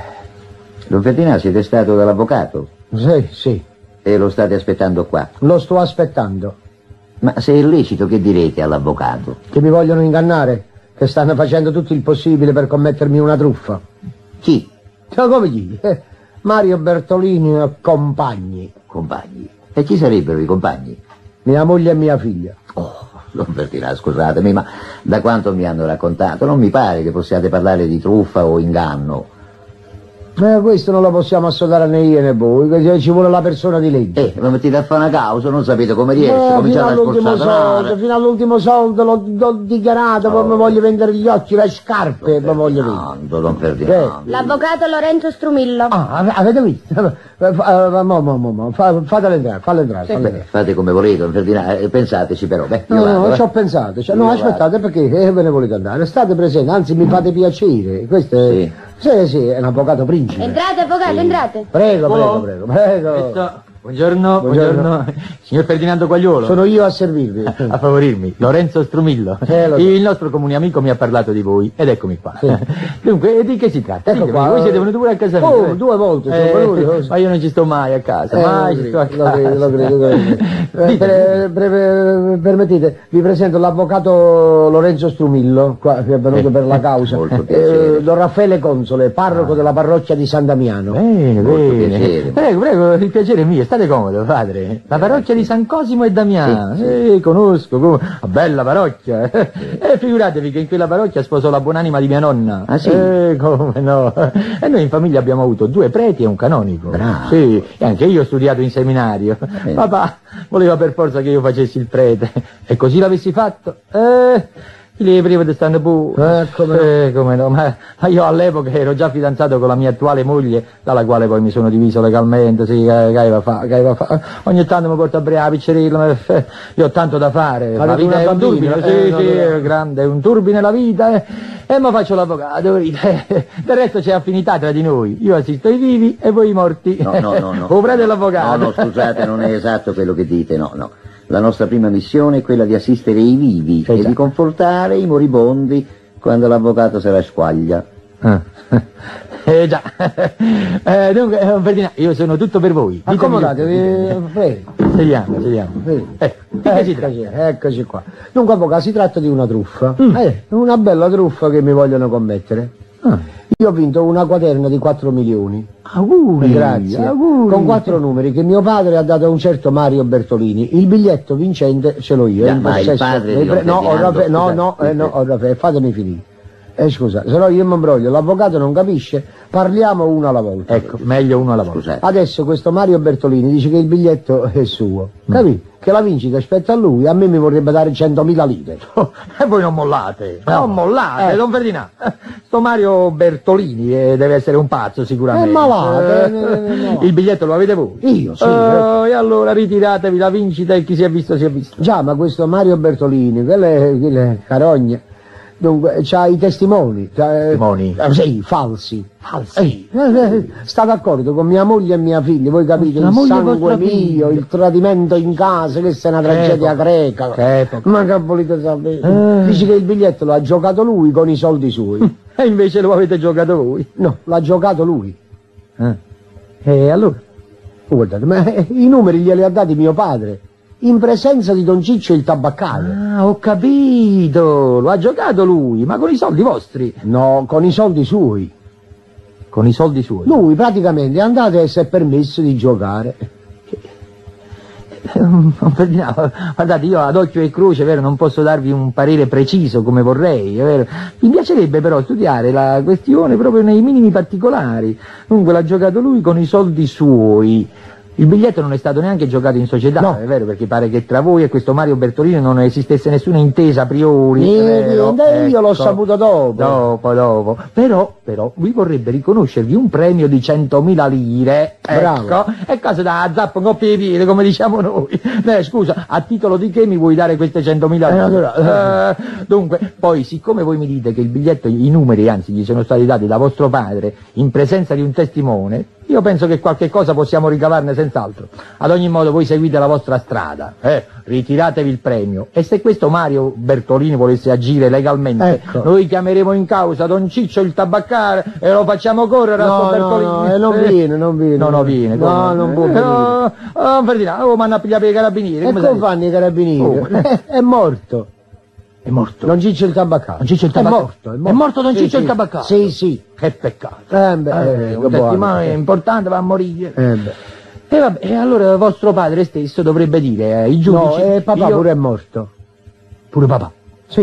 [SPEAKER 10] Don Ferdinando, siete stato dall'avvocato?
[SPEAKER 9] Sì, sì,
[SPEAKER 10] E lo state aspettando qua?
[SPEAKER 9] lo sto aspettando.
[SPEAKER 10] Ma se è lecito, che direte all'avvocato?
[SPEAKER 9] Che mi vogliono ingannare, che stanno facendo tutto il possibile per commettermi una truffa.
[SPEAKER 10] Chi?
[SPEAKER 9] Ma come gli? Eh, Mario Bertolini e compagni.
[SPEAKER 10] Compagni. E chi sarebbero i compagni?
[SPEAKER 9] Mia moglie e mia figlia.
[SPEAKER 10] Oh, Don Ferdinando, scusatemi, ma da quanto mi hanno raccontato, non mi pare che possiate parlare di truffa o inganno.
[SPEAKER 9] Eh, questo non lo possiamo assodare né io né voi, che ci vuole la persona di legge.
[SPEAKER 10] Eh, ma mettete a fare una causa, non sapete come riesce,
[SPEAKER 9] Eh, fino
[SPEAKER 10] cominciate a
[SPEAKER 9] all'ultimo
[SPEAKER 10] scorsatonare.
[SPEAKER 9] soldo, fino all'ultimo soldo l'ho, l'ho dichiarato, poi
[SPEAKER 10] Oh.
[SPEAKER 9] mi voglio vendere gli occhi, le scarpe, mi voglio vendere.
[SPEAKER 10] Ferdinando, Don Ferdinando.
[SPEAKER 3] L'avvocato Lorenzo Strumillo.
[SPEAKER 9] Ah, ave- avete visto? Eh, fa- eh, mo, mo, mo, mo, fa- fatela entrare, fatela entrare, fatela
[SPEAKER 10] Beh,
[SPEAKER 9] entrare.
[SPEAKER 10] fate come volete, Don Ferdinando, eh, pensateci però. Beh, io
[SPEAKER 9] No,
[SPEAKER 10] vado,
[SPEAKER 9] no,
[SPEAKER 10] eh.
[SPEAKER 9] ci ho pensato, cioè, no,
[SPEAKER 10] Io
[SPEAKER 9] aspettate perché eh, ve ne volete andare, state presenti, anzi mi fate piacere, questo è...
[SPEAKER 10] Sì.
[SPEAKER 9] Sì, sì, è un avvocato principe.
[SPEAKER 3] Entrate, avvocato, entrate.
[SPEAKER 9] Prego, prego, prego, prego.
[SPEAKER 11] Questo- Buongiorno,
[SPEAKER 9] Buongiorno.
[SPEAKER 11] buongiorno, signor Ferdinando Quagliolo.
[SPEAKER 9] Sono io a servirvi.
[SPEAKER 11] A favorirmi, Lorenzo Strumillo.
[SPEAKER 9] Eh, lo so.
[SPEAKER 11] Il nostro comune amico mi ha parlato di voi ed eccomi qua. Dunque, di che si tratta?
[SPEAKER 9] Ecco
[SPEAKER 11] Ditemi,
[SPEAKER 9] qua.
[SPEAKER 11] voi siete venuti pure a casa mia.
[SPEAKER 9] Oh,
[SPEAKER 11] eh?
[SPEAKER 9] due volte sono
[SPEAKER 11] Eh,
[SPEAKER 9] venuti.
[SPEAKER 11] ma io non ci sto mai a casa,
[SPEAKER 9] Eh,
[SPEAKER 11] mai
[SPEAKER 9] lo
[SPEAKER 11] ci sto a
[SPEAKER 9] credo,
[SPEAKER 11] casa.
[SPEAKER 9] lo credo, lo credo, lo credo. Eh,
[SPEAKER 11] Ditemi.
[SPEAKER 9] pre- pre- pre- permettete, vi presento l'avvocato Lorenzo Strumillo, qua, che è venuto
[SPEAKER 11] Eh,
[SPEAKER 9] per la causa.
[SPEAKER 10] molto piacere.
[SPEAKER 9] Eh, Don Raffaele Console, parroco della parrocchia di San Damiano.
[SPEAKER 11] Bene,
[SPEAKER 10] Molto
[SPEAKER 11] bene.
[SPEAKER 10] piacere.
[SPEAKER 11] Prego, prego, il piacere è mio, state comodo, padre. La parrocchia di San Cosimo e Damiano.
[SPEAKER 10] Sì,
[SPEAKER 11] Eh, conosco, come... una bella parrocchia. E figuratevi che in quella parrocchia sposo la buonanima di mia nonna.
[SPEAKER 10] Ah, sì?
[SPEAKER 11] Eh, come no. E noi in famiglia abbiamo avuto due preti e un canonico.
[SPEAKER 10] Bravo.
[SPEAKER 11] Sì, e anche io ho studiato in seminario.
[SPEAKER 10] Bene.
[SPEAKER 11] Papà voleva per forza che io facessi il prete. E così l'avessi fatto. Eh... Lì prima di stare pure.
[SPEAKER 9] Eh, come no.
[SPEAKER 11] Eh, come no, ma, ma io all'epoca ero già fidanzato con la mia attuale moglie, dalla quale poi mi sono diviso legalmente, sì, che, che aveva fa, che aveva fa. Ogni tanto mi porto a bere la piccerilla, ma, eh, io ho tanto da fare,
[SPEAKER 9] Avete
[SPEAKER 11] la vita
[SPEAKER 9] una
[SPEAKER 11] è un
[SPEAKER 9] bambina?
[SPEAKER 11] turbine,
[SPEAKER 9] Eh,
[SPEAKER 11] sì,
[SPEAKER 9] no,
[SPEAKER 11] sì,
[SPEAKER 9] no.
[SPEAKER 11] è grande, è un turbine la vita, eh, e mi faccio l'avvocato, vedete, eh, del resto c'è affinità tra di noi, io assisto i vivi e voi i morti.
[SPEAKER 10] No, no, no, no.
[SPEAKER 11] O prete l'avvocato.
[SPEAKER 10] No, no, scusate, non è esatto quello che dite, no, no. La nostra prima missione è quella di assistere i vivi e
[SPEAKER 11] Esatto.
[SPEAKER 10] di confortare i moribondi quando l'avvocato se la squaglia.
[SPEAKER 11] Ah. Eh già, eh, dunque, eh, Ferdinando, io sono tutto per voi. Ditemi-
[SPEAKER 9] Accomodatevi, prego.
[SPEAKER 11] Sediamo, sediamo.
[SPEAKER 9] Sì.
[SPEAKER 11] Ecco, di che si tratta?
[SPEAKER 9] Eccoci, eccoci qua. Dunque, avvocato, si tratta di una truffa.
[SPEAKER 11] Mm.
[SPEAKER 9] Eh, una bella truffa che mi vogliono commettere.
[SPEAKER 11] Ah.
[SPEAKER 9] Io ho vinto una quaterna di quattro milioni.
[SPEAKER 11] Auguri,
[SPEAKER 9] Grazie.
[SPEAKER 11] auguri.
[SPEAKER 9] Con quattro numeri che mio padre ha dato a un certo Mario Bertolini. Il biglietto vincente ce l'ho io.
[SPEAKER 10] Già,
[SPEAKER 9] è in
[SPEAKER 10] ma il
[SPEAKER 9] possesso-
[SPEAKER 10] padre di
[SPEAKER 9] mi pre-
[SPEAKER 10] Don
[SPEAKER 9] No, ho
[SPEAKER 10] Ferdinando,
[SPEAKER 9] Raffa- no,
[SPEAKER 10] scusate,
[SPEAKER 9] no, eh, no,
[SPEAKER 10] scusi.
[SPEAKER 9] ho Raffa- fatemi finire. Eh, scusa, se no io mi imbroglio, l'avvocato non capisce, parliamo uno alla volta.
[SPEAKER 11] Ecco, meglio uno alla volta.
[SPEAKER 10] Scusate.
[SPEAKER 9] Adesso questo Mario Bertolini dice che il biglietto è suo, capì? Che la vincita spetta a lui, a me mi vorrebbe dare centomila lire.
[SPEAKER 11] Oh, e voi non mollate,
[SPEAKER 9] No.
[SPEAKER 11] non mollate,
[SPEAKER 9] Eh.
[SPEAKER 11] Don Ferdinando. Eh, Sto Mario Bertolini eh, deve essere un pazzo sicuramente.
[SPEAKER 9] È malato,
[SPEAKER 11] Eh,
[SPEAKER 9] eh, eh, no.
[SPEAKER 11] Il biglietto lo avete voi?
[SPEAKER 9] Io, sì.
[SPEAKER 11] Eh, e allora ritiratevi la vincita e chi si è visto si è visto.
[SPEAKER 9] Già, ma questo Mario Bertolini, quelle, quelle carogne, dunque, c'ha i testimoni. c'ha, eh,
[SPEAKER 11] Testimoni?
[SPEAKER 9] eh, sì, falsi.
[SPEAKER 11] Falsi.
[SPEAKER 9] Eh, eh, sta d'accordo con mia moglie e mia figlia, voi capite,
[SPEAKER 11] La
[SPEAKER 9] il
[SPEAKER 11] moglie
[SPEAKER 9] sangue
[SPEAKER 11] vostra
[SPEAKER 9] mio,
[SPEAKER 11] figlia.
[SPEAKER 9] il tradimento in casa, questa è una tragedia
[SPEAKER 11] epoca,
[SPEAKER 9] greca.
[SPEAKER 11] che epoca.
[SPEAKER 9] Ma che volete sapere?
[SPEAKER 11] Eh.
[SPEAKER 9] Dice che il biglietto lo ha giocato lui con i soldi suoi.
[SPEAKER 11] E invece lo avete giocato voi.
[SPEAKER 9] No, l'ha giocato lui.
[SPEAKER 11] Eh. E allora?
[SPEAKER 9] Guardate, ma eh, i numeri glieli ha dati mio padre. in presenza di Don Ciccio il tabaccaio.
[SPEAKER 11] Ah, ho capito, lo ha giocato lui, ma con i soldi vostri?
[SPEAKER 9] No, con i soldi suoi.
[SPEAKER 11] Con i soldi suoi?
[SPEAKER 9] Lui praticamente è andato e si è permesso di giocare.
[SPEAKER 11] Ferdinando, guardate, io ad occhio e croce, vero, non posso darvi un parere preciso come vorrei, vero? Mi piacerebbe però studiare la questione proprio nei minimi particolari. Dunque l'ha giocato lui con i soldi suoi. Il biglietto non è stato neanche giocato in società, no. È vero, perché pare che tra voi e questo Mario Bertolini non esistesse nessuna intesa a priori.
[SPEAKER 9] Niente,
[SPEAKER 11] ecco.
[SPEAKER 9] Io l'ho saputo dopo.
[SPEAKER 11] Dopo, dopo. Però, però, vi vorrebbe riconoscervi un premio di centomila lire.
[SPEAKER 9] Bravo.
[SPEAKER 11] Ecco, e cosa da zappo un coppia di piede, come diciamo noi. Eh, scusa, a titolo di che mi vuoi dare queste centomila lire? Eh, allora, eh, dunque, poi, siccome voi mi dite che il biglietto, i numeri, anzi, gli sono stati dati da vostro padre in presenza di un testimone, io penso che qualche cosa possiamo ricavarne senz'altro. Ad ogni modo voi seguite la vostra strada, eh? Ritiratevi il premio. E se questo Mario Bertolini volesse agire legalmente,
[SPEAKER 9] ecco,
[SPEAKER 11] noi chiameremo in causa Don Ciccio il tabaccaio e lo facciamo correre a
[SPEAKER 9] no,
[SPEAKER 11] sto Bertolini.
[SPEAKER 9] No, no, eh, non viene, non viene.
[SPEAKER 11] No, no, viene.
[SPEAKER 9] No,
[SPEAKER 11] come?
[SPEAKER 9] non può
[SPEAKER 11] eh,
[SPEAKER 9] venire.
[SPEAKER 11] Oh, oh, Ferdinando, oh, manna a pigliare i carabinieri.
[SPEAKER 9] E come, come fanno i carabinieri?
[SPEAKER 11] Oh.
[SPEAKER 9] È morto.
[SPEAKER 11] È morto.
[SPEAKER 9] Don Ciccio il tabaccaio.
[SPEAKER 11] Don Ciccio il tabaccaio. È morto, è morto. È morto Don
[SPEAKER 9] sì,
[SPEAKER 11] Ciccio
[SPEAKER 9] sì.
[SPEAKER 11] il tabaccaio.
[SPEAKER 9] Sì, sì.
[SPEAKER 11] Che peccato.
[SPEAKER 9] Eh, beh,
[SPEAKER 11] eh, un testimone importante va a morire.
[SPEAKER 9] Eh, beh.
[SPEAKER 11] E vabbè, e allora vostro padre stesso dovrebbe dire ai giudici...
[SPEAKER 9] No, e papà
[SPEAKER 11] io...
[SPEAKER 9] pure è morto.
[SPEAKER 11] Pure papà?
[SPEAKER 9] Sì.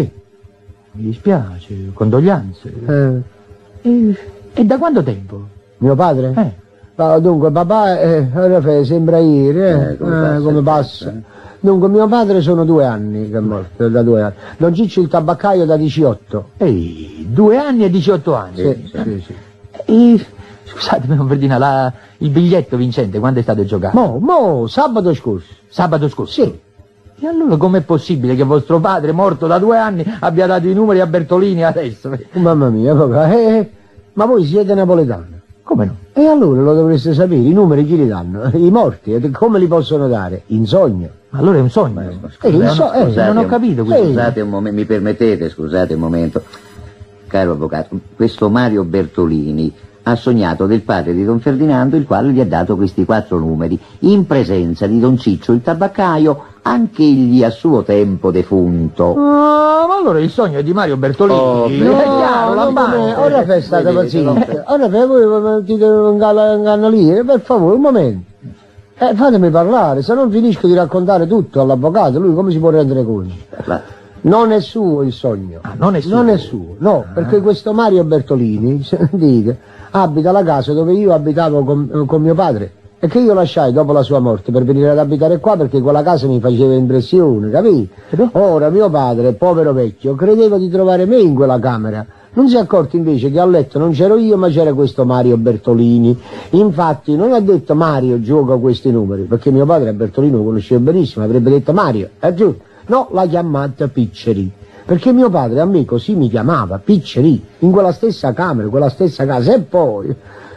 [SPEAKER 11] Mi dispiace, condoglianze.
[SPEAKER 9] Eh.
[SPEAKER 11] E, e da quanto tempo?
[SPEAKER 9] Mio padre?
[SPEAKER 11] Eh.
[SPEAKER 9] Ah, dunque, papà, eh, ora sembra ieri, eh,
[SPEAKER 10] Eh, come passa,
[SPEAKER 9] eh, come passa.
[SPEAKER 10] eh.
[SPEAKER 9] Dunque, mio padre sono due anni che è morto, da due anni. Don Ciccio il tabaccaio da diciotto.
[SPEAKER 11] Ehi, due anni e diciotto anni.
[SPEAKER 9] Sì, sì, sì.
[SPEAKER 11] E, scusatemi, non Ferdinand, la, il biglietto vincente quando è stato giocato?
[SPEAKER 9] Mo, mo, sabato scorso.
[SPEAKER 11] Sabato scorso?
[SPEAKER 9] Sì.
[SPEAKER 11] E allora com'è possibile che vostro padre, morto da due anni, abbia dato i numeri a Bertolini adesso?
[SPEAKER 9] Mamma mia, papà, eh, ma voi siete napoletani?
[SPEAKER 11] Come no?
[SPEAKER 9] E allora lo dovreste sapere, i numeri chi li danno? I morti, e come li possono dare? In sogno.
[SPEAKER 11] Ma allora è un sogno.
[SPEAKER 9] Eh,
[SPEAKER 11] Eh,
[SPEAKER 9] in
[SPEAKER 11] non,
[SPEAKER 9] so- eh,
[SPEAKER 11] non ho capito questo.
[SPEAKER 10] Scusate un momento, mi permettete, scusate un momento. Caro avvocato, questo Mario Bertolini ha sognato del padre di Don Ferdinando, il quale gli ha dato questi quattro numeri, in presenza di Don Ciccio il tabaccaio, anch'egli a suo tempo defunto.
[SPEAKER 11] Ah, ma allora il sogno è di Mario Bertolini.
[SPEAKER 10] Oh,
[SPEAKER 11] è
[SPEAKER 10] no,
[SPEAKER 11] chiaro, la
[SPEAKER 9] no,
[SPEAKER 11] base.
[SPEAKER 9] come- ora fai state
[SPEAKER 10] Vedi,
[SPEAKER 9] paziente. Ora per voi ti devo ingannare, per favore, un momento. Eh, fatemi parlare, se non finisco di raccontare tutto all'avvocato, lui come si può rendere conto?
[SPEAKER 10] La-
[SPEAKER 9] Non è suo il sogno.
[SPEAKER 11] Ah, non è suo?
[SPEAKER 9] Non è suo, no, perché questo Mario Bertolini, sentite, abita la casa dove io abitavo con, con mio padre e che io lasciai dopo la sua morte per venire ad abitare qua perché quella casa mi faceva impressione, capito? Ora mio padre, povero vecchio, credeva di trovare me in quella camera. Non si è accorto invece che a letto non c'ero io ma c'era questo Mario Bertolini. Infatti non ha detto Mario gioca questi numeri, perché mio padre a Bertolino lo conosceva benissimo, avrebbe detto Mario, è giusto? No, l'ha chiamata Picceri, perché mio padre a me così mi chiamava, Picceri, in quella stessa camera, quella stessa casa. E poi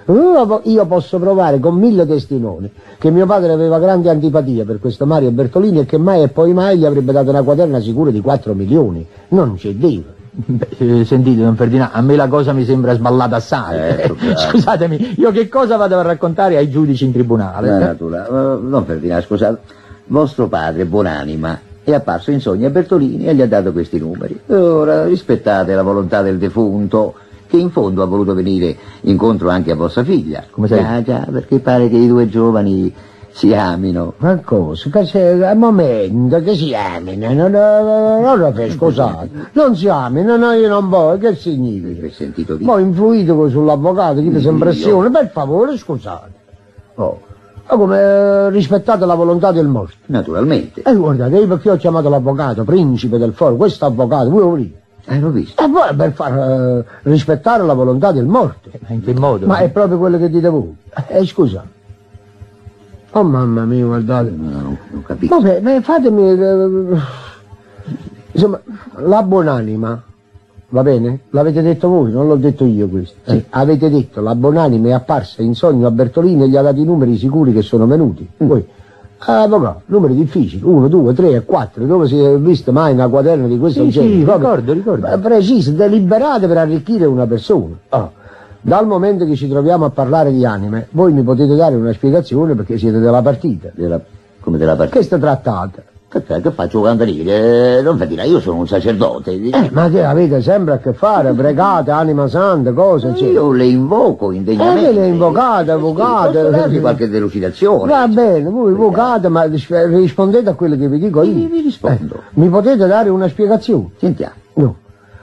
[SPEAKER 9] io posso provare con mille testimoni che mio padre aveva grande antipatia per questo Mario Bertolini e che mai e poi mai gli avrebbe dato una quaterna sicura di quattro milioni. Non c'è Dio.
[SPEAKER 11] Beh, eh, sentite, don Ferdinando, a me la cosa mi sembra sballata assai.
[SPEAKER 10] Ecco, bravo.
[SPEAKER 11] Scusatemi, io che cosa vado a raccontare ai giudici in tribunale?
[SPEAKER 10] La natura, uh, non Ferdinando, scusate, vostro padre, buonanima, è apparso in sogno a Bertolini e gli ha dato questi numeri. Ora rispettate la volontà del defunto, che in fondo ha voluto venire incontro anche a vostra figlia.
[SPEAKER 11] Come sai?
[SPEAKER 10] Già, già, perché pare che i due giovani si amino.
[SPEAKER 9] Ma cosa? Che c'è un momento che si amino, non, non, non lo fai, scusate, non si amino, no, io non voglio, che significa?
[SPEAKER 10] Ho sentito dire.
[SPEAKER 9] Poi influito sull'avvocato, chi mi sembra impressione, per favore, scusate.
[SPEAKER 10] Oh,
[SPEAKER 9] Ma come eh, rispettate la volontà del morto?
[SPEAKER 10] naturalmente.
[SPEAKER 9] E guardate, io perché ho chiamato l'avvocato, principe del foro, questo avvocato, voi lo volete?
[SPEAKER 10] Eh, l'ho visto.
[SPEAKER 9] E poi per far eh, rispettare la volontà del morto.
[SPEAKER 11] Ma in che modo?
[SPEAKER 9] Ma è proprio quello che dite voi. Eh, scusa. Oh mamma mia, guardate.
[SPEAKER 10] No, non, non capisco.
[SPEAKER 9] Vabbè, beh, fatemi... eh, insomma, la buonanima, va bene? L'avete detto voi, non l'ho detto io questo. Eh, avete detto, la buonanima è apparsa in sogno a Bertolini e gli ha dato i numeri sicuri che sono venuti. Poi, avvocato, numeri difficili, uno, due, tre e quattro, dove si è visto mai una quaderna di questo
[SPEAKER 11] Sì,
[SPEAKER 9] genere?
[SPEAKER 11] sì,
[SPEAKER 9] Proprio,
[SPEAKER 11] ricordo, ricordo.
[SPEAKER 9] eh, Precise, deliberate per arricchire una persona. Ah. Dal momento che ci troviamo a parlare di anime, voi mi potete dare una spiegazione perché siete della partita.
[SPEAKER 10] Della, come della partita?
[SPEAKER 9] Questo trattato
[SPEAKER 10] Che, che faccio candeliere? Non fa dire, io sono un sacerdote.
[SPEAKER 9] Eh, ma che avete sempre a che fare? Pregate, anima santa, cose, eccetera.
[SPEAKER 10] Io le invoco indegnamente.
[SPEAKER 9] Eh, le invocate, avvocate.
[SPEAKER 10] Posso darvi qualche delucidazione?
[SPEAKER 9] Va bene, voi invocate, ma rispondete a quello che vi dico io.
[SPEAKER 10] Vi, vi rispondo.
[SPEAKER 9] Eh, mi potete dare una spiegazione?
[SPEAKER 10] Sentiamo.
[SPEAKER 9] No.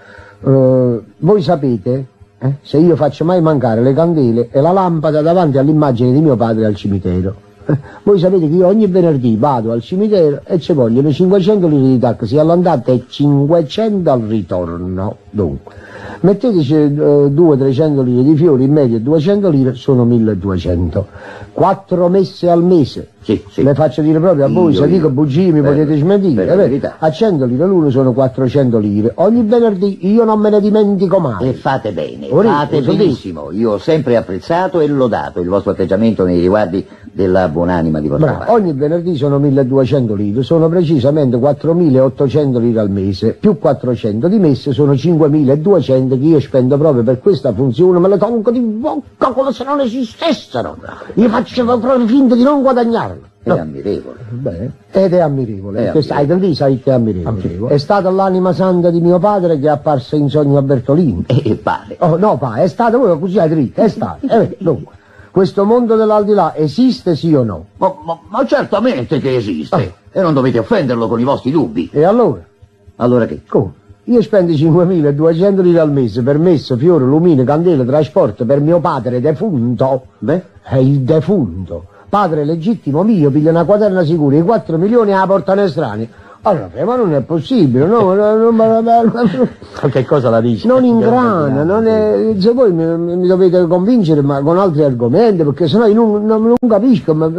[SPEAKER 9] Uh, voi sapete, eh, se io faccio mai mancare le candele e la lampada davanti all'immagine di mio padre al cimitero, eh, voi sapete che io ogni venerdì vado al cimitero e ci vogliono cinquecento lire di taxi all'andata e cinquecento al ritorno. Dunque, metteteci uh, duecento trecento lire di fiori, in media duecento lire, sono milleduecento. Quattro messe al mese.
[SPEAKER 10] Sì, sì.
[SPEAKER 9] Le faccio dire proprio a voi, io, se io. dico bugie mi per, potete smentire.
[SPEAKER 10] Per verità.
[SPEAKER 9] A cento lire l'uno sono quattrocento lire. Ogni venerdì io non me ne dimentico mai.
[SPEAKER 10] E fate bene,
[SPEAKER 9] Ora,
[SPEAKER 10] fate benissimo. Io ho sempre apprezzato e lodato il vostro atteggiamento nei riguardi della buonanima di vostro
[SPEAKER 9] Bravo.
[SPEAKER 10] padre.
[SPEAKER 9] Ogni venerdì sono milleduecento lire, sono precisamente quattromilaottocento lire al mese, più quattrocento di messe sono cinquemiladuecento che io spendo proprio per questa funzione, me le tolgo di bocca come se non esistessero. Io faccio proprio finta di non guadagnare.
[SPEAKER 10] No. È ammirevole.
[SPEAKER 9] Beh, ed è ammirevole.
[SPEAKER 10] È
[SPEAKER 9] Questo, ammirevole. Hai, sai che è ammirevole. ammirevole. È stata l'anima santa di mio padre che è apparsa in sogno a Bertolini.
[SPEAKER 10] E pare.
[SPEAKER 9] Oh, no, pa, è stato voi così hai dritto, è stato. Eh, dunque, questo mondo dell'aldilà esiste sì o no?
[SPEAKER 10] Ma, ma, ma certamente che esiste. Oh. E non dovete offenderlo con i vostri dubbi.
[SPEAKER 9] E allora?
[SPEAKER 10] Allora che?
[SPEAKER 9] Come? Io spendo cinquemiladuecento lire al mese per messe, fiori, lumine, candele, trasporto per mio padre defunto.
[SPEAKER 10] Beh?
[SPEAKER 9] È il defunto. Padre legittimo mio, piglia una quaterna sicura, i quattro milioni la portano estranei. Allora, ma non è possibile, no? non, non, non,
[SPEAKER 11] che cosa la dice?
[SPEAKER 9] Non ingrana, non è, se voi mi, mi dovete convincere ma con altri argomenti, perché sennò io non, non, non capisco, ma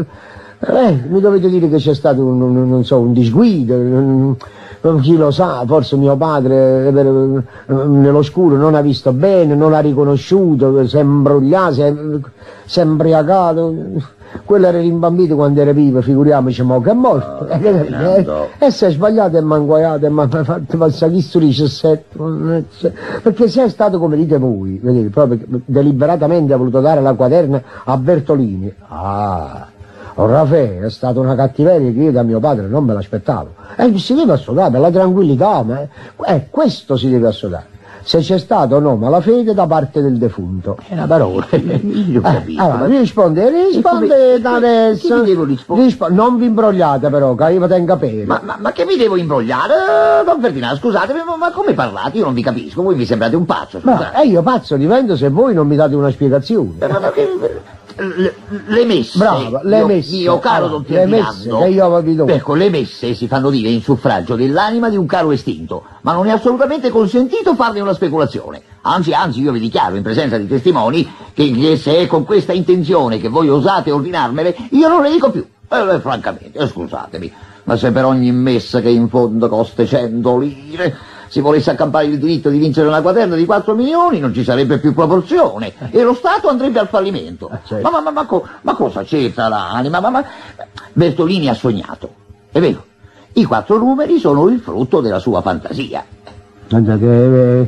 [SPEAKER 9] eh, mi dovete dire che c'è stato un, un, non so, un disguido, un, chi lo sa, forse mio padre eh, nell'oscuro non ha visto bene, non ha riconosciuto, si è imbrogliato, si è, si è imbriacato. Quello era rimbambito quando era vivo, figuriamoci mo che è morto.
[SPEAKER 10] Oh,
[SPEAKER 9] e, e se è sbagliato e manguaiato e mi ha fatto passare chi diciassette. Perché se è stato come dite voi, vedete, proprio deliberatamente ha voluto dare la quaterna a Bertolini. Ah, oh, Raffaele, è stata una cattiveria che io da mio padre non me l'aspettavo. E si deve assodare per la tranquillità, ma eh, questo si deve assodare. Se c'è stato o no malafede da parte del defunto.
[SPEAKER 10] È una parola. Io capisco.
[SPEAKER 9] Eh, allora, risponde, risponde da adesso.
[SPEAKER 10] Che vi devo rispondere?
[SPEAKER 9] Rispo non vi imbrogliate però, che io vi tengo a pere.
[SPEAKER 10] Ma, ma, ma che mi devo imbrogliare? Don Ferdinando, scusatemi, ma, ma come parlate? Io non vi capisco, voi mi sembrate un pazzo, scusate.
[SPEAKER 9] Ma, e io pazzo divento se voi non mi date una spiegazione.
[SPEAKER 10] Ma, ma che... Le, le messe,
[SPEAKER 9] brava, le
[SPEAKER 10] io,
[SPEAKER 9] messe,
[SPEAKER 10] mio caro Don Ferdinando,
[SPEAKER 9] che io vi do.
[SPEAKER 10] Ecco, le messe si fanno dire in suffragio dell'anima di un caro estinto, ma non è assolutamente consentito farne una speculazione. Anzi, anzi, io vi dichiaro in presenza di testimoni che, che se è con questa intenzione che voi osate ordinarmele, io non le dico più. Eh, francamente, eh, scusatemi, ma se per ogni messa che in fondo costa cento lire si volesse accampare il diritto di vincere una quaterna di quattro milioni, non ci sarebbe più proporzione e lo Stato andrebbe al fallimento.
[SPEAKER 9] Ah, certo.
[SPEAKER 10] Ma, ma, ma, ma, ma cosa c'entra l'anima? Ma, ma... Bertolini ha sognato, è vero. I quattro numeri sono il frutto della sua fantasia.
[SPEAKER 9] Che,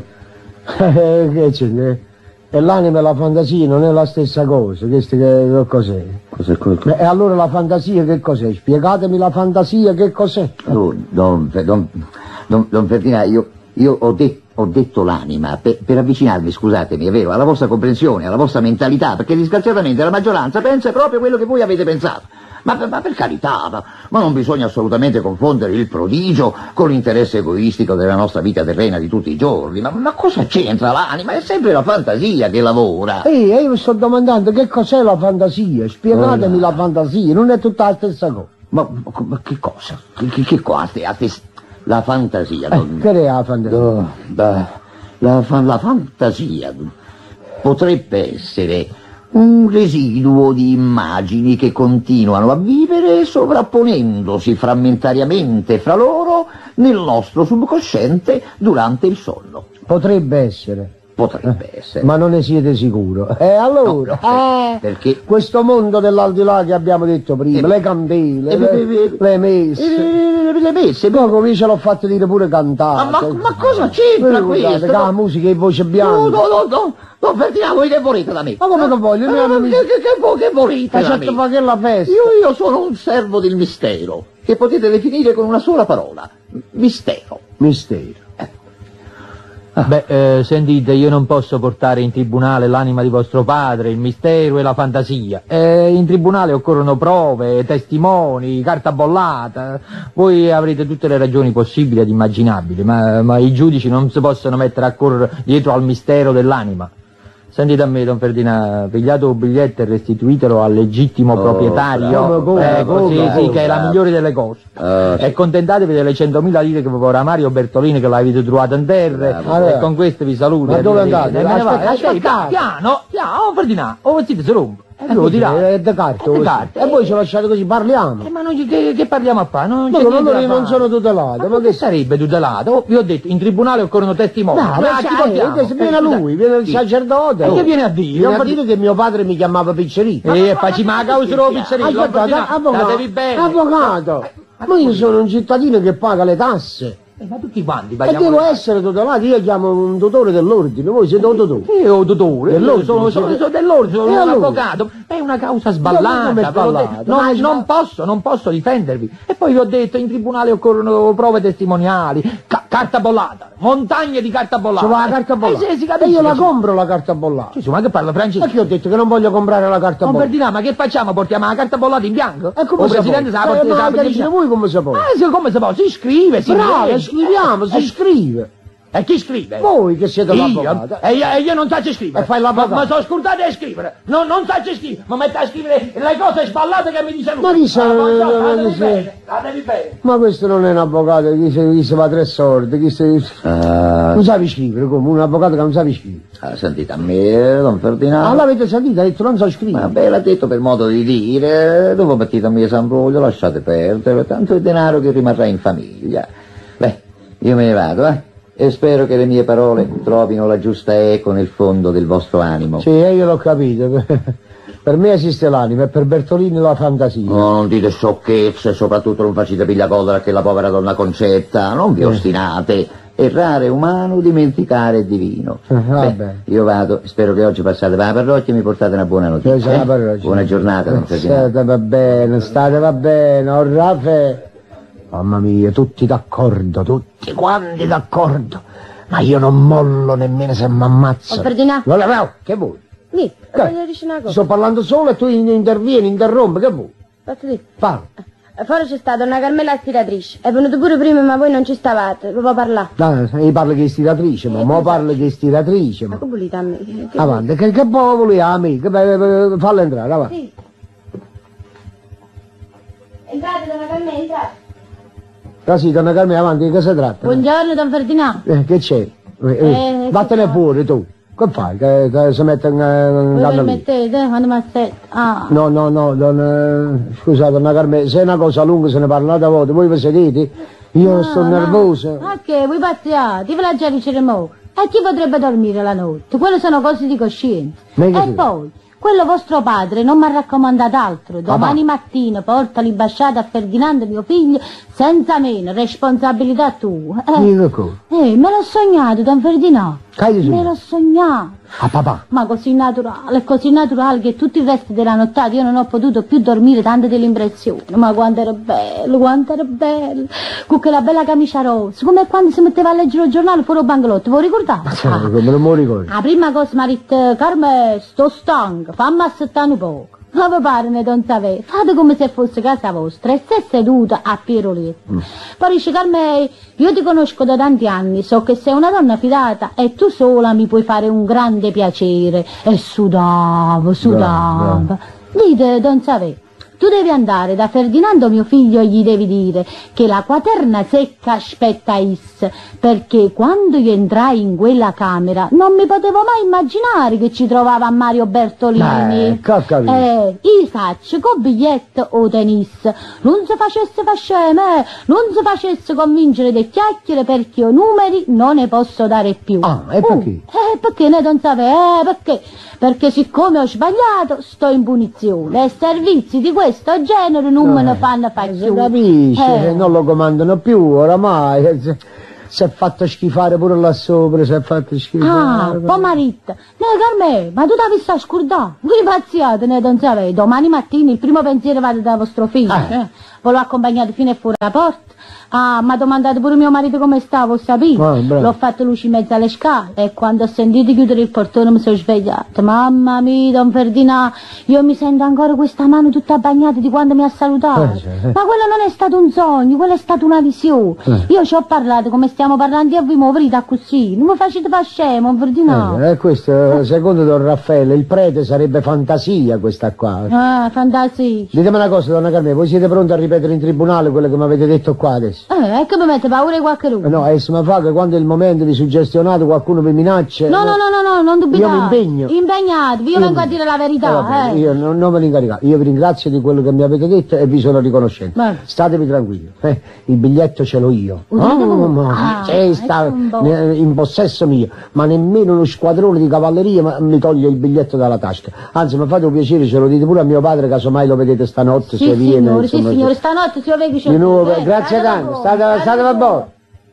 [SPEAKER 9] eh, che c'è? E l'anima e la fantasia non è la stessa cosa, questo che cos'è?
[SPEAKER 10] Cos'è quello?
[SPEAKER 9] E allora la fantasia che cos'è? Spiegatemi la fantasia che cos'è?
[SPEAKER 10] Oh, don, don, don, don Ferdinando, io, io ho, de, ho detto l'anima per, per avvicinarvi, scusatemi, è vero, alla vostra comprensione, alla vostra mentalità, perché disgraziatamente la maggioranza pensa proprio quello che voi avete pensato. Ma, ma per carità, ma, ma non bisogna assolutamente confondere il prodigio con l'interesse egoistico della nostra vita terrena di tutti i giorni. Ma, ma cosa c'entra l'anima? È sempre la fantasia che lavora.
[SPEAKER 9] Ehi, io mi sto domandando che cos'è la fantasia? Spiegatemi oh, no. la fantasia, non è tutta la stessa cosa.
[SPEAKER 10] Ma, ma, ma che cosa? Che, che, che cosa? La fantasia.
[SPEAKER 9] Eh,
[SPEAKER 10] non...
[SPEAKER 9] Che è la fantasia?
[SPEAKER 10] No, la, la, fa, la fantasia potrebbe essere un residuo di immagini che continuano a vivere sovrapponendosi frammentariamente fra loro nel nostro subconsciente durante il sonno.
[SPEAKER 9] Potrebbe essere.
[SPEAKER 10] Potrebbe eh, essere.
[SPEAKER 9] Ma non ne siete sicuro? E eh, allora?
[SPEAKER 10] No, no,
[SPEAKER 9] eh,
[SPEAKER 10] perché?
[SPEAKER 9] Questo mondo dell'aldilà che abbiamo detto prima, eh, le candele, eh, le, le, le messe.
[SPEAKER 10] Le, le messe.
[SPEAKER 9] Poi come ce l'ho fatto dire pure cantare.
[SPEAKER 10] Ma, ma, ma cosa c'entra questo?
[SPEAKER 9] La musica e voce bianca.
[SPEAKER 10] No, no, no, no. Non Ferdinando, voi che volete da me?
[SPEAKER 9] Ma come che voglio?
[SPEAKER 10] Ma, ma, che, che, che, che volete
[SPEAKER 9] ma
[SPEAKER 10] da
[SPEAKER 9] certo,
[SPEAKER 10] me?
[SPEAKER 9] Ma che la festa?
[SPEAKER 10] Io, io sono un servo del mistero. che potete definire con una sola parola, mistero.
[SPEAKER 9] Mistero.
[SPEAKER 11] Beh, eh, sentite, io non posso portare in tribunale l'anima di vostro padre, il mistero e la fantasia. Eh, in tribunale occorrono prove, testimoni, carta bollata. Voi avrete tutte le ragioni possibili ed immaginabili, ma, ma i giudici non si possono mettere a correre dietro al mistero dell'anima. Sentite a me, don Ferdinando, pigliate un biglietto e restituitelo al legittimo
[SPEAKER 10] Oh,
[SPEAKER 11] proprietario,
[SPEAKER 9] bravo,
[SPEAKER 11] eh,
[SPEAKER 9] bravo,
[SPEAKER 11] così,
[SPEAKER 9] bravo,
[SPEAKER 11] sì, che è la
[SPEAKER 10] bravo.
[SPEAKER 11] migliore delle cose.
[SPEAKER 10] Ah,
[SPEAKER 11] E contentatevi delle centomila lire che vi vorrà Mario Bertolini, che l'avete trovato in terra,
[SPEAKER 10] Bravo.
[SPEAKER 11] e con queste vi saluto.
[SPEAKER 9] Ma
[SPEAKER 11] e
[SPEAKER 9] dove
[SPEAKER 11] vi-
[SPEAKER 9] andate?
[SPEAKER 11] e me ne vado.
[SPEAKER 9] Aspetta,
[SPEAKER 11] Aspetta,
[SPEAKER 9] aspettate.
[SPEAKER 11] piano, piano, oh Ferdinando, oh vestito si rompe. E
[SPEAKER 9] Eh,
[SPEAKER 11] lo
[SPEAKER 9] così,
[SPEAKER 11] tirate.
[SPEAKER 9] è da carte,
[SPEAKER 11] È da
[SPEAKER 9] così.
[SPEAKER 11] carte.
[SPEAKER 9] E poi ci lasciate così, parliamo.
[SPEAKER 11] Eh, ma non, che, che parliamo a fare? Non
[SPEAKER 9] Ma
[SPEAKER 11] c'è
[SPEAKER 9] come
[SPEAKER 11] niente da
[SPEAKER 9] loro non
[SPEAKER 11] fare.
[SPEAKER 9] sono tutelati?
[SPEAKER 11] Ma
[SPEAKER 9] Ma
[SPEAKER 11] che
[SPEAKER 9] che
[SPEAKER 11] sarebbe tutelato? Oh, vi ho detto, in tribunale occorrono testimoni.
[SPEAKER 9] No,
[SPEAKER 11] Ma
[SPEAKER 9] ma
[SPEAKER 11] a chi
[SPEAKER 9] sai,
[SPEAKER 11] portiamo?
[SPEAKER 9] adesso viene
[SPEAKER 11] Eh,
[SPEAKER 9] lui, viene il
[SPEAKER 11] sì.
[SPEAKER 9] sacerdote.
[SPEAKER 11] E che viene a dire?
[SPEAKER 9] Viene a
[SPEAKER 11] Viene a
[SPEAKER 9] dire che mio padre mi chiamava Piccerino.
[SPEAKER 11] E facciamo la causa della pizzeria.
[SPEAKER 9] Aspettate, avvocato,
[SPEAKER 11] Statevi bene.
[SPEAKER 9] avvocato, ma io sono un cittadino che paga le tasse.
[SPEAKER 11] Eh, ma tutti quanti
[SPEAKER 9] E
[SPEAKER 11] paghiamo
[SPEAKER 9] devo
[SPEAKER 11] le tasse.
[SPEAKER 9] essere tutelato, io chiamo un tutore dell'ordine, voi siete un tutore.
[SPEAKER 11] Io dottore,
[SPEAKER 9] Dell'ordine,
[SPEAKER 11] io sono, sono,
[SPEAKER 9] siete-
[SPEAKER 11] sono dell'ordine, sono
[SPEAKER 9] E
[SPEAKER 11] un
[SPEAKER 9] allora?
[SPEAKER 11] avvocato, è una causa
[SPEAKER 9] Ma
[SPEAKER 11] sballata,
[SPEAKER 9] come
[SPEAKER 11] ve l'ho
[SPEAKER 9] sballata?
[SPEAKER 11] detto. Non,
[SPEAKER 9] Ma-
[SPEAKER 11] non posso, non posso difendervi. E poi vi ho detto, in tribunale occorrono prove testimoniali, ca- carta bollata, montagne di carta bollata.
[SPEAKER 9] Ci va la carta bollata.
[SPEAKER 11] Eh, sì, si
[SPEAKER 9] E
[SPEAKER 11] capisce
[SPEAKER 9] io la
[SPEAKER 11] che-
[SPEAKER 9] compro la carta bollata.
[SPEAKER 11] Gesù, ma che parla
[SPEAKER 9] Ma
[SPEAKER 11] francese?
[SPEAKER 9] che ho detto che non voglio comprare la carta
[SPEAKER 11] Non
[SPEAKER 9] bollata?
[SPEAKER 11] Ferdinando, ma che facciamo? Portiamo la carta bollata in bianco?
[SPEAKER 9] E come
[SPEAKER 11] O
[SPEAKER 9] si
[SPEAKER 11] presidente
[SPEAKER 9] può?
[SPEAKER 11] sa la
[SPEAKER 9] Eh,
[SPEAKER 11] porta-
[SPEAKER 9] ma
[SPEAKER 11] sa la porta in
[SPEAKER 9] dicete
[SPEAKER 11] bianco?
[SPEAKER 9] voi come si può?
[SPEAKER 11] Eh, sì, come si può? Si scrive, si
[SPEAKER 9] Bravo,
[SPEAKER 11] legge.
[SPEAKER 9] scriviamo, si
[SPEAKER 11] Eh,
[SPEAKER 9] scrive.
[SPEAKER 11] E chi scrive?
[SPEAKER 9] Voi che siete
[SPEAKER 11] Io?
[SPEAKER 9] l'avvocato.
[SPEAKER 11] E io, e io non so scrivere.
[SPEAKER 9] E fai
[SPEAKER 11] ma,
[SPEAKER 9] l'avvocato.
[SPEAKER 11] ma sono scordato di scrivere. No, non so scrivere. Ma mette a scrivere le cose sballate che mi dice lui.
[SPEAKER 9] Ma chi sa-
[SPEAKER 11] Ah, poi so,
[SPEAKER 9] ma
[SPEAKER 11] statevi
[SPEAKER 9] chi sa-
[SPEAKER 11] bene, statevi bene.
[SPEAKER 9] Ma questo non è un avvocato, chi si, chi si fa tre sordi, chi si...
[SPEAKER 10] ah,
[SPEAKER 9] Non sapi scrivere, come un avvocato che non sapi scrivere.
[SPEAKER 10] ah, sentite a me, don Ferdinando.
[SPEAKER 9] Ah, l'avete sentito, ha detto non so scrivere.
[SPEAKER 10] Vabbè, l'ha detto per modo di dire, dopo mettete a me San Broglio, lasciate perdere, tanto è denaro che rimarrà in famiglia. Beh, io me ne vado, eh, e spero che le mie parole trovino la giusta eco nel fondo del vostro animo.
[SPEAKER 9] Sì, eh, io l'ho capito. Per me esiste l'anima e per Bertolini la fantasia.
[SPEAKER 10] No, non dite sciocchezze, soprattutto non facete pigliacolla che la povera donna Concetta, non vi ostinate. Errare è umano, dimenticare è divino.
[SPEAKER 9] Eh, vabbè.
[SPEAKER 10] Beh, io vado, spero che oggi passate per la parrocchia e mi portate una buona
[SPEAKER 9] Io
[SPEAKER 10] notizia.
[SPEAKER 9] sono
[SPEAKER 10] eh?
[SPEAKER 9] la parrocchia.
[SPEAKER 10] Buona giornata, don Ferdinando.
[SPEAKER 9] State va bene, state va bene, oh Raffe. Mamma mia, tutti d'accordo, tutti quanti d'accordo. Ma io non mollo nemmeno se mi ammazzo.
[SPEAKER 3] Oh, Ferdinando.
[SPEAKER 9] Guarda, bravo, che vuoi?
[SPEAKER 3] Lì,
[SPEAKER 9] Che?
[SPEAKER 3] voglio dire una cosa.
[SPEAKER 9] Sto parlando solo e tu in- intervieni, interrompi, che vuoi?
[SPEAKER 3] Fatti dire.
[SPEAKER 9] Parla.
[SPEAKER 3] Fuori c'è stata una Carmela stiratrice. È venuto pure prima, ma voi non ci stavate. Proprio parlare.
[SPEAKER 9] Dai, io parlo che è stiratrice, ma mo parlo che è stiratrice,
[SPEAKER 3] Ma
[SPEAKER 9] ma.
[SPEAKER 3] che volete a me? Che-
[SPEAKER 9] Avanti, che, che buono volete a me? Che, eh, eh, falla entrare, avanti.
[SPEAKER 3] Sì. Entrate, donna Carmela, entrate.
[SPEAKER 9] Così, donna Carmela, avanti, di che si tratta?
[SPEAKER 2] Buongiorno, don Ferdinando.
[SPEAKER 9] Eh, che c'è? Eh, eh,
[SPEAKER 2] Eh,
[SPEAKER 9] vattene
[SPEAKER 2] che
[SPEAKER 9] fuori tu. Che fai? Che, che si mette in, in
[SPEAKER 2] Voi
[SPEAKER 9] danno lì?
[SPEAKER 2] permettete? Quando mi aspetta? Ah.
[SPEAKER 9] No, no, no, don, eh, scusate, donna Carmela, se è una cosa lunga se ne parla da volte, voi vi sedete? Io sto
[SPEAKER 2] No, no.
[SPEAKER 9] nervoso.
[SPEAKER 2] Ma che, voi pazziate, ve la già dicere mo. E chi potrebbe dormire la notte? Quelle sono cose di coscienza.
[SPEAKER 9] Ma che
[SPEAKER 2] E
[SPEAKER 9] dici?
[SPEAKER 2] poi, quello vostro padre non mi ha raccomandato altro. Domani mattina porta l'ambasciata a Ferdinando, mio figlio, senza meno, responsabilità tua. Eh,
[SPEAKER 9] Dico cosa?
[SPEAKER 2] eh, me l'ho sognato, don Ferdinando.
[SPEAKER 9] Che hai
[SPEAKER 2] Me l'ho sognato.
[SPEAKER 9] A papà.
[SPEAKER 2] Ma così naturale, così naturale che tutto il resto della nottata io non ho potuto più dormire tante delle impressioni. Ma quanto era bello, quanto era bello. Con quella bella camicia rossa, come quando si metteva a leggere il giornale fuori il bancolotto, voi ricordate?
[SPEAKER 9] Ah, me lo mo ricordo.
[SPEAKER 2] La prima cosa mi ha detto, Carme, sto stanco, fammi aspettare un poco. Ma vi pare, ne non sapete, fate come se fosse casa vostra e stai seduta a Pieroletto.
[SPEAKER 9] Mm.
[SPEAKER 2] Poi dice, Carme, io ti conosco da tanti anni, so che sei una donna fidata e tu sola mi puoi fare un grande piacere. E sudavo, sudavo.
[SPEAKER 9] Brava,
[SPEAKER 2] Dite, non sapete. Tu devi andare da Ferdinando mio figlio e gli devi dire che la quaterna secca aspetta is, perché quando io entrai in quella camera non mi potevo mai immaginare che ci trovava Mario Bertolini.
[SPEAKER 9] Eh, che ho capito.
[SPEAKER 2] Eh, i sacci con biglietto o tenis. Non si facesse fasceme, eh, non si facesse convincere dei chiacchiere perché io numeri non ne posso dare più.
[SPEAKER 9] Ah, e
[SPEAKER 2] Uh,
[SPEAKER 9] perché?
[SPEAKER 2] eh, perché ne non sapete, eh, perché? Perché siccome ho sbagliato sto in punizione e servizi di questo genere non me ne fanno fare
[SPEAKER 9] Si
[SPEAKER 2] più.
[SPEAKER 9] capisce,
[SPEAKER 2] Eh.
[SPEAKER 9] non lo comandano più oramai. eh, Si si è fatto schifare pure là sopra, si è fatto
[SPEAKER 2] Ah,
[SPEAKER 9] schifare.
[SPEAKER 2] poi Maritta, no Carme, ma tu t'avevi sta scordare? Voi pazziate, ne non sapete, domani mattina il primo pensiero vado da vostro figlio,
[SPEAKER 9] Eh.
[SPEAKER 2] eh. Ve l'ho accompagnato fino a fuori la porta. Ah, mi ha domandato pure mio marito come stavo, sapete?
[SPEAKER 9] Ah, bravo.
[SPEAKER 2] L'ho fatto luce in mezzo alle scale e quando ho sentito chiudere il portone mi sono svegliata. Mamma mia, Don Ferdinando, io mi sento ancora questa mano tutta bagnata di quando mi ha salutato.
[SPEAKER 9] Eh, sì, eh.
[SPEAKER 2] Ma quello non è stato un sogno, quello è stata una visione.
[SPEAKER 9] Eh.
[SPEAKER 2] Io ci ho parlato come stiamo parlando e voi muoverete così. Non mi facete fare scemo, Don Ferdinando.
[SPEAKER 9] Eh, questo, secondo Don Raffaele, il prete sarebbe fantasia questa qua.
[SPEAKER 2] Ah, fantasia.
[SPEAKER 9] Ditemi una cosa, donna Carmela, voi siete pronti a ripetere in tribunale quello che mi avete detto qua adesso?
[SPEAKER 2] Eh, è che mi mette paura di qualcuno.
[SPEAKER 9] No, e se mi fa che quando è il momento di suggestionato qualcuno vi minaccia...
[SPEAKER 2] No, no, no, no, no, non dubitate.
[SPEAKER 9] Io mi impegno.
[SPEAKER 2] Impegnatevi, io
[SPEAKER 9] Io
[SPEAKER 2] vengo
[SPEAKER 9] mi-
[SPEAKER 2] a dire la
[SPEAKER 9] Eh,
[SPEAKER 2] verità,
[SPEAKER 9] vabbè,
[SPEAKER 2] eh.
[SPEAKER 9] Io non, non me ne incaricate, io vi ringrazio di quello che mi avete detto e vi sono riconoscente.
[SPEAKER 2] Beh.
[SPEAKER 9] Statevi tranquilli, eh, il biglietto ce l'ho io.
[SPEAKER 2] Lo siete voi?
[SPEAKER 9] ma
[SPEAKER 2] Ah,
[SPEAKER 9] sì, sta
[SPEAKER 2] ecco un po'.
[SPEAKER 9] ne- in possesso mio, ma nemmeno uno squadrone di cavalleria ma- mi toglie il biglietto dalla tasca. Anzi, mi fate un piacere, ce lo dite pure a mio padre, casomai lo vedete stanotte,
[SPEAKER 2] Sì,
[SPEAKER 9] se viene.
[SPEAKER 2] signore, sì,
[SPEAKER 9] insomma,
[SPEAKER 2] signore, stanotte si lo vedi
[SPEAKER 9] Di nuovo,
[SPEAKER 2] eh,
[SPEAKER 9] grazie
[SPEAKER 2] state
[SPEAKER 9] tanto,
[SPEAKER 2] voi,
[SPEAKER 9] state, state a buono.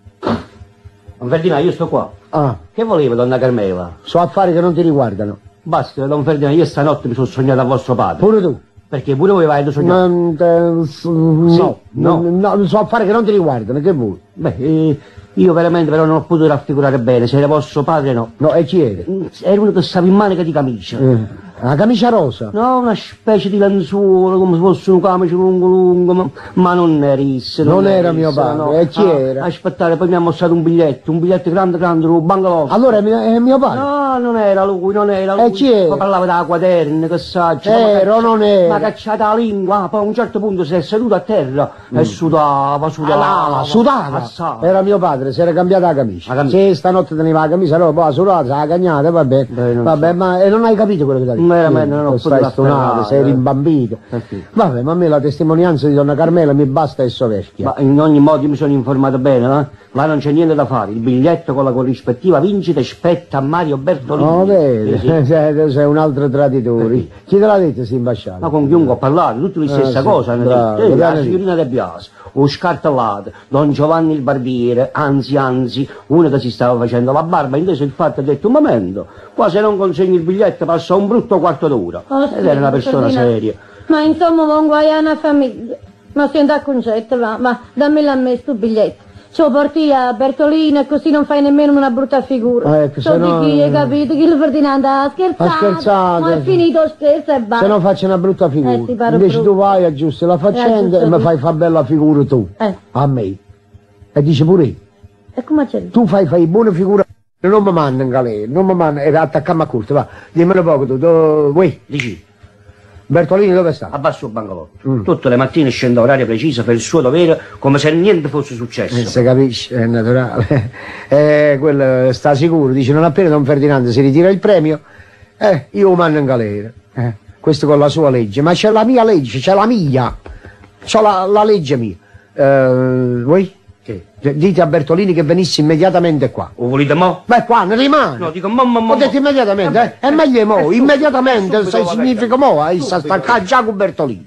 [SPEAKER 4] Don Ferdinando, io sto qua.
[SPEAKER 9] Ah,
[SPEAKER 4] Che voleva, donna Carmela?
[SPEAKER 9] so affari che non ti riguardano.
[SPEAKER 4] Basta, Don Ferdinando, io stanotte mi sono sognato a vostro padre.
[SPEAKER 9] Pure tu.
[SPEAKER 4] Perché pure voi avete sognato.
[SPEAKER 9] Non, te- s- no,
[SPEAKER 4] no.
[SPEAKER 9] non- no, so affari che non ti riguardano, che vuoi?
[SPEAKER 4] Beh, eh, io veramente però non ho potuto raffigurare bene, se era vostro padre no.
[SPEAKER 9] No, e chi era?
[SPEAKER 4] Mm, Era uno che stava in manica di camicia.
[SPEAKER 9] Eh, la camicia rosa.
[SPEAKER 4] No, una specie di lenzuolo, come se fosse un camice lungo lungo, ma, ma non era isso.
[SPEAKER 9] Non era
[SPEAKER 4] isso,
[SPEAKER 9] mio padre,
[SPEAKER 4] no.
[SPEAKER 9] e chi
[SPEAKER 4] Ah,
[SPEAKER 9] era?
[SPEAKER 4] Aspettare, poi mi ha mostrato un biglietto, un biglietto grande grande, un bangalotto.
[SPEAKER 9] Allora è mio, è mio padre.
[SPEAKER 4] No, non era lui, non era lui.
[SPEAKER 9] E chi era?
[SPEAKER 4] Ma parlava da quaderni, che saggio.
[SPEAKER 9] Era o non era?
[SPEAKER 4] Ma cacciata la lingua, poi a un certo punto si è seduto a terra e sudava, sudava.
[SPEAKER 9] Ah, sudava.
[SPEAKER 4] assai.
[SPEAKER 9] Era mio padre, si era cambiata la camicia.
[SPEAKER 4] La camicia.
[SPEAKER 9] Sì, stanotte teneva la camicia, no, poi la sudata, la cagnata, vabbè.
[SPEAKER 4] Beh, non
[SPEAKER 9] vabbè,
[SPEAKER 4] so.
[SPEAKER 9] ma e non hai capito quello che ti ha detto?
[SPEAKER 4] Veramente, non ho
[SPEAKER 9] Stai
[SPEAKER 4] potuto
[SPEAKER 9] stonato,
[SPEAKER 4] afferrare,
[SPEAKER 9] sei
[SPEAKER 4] eh.
[SPEAKER 9] rimbambito.
[SPEAKER 4] Eh sì.
[SPEAKER 9] Vabbè, ma a me la testimonianza di donna Carmela mi basta e so vecchia.
[SPEAKER 4] Ma in ogni modo io mi sono informato bene, eh? Là non c'è niente da fare, il biglietto con la corrispettiva vincita spetta a Mario Bertolini.
[SPEAKER 9] No, vedi,
[SPEAKER 4] Sì, sì.
[SPEAKER 9] sei, sei un altro traditore.
[SPEAKER 4] Perché?
[SPEAKER 9] Chi te l'ha detto, si imbasciato?
[SPEAKER 4] Ma con chiunque ho parlato, tutti la stessa
[SPEAKER 9] sì,
[SPEAKER 4] cosa, hanno
[SPEAKER 9] bravo,
[SPEAKER 4] detto. Eh, la
[SPEAKER 9] bene.
[SPEAKER 4] signorina De Biasi, o scartellate, Don Giovanni il barbiere, anzi anzi, uno che si stava facendo la barba, inteso il fatto ha detto un momento, qua se non consegni il biglietto passa un brutto quarto d'ora.
[SPEAKER 2] Oh, sì,
[SPEAKER 4] Ed era una persona
[SPEAKER 2] Ferdinando.
[SPEAKER 4] seria.
[SPEAKER 2] Ma insomma, con guai a una famiglia. Ma senti a concetto, va, ma dammelo a me sto biglietto. Ce lo porti a Bertolino e così non fai nemmeno una brutta figura.
[SPEAKER 9] Ah, ecco,
[SPEAKER 2] so
[SPEAKER 9] se no-
[SPEAKER 2] di chi hai capito che il Ferdinando ha scherzato.
[SPEAKER 9] Ha scherzato.
[SPEAKER 2] Ma è finito lo scherzo e basta.
[SPEAKER 9] Se no faccio una brutta figura.
[SPEAKER 2] Eh, ti pare
[SPEAKER 9] Invece
[SPEAKER 2] brutto.
[SPEAKER 9] tu vai, aggiusti la faccenda
[SPEAKER 2] aggiusto
[SPEAKER 9] e mi
[SPEAKER 2] tu.
[SPEAKER 9] fai fa bella figura tu.
[SPEAKER 2] Eh,
[SPEAKER 9] A me. E dice pure io.
[SPEAKER 2] e come c'è?
[SPEAKER 9] Tu fai, fai buone figure. Non mi manda in galera, non mi manda. E attacchiamo a curto, va. Dimmelo poco tu. tu voi.
[SPEAKER 4] Dici,
[SPEAKER 9] Bertolini dove sta?
[SPEAKER 4] abbasso il bangalotto.
[SPEAKER 9] Mm.
[SPEAKER 4] Tutte le mattine scende a orario preciso per il suo dovere, come se niente fosse
[SPEAKER 9] Eh,
[SPEAKER 4] successo.
[SPEAKER 9] si capisce, è naturale. Eh, quello sta sicuro, dice non appena Don Ferdinando si ritira il premio, eh, io lo mando in galera. Eh, questo con la sua legge, ma c'è la mia legge, c'è la mia, c'ho la, la legge mia. Eh, voi?
[SPEAKER 4] Che?
[SPEAKER 9] Dite a Bertolini che venisse immediatamente qua.
[SPEAKER 4] O volete mo?
[SPEAKER 9] Beh, qua ne rimane.
[SPEAKER 4] No, dico mo, mo, mo.
[SPEAKER 9] Ho detto immediatamente, eh? È meglio mo,
[SPEAKER 4] subito,
[SPEAKER 9] immediatamente,
[SPEAKER 4] subito,
[SPEAKER 9] se
[SPEAKER 4] va
[SPEAKER 9] significa
[SPEAKER 4] bene.
[SPEAKER 9] mo, eh, sta
[SPEAKER 4] Subito.
[SPEAKER 9] staccando già con Bertolini.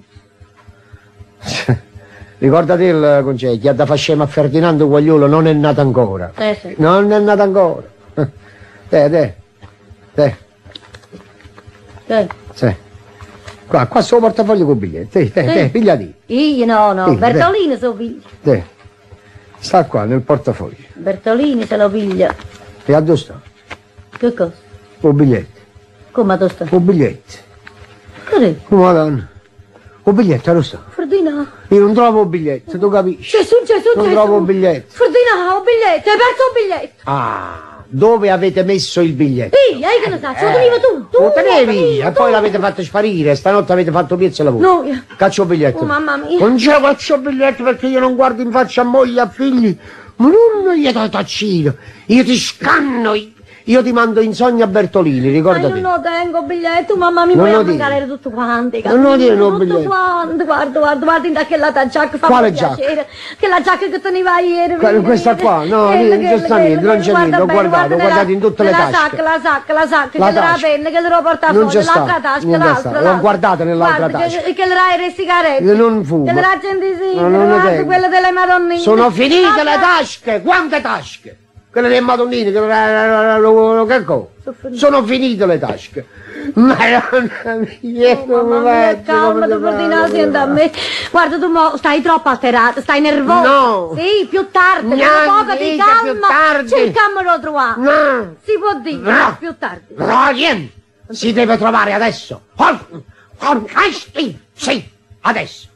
[SPEAKER 9] Ricordati il concetto, chi ha da far scemo a Ferdinando Guagliolo non è nato ancora.
[SPEAKER 2] Eh sì.
[SPEAKER 9] Non è nato ancora. Te, te, te,
[SPEAKER 2] Eh.
[SPEAKER 9] sì. Qua, qua sul portafoglio con biglietti, te, te, te,
[SPEAKER 2] Sì.
[SPEAKER 9] pigliati,
[SPEAKER 2] Io no, no,
[SPEAKER 9] Sì,
[SPEAKER 2] Bertolini se lo piglia.
[SPEAKER 9] te. Sta qua nel portafoglio.
[SPEAKER 2] Bertolini se lo piglia.
[SPEAKER 9] E a dove sta?
[SPEAKER 2] Che cosa?
[SPEAKER 9] Un biglietto,
[SPEAKER 2] Come tu stai?
[SPEAKER 9] un biglietto.
[SPEAKER 2] Che
[SPEAKER 9] Oh, Madonna. Un biglietto, dove sta?
[SPEAKER 2] Ferdinando.
[SPEAKER 9] Io non trovo un biglietto, tu capisci?
[SPEAKER 2] Gesù, Gesù,
[SPEAKER 9] Non
[SPEAKER 2] Gesù.
[SPEAKER 9] trovo un biglietto.
[SPEAKER 2] Ferdinando, un biglietto, hai perso un biglietto.
[SPEAKER 9] Ah, dove avete messo il biglietto?
[SPEAKER 2] Sì, hai che lo sai, ce lo tenevo tu, tu.
[SPEAKER 9] Lo tenevi
[SPEAKER 2] tu,
[SPEAKER 9] e poi
[SPEAKER 2] tu.
[SPEAKER 9] l'avete fatto sparire, stanotte avete fatto piezza e lavoro.
[SPEAKER 2] No,
[SPEAKER 9] Caccio il biglietto.
[SPEAKER 2] oh mamma mia.
[SPEAKER 9] Non c'è caccio il biglietto perché io non guardo in faccia a moglie e a figli. Ma non gli do taccino. Io ti scanno, io ti mando in sogno a Bertolini,
[SPEAKER 2] Ma io
[SPEAKER 9] ricordati.
[SPEAKER 2] non tengo biglietto, mamma mia,
[SPEAKER 9] Non
[SPEAKER 2] mi
[SPEAKER 9] lo
[SPEAKER 2] vuoi
[SPEAKER 9] dire.
[SPEAKER 2] mancare tutto quanto.
[SPEAKER 9] Non lo dire, non
[SPEAKER 2] tutto
[SPEAKER 9] biglietto.
[SPEAKER 2] quanto, guarda, guarda, guarda, in che la giacca fa
[SPEAKER 9] Quale
[SPEAKER 2] piacere. Che la giacca che teneva ieri.
[SPEAKER 9] Que- questa qua? No,
[SPEAKER 2] Quella,
[SPEAKER 9] lì non c'è
[SPEAKER 2] quella,
[SPEAKER 9] niente, non
[SPEAKER 2] quella,
[SPEAKER 9] c'è
[SPEAKER 2] guarda
[SPEAKER 9] niente, ho
[SPEAKER 2] bene,
[SPEAKER 9] guardato,
[SPEAKER 2] guarda
[SPEAKER 9] ho guardato in tutte le
[SPEAKER 2] nella
[SPEAKER 9] tasche.
[SPEAKER 2] sacca, la sacca, la sacca,
[SPEAKER 9] La
[SPEAKER 2] che era la
[SPEAKER 9] tasca.
[SPEAKER 2] penna, che era
[SPEAKER 9] Non
[SPEAKER 2] portafoglio,
[SPEAKER 9] c'è sta,
[SPEAKER 2] l'altra tasca,
[SPEAKER 9] niente
[SPEAKER 2] l'altra.
[SPEAKER 9] sta. L'ho guardata nell'altra
[SPEAKER 2] Guarda,
[SPEAKER 9] tasca.
[SPEAKER 2] Che, che era le sigarette.
[SPEAKER 9] Io non fumo.
[SPEAKER 2] Che era la gentisina,
[SPEAKER 9] No, non ne
[SPEAKER 2] guarda,
[SPEAKER 9] tengo.
[SPEAKER 2] quella delle madonnine.
[SPEAKER 9] Sono finite
[SPEAKER 2] Guarda.
[SPEAKER 9] le tasche, quante tasche? Quelle delle madonnine, che che cosa? Sono finite le tasche. Madonna mia,
[SPEAKER 2] Oh, mamma mia, calma, Don Ferdinando, stai da me. Guarda, tu mo stai troppo alterato, stai nervoso.
[SPEAKER 9] No.
[SPEAKER 2] Sì, più tardi,
[SPEAKER 9] No,
[SPEAKER 2] un poco di
[SPEAKER 9] dica più
[SPEAKER 2] calma.
[SPEAKER 9] tardi.
[SPEAKER 2] Cercamolo trovare.
[SPEAKER 9] No.
[SPEAKER 2] Si può dire,
[SPEAKER 9] No.
[SPEAKER 2] più tardi.
[SPEAKER 9] No, niente. Si deve trovare adesso. Con, con questi, sì, adesso.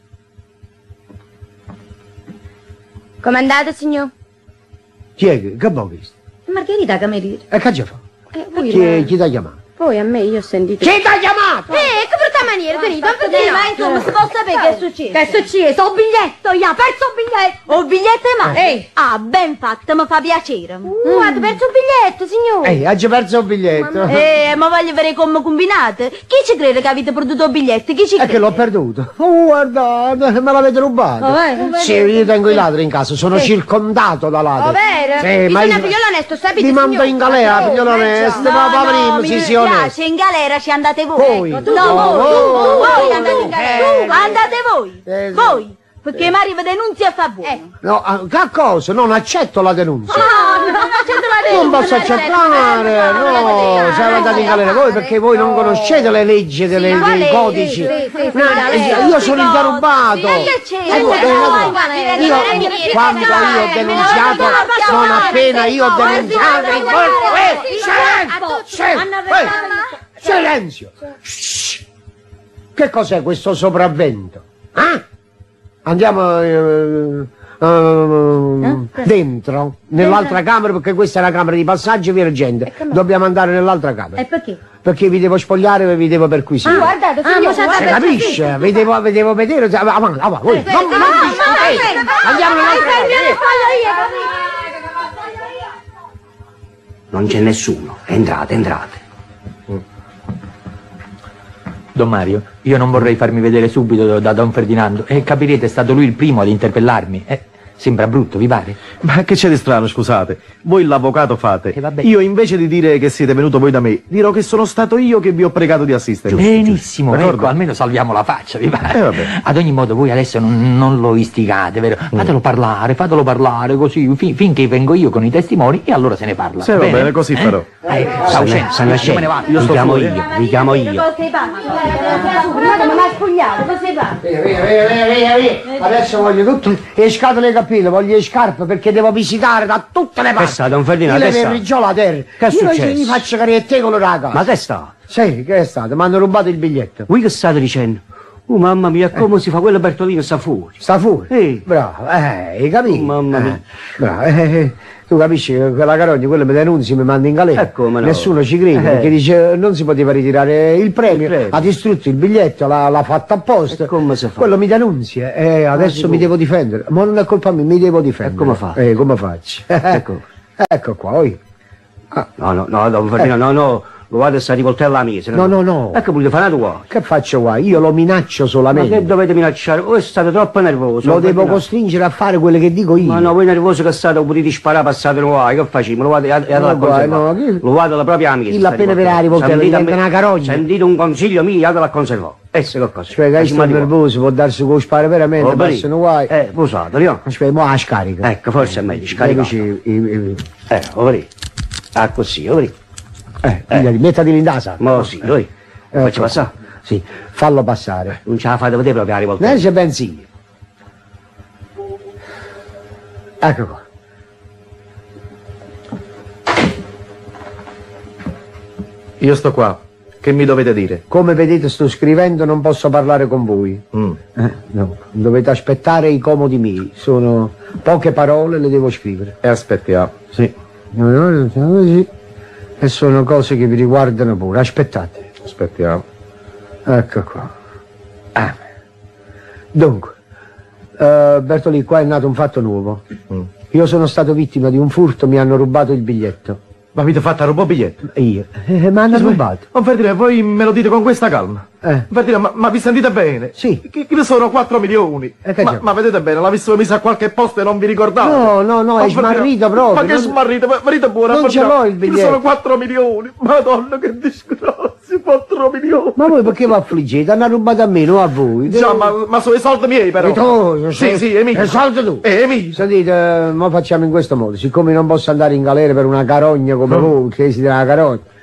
[SPEAKER 3] Come andate, signor?
[SPEAKER 9] Chi è che, che abbiamo visto?
[SPEAKER 2] Margherita cameriere.
[SPEAKER 9] E che già fa?
[SPEAKER 3] Eh, voi,
[SPEAKER 9] Chi,
[SPEAKER 3] ma-
[SPEAKER 9] chi ti ha chiamato?
[SPEAKER 3] Poi a me io ho sentito...
[SPEAKER 9] Chi ti ha chiamato?
[SPEAKER 3] Eh, che brutta maniera, venite, Don Ferdinando.
[SPEAKER 2] Ma insomma, si può sapere che è successo? Che è successo? Ho biglietto, io ho perso il biglietto. Ho biglietto e mai?
[SPEAKER 3] Ehi.
[SPEAKER 2] Ah, ben fatto, mi fa piacere.
[SPEAKER 3] Uh, ha perso un biglietto, signor.
[SPEAKER 9] Ehi, ha già perso un biglietto.
[SPEAKER 2] Eh, ma voglio vedere come combinate. Chi ci crede che avete perduto il biglietto? Chi ci
[SPEAKER 9] È
[SPEAKER 2] crede?
[SPEAKER 9] che l'ho perduto. Oh, guardate, me l'avete rubato.
[SPEAKER 2] Oh, eh.
[SPEAKER 9] Sì, io tengo i ladri in casa, sono circondato da ladri.
[SPEAKER 3] Oh, vero?
[SPEAKER 9] Sì, ma
[SPEAKER 3] Bisogna
[SPEAKER 9] io...
[SPEAKER 3] figliolo onesto, sapete,
[SPEAKER 9] Vi mando
[SPEAKER 3] signor?
[SPEAKER 9] in galera,
[SPEAKER 3] Oh,
[SPEAKER 9] figliolo
[SPEAKER 3] eh, già.
[SPEAKER 9] onesto, ma va prima, sì,
[SPEAKER 2] mi
[SPEAKER 9] sì, onesto.
[SPEAKER 2] piace, in galera ci andate voi.
[SPEAKER 9] Voi.
[SPEAKER 2] Ecco, tu,
[SPEAKER 9] No,
[SPEAKER 2] voi,
[SPEAKER 9] no,
[SPEAKER 2] tu,
[SPEAKER 9] no,
[SPEAKER 2] voi
[SPEAKER 9] no,
[SPEAKER 2] andate in
[SPEAKER 9] no,
[SPEAKER 2] galera.
[SPEAKER 9] eh,
[SPEAKER 2] Tu, andate voi.
[SPEAKER 9] eh, sì.
[SPEAKER 2] Voi. Perché Mario vi denunzia e fa buono.
[SPEAKER 9] No, ah, che cosa? Non accetto la denuncia.
[SPEAKER 2] No, non accetto la
[SPEAKER 9] Non
[SPEAKER 2] denuncia.
[SPEAKER 9] posso accettare, no, siamo andati in galera voi perché voi non conoscete le leggi delle-
[SPEAKER 2] Sì,
[SPEAKER 9] dei
[SPEAKER 2] sì,
[SPEAKER 9] codici.
[SPEAKER 2] sì, sì, sì,
[SPEAKER 9] No,
[SPEAKER 2] sì,
[SPEAKER 9] io-
[SPEAKER 2] sì,
[SPEAKER 9] io
[SPEAKER 2] sì,
[SPEAKER 9] sono il
[SPEAKER 2] sì,
[SPEAKER 9] derubato.
[SPEAKER 2] sì, che c'è?
[SPEAKER 9] Ecco,
[SPEAKER 2] Sì,
[SPEAKER 9] eh,
[SPEAKER 2] sì,
[SPEAKER 9] no,
[SPEAKER 2] sì,
[SPEAKER 9] io,
[SPEAKER 2] sì, sì,
[SPEAKER 9] quando
[SPEAKER 2] sì,
[SPEAKER 9] io ho
[SPEAKER 2] sì,
[SPEAKER 9] denunciato,
[SPEAKER 2] sì,
[SPEAKER 9] non
[SPEAKER 2] sì,
[SPEAKER 9] appena
[SPEAKER 2] sì,
[SPEAKER 9] io ho
[SPEAKER 2] sì,
[SPEAKER 9] denunciato,
[SPEAKER 2] sì,
[SPEAKER 9] in
[SPEAKER 2] sì,
[SPEAKER 9] quel-
[SPEAKER 2] sì,
[SPEAKER 9] eh,
[SPEAKER 2] sì,
[SPEAKER 9] silenzio,
[SPEAKER 2] sì,
[SPEAKER 9] silenzio,
[SPEAKER 2] sì,
[SPEAKER 9] eh, silenzio. Shh. Che cos'è questo sopravvento? Eh? Andiamo eh, eh, dentro, nell'altra camera, perché questa è la camera di passaggio e viene gente. Dobbiamo andare nell'altra camera.
[SPEAKER 2] E perché?
[SPEAKER 9] Perché vi devo spogliare e vi devo perquisire.
[SPEAKER 2] Ah, guardate, signor,
[SPEAKER 9] Si
[SPEAKER 2] guardate,
[SPEAKER 9] capisce? Vi devo, vi devo vedere. Avanti, avanti, voi. Non, non discutete. Andiamo nell'altra camera.
[SPEAKER 4] Non c'è nessuno. Entrate, entrate.
[SPEAKER 11] Don Mario, io non vorrei farmi vedere subito da Don Ferdinando e capirete, è stato lui il primo ad interpellarmi. Eh, sembra brutto, vi pare?
[SPEAKER 8] Ma che c'è di strano, scusate? Voi l'avvocato fate.
[SPEAKER 11] Eh, vabbè.
[SPEAKER 8] Io invece di dire che siete venuto voi da me, dirò che sono stato io che vi ho pregato di assistermi.
[SPEAKER 11] Benissimo,
[SPEAKER 8] D'accordo?
[SPEAKER 11] ecco, almeno salviamo la faccia, vi pare?
[SPEAKER 8] Eh, vabbè.
[SPEAKER 11] Ad ogni modo voi adesso non, non lo istigate, vero? Fatelo parlare, fatelo parlare così, fin- finché vengo io con i testimoni e allora se ne parla.
[SPEAKER 8] Sì, va bene, così farò.
[SPEAKER 11] Eh, sta
[SPEAKER 4] Sta
[SPEAKER 11] uscendo,
[SPEAKER 4] sta nascendo.
[SPEAKER 11] me ne vado.
[SPEAKER 4] Vi chiamo io, vi chiamo io.
[SPEAKER 2] Cosa sei fatto? Ma mi ha spogliato, cosa sei fatto?
[SPEAKER 9] Via, via, via, via, via. Adesso voglio tutte le scatole capille, voglio le scarpe perché devo visitare da tutte le parti.
[SPEAKER 4] sta, Don Ferdinando,
[SPEAKER 9] Io
[SPEAKER 4] che
[SPEAKER 9] le
[SPEAKER 4] sta?
[SPEAKER 9] riggio la terra.
[SPEAKER 4] Che è
[SPEAKER 9] Io non
[SPEAKER 4] successo?
[SPEAKER 9] ci faccio cariette con la casa.
[SPEAKER 4] Ma che sta?
[SPEAKER 9] Sì, che è stato? Mi hanno rubato il biglietto.
[SPEAKER 4] Voi che state dicendo? Oh mamma mia, come si fa? Quello Bertolino sta fuori.
[SPEAKER 9] Sta fuori?
[SPEAKER 4] Sì.
[SPEAKER 9] Bravo, eh, hai capito?
[SPEAKER 4] Oh, mamma mia.
[SPEAKER 9] Eh, bravo, eh, eh, tu capisci che quella carogna, quello mi denunzi, mi manda in galera.
[SPEAKER 4] Eh, come no?
[SPEAKER 9] Nessuno ci crede,
[SPEAKER 4] Eh.
[SPEAKER 9] perché dice non si poteva ritirare il premio,
[SPEAKER 4] Il premio.
[SPEAKER 9] ha distrutto il biglietto, l'ha, l'ha fatto apposta.
[SPEAKER 4] E come si fa?
[SPEAKER 9] Quello mi denunzia, e adesso
[SPEAKER 4] si
[SPEAKER 9] mi
[SPEAKER 4] può?
[SPEAKER 9] devo difendere. Ma non è colpa mia, mi devo difendere.
[SPEAKER 4] E come fa?
[SPEAKER 9] Eh, come faccio?
[SPEAKER 4] Ecco.
[SPEAKER 9] Ecco qua, oi.
[SPEAKER 4] No, no, no, Don Ferdinando, no, no. Lo guarda sta rivoltella mia. se
[SPEAKER 9] No, no, no.
[SPEAKER 4] Ecco, volete fare una tua.
[SPEAKER 9] Che faccio qua? Io lo minaccio
[SPEAKER 4] Ma
[SPEAKER 9] solamente.
[SPEAKER 4] che dovete minacciare? Voi state troppo nervoso.
[SPEAKER 9] Lo
[SPEAKER 4] Don
[SPEAKER 9] devo
[SPEAKER 4] Ferdinando.
[SPEAKER 9] costringere a fare quello che dico io.
[SPEAKER 4] Ma no, voi nervosi che state, potete sparare, passate qua, che facciamo? Lo vado a, a,
[SPEAKER 9] No,
[SPEAKER 4] a
[SPEAKER 9] guarda, no, che-
[SPEAKER 4] Lo vado alla propria amica.
[SPEAKER 9] Il appena per la rivoltella, diventa una carogna.
[SPEAKER 4] Sentite un consiglio mio, andatela a conservare. Esse che cosa?
[SPEAKER 9] Cioè, che sto nervoso, può darsi con lo sparo veramente,
[SPEAKER 4] Oh, bene.
[SPEAKER 9] passano guai.
[SPEAKER 4] Eh, usato, no?
[SPEAKER 9] Aspetta, mo la scarica.
[SPEAKER 4] Ecco, forse è meglio, scarica.
[SPEAKER 9] Amici, i- i-
[SPEAKER 4] Eh, ovri. Ah, così, ovri.
[SPEAKER 9] Eh, pigliali, mettati in casa.
[SPEAKER 4] Ma sì, noi.
[SPEAKER 9] Eh,
[SPEAKER 4] Faccio passare?
[SPEAKER 9] Sì, fallo passare.
[SPEAKER 4] Non ce la fate vedere proprio la rivoltella.
[SPEAKER 9] Ne se pensi io. Ecco qua.
[SPEAKER 8] Io sto qua. Che mi dovete dire?
[SPEAKER 9] Come vedete sto scrivendo, non posso parlare con voi.
[SPEAKER 8] Mm.
[SPEAKER 9] Eh, no, dovete aspettare i comodi miei. Sono poche parole, le devo scrivere.
[SPEAKER 8] E aspettiamo. Sì.
[SPEAKER 9] Così. E sono cose che vi riguardano pure. Aspettate.
[SPEAKER 8] Aspettiamo.
[SPEAKER 9] Ecco qua. Ah. Dunque, eh, Bertolì, qua è nato un fatto nuovo.
[SPEAKER 8] Mm.
[SPEAKER 9] Io sono stato vittima di un furto, mi hanno rubato il biglietto.
[SPEAKER 8] Ma avete fatto a rubare biglietto?
[SPEAKER 9] E io? Eh, mi hanno rubato.
[SPEAKER 8] Non Ferdinando, voi me lo dite con questa calma.
[SPEAKER 9] Eh.
[SPEAKER 8] Ferdinando, ma, ma vi sentite bene?
[SPEAKER 9] Sì.
[SPEAKER 8] Che, che sono quattro milioni.
[SPEAKER 9] E che
[SPEAKER 8] ma,
[SPEAKER 9] c'è?
[SPEAKER 8] ma vedete bene, l'avessi messa a qualche posto e non vi ricordate?
[SPEAKER 9] No, no, no, è
[SPEAKER 8] Ferdinando,
[SPEAKER 9] smarrito proprio.
[SPEAKER 8] Ma che
[SPEAKER 9] non-
[SPEAKER 8] smarrito? Ma venite buona.
[SPEAKER 9] Non ce
[SPEAKER 8] Ferdinando,
[SPEAKER 9] l'ho il
[SPEAKER 8] che
[SPEAKER 9] biglietto.
[SPEAKER 8] sono quattro milioni. Madonna, che disgrazia, quattro milioni.
[SPEAKER 9] Ma voi perché vi affliggete? Hanno rubato a me, non a voi.
[SPEAKER 8] Già, ma, ma sono i soldi miei però.
[SPEAKER 9] E tu,
[SPEAKER 8] Sì, sì, è mio.
[SPEAKER 9] E soldi tu.
[SPEAKER 8] È mio.
[SPEAKER 9] Sentite, eh, mo facciamo in questo modo. Siccome non posso andare in galera per una carogna come voi, che siete una carogna,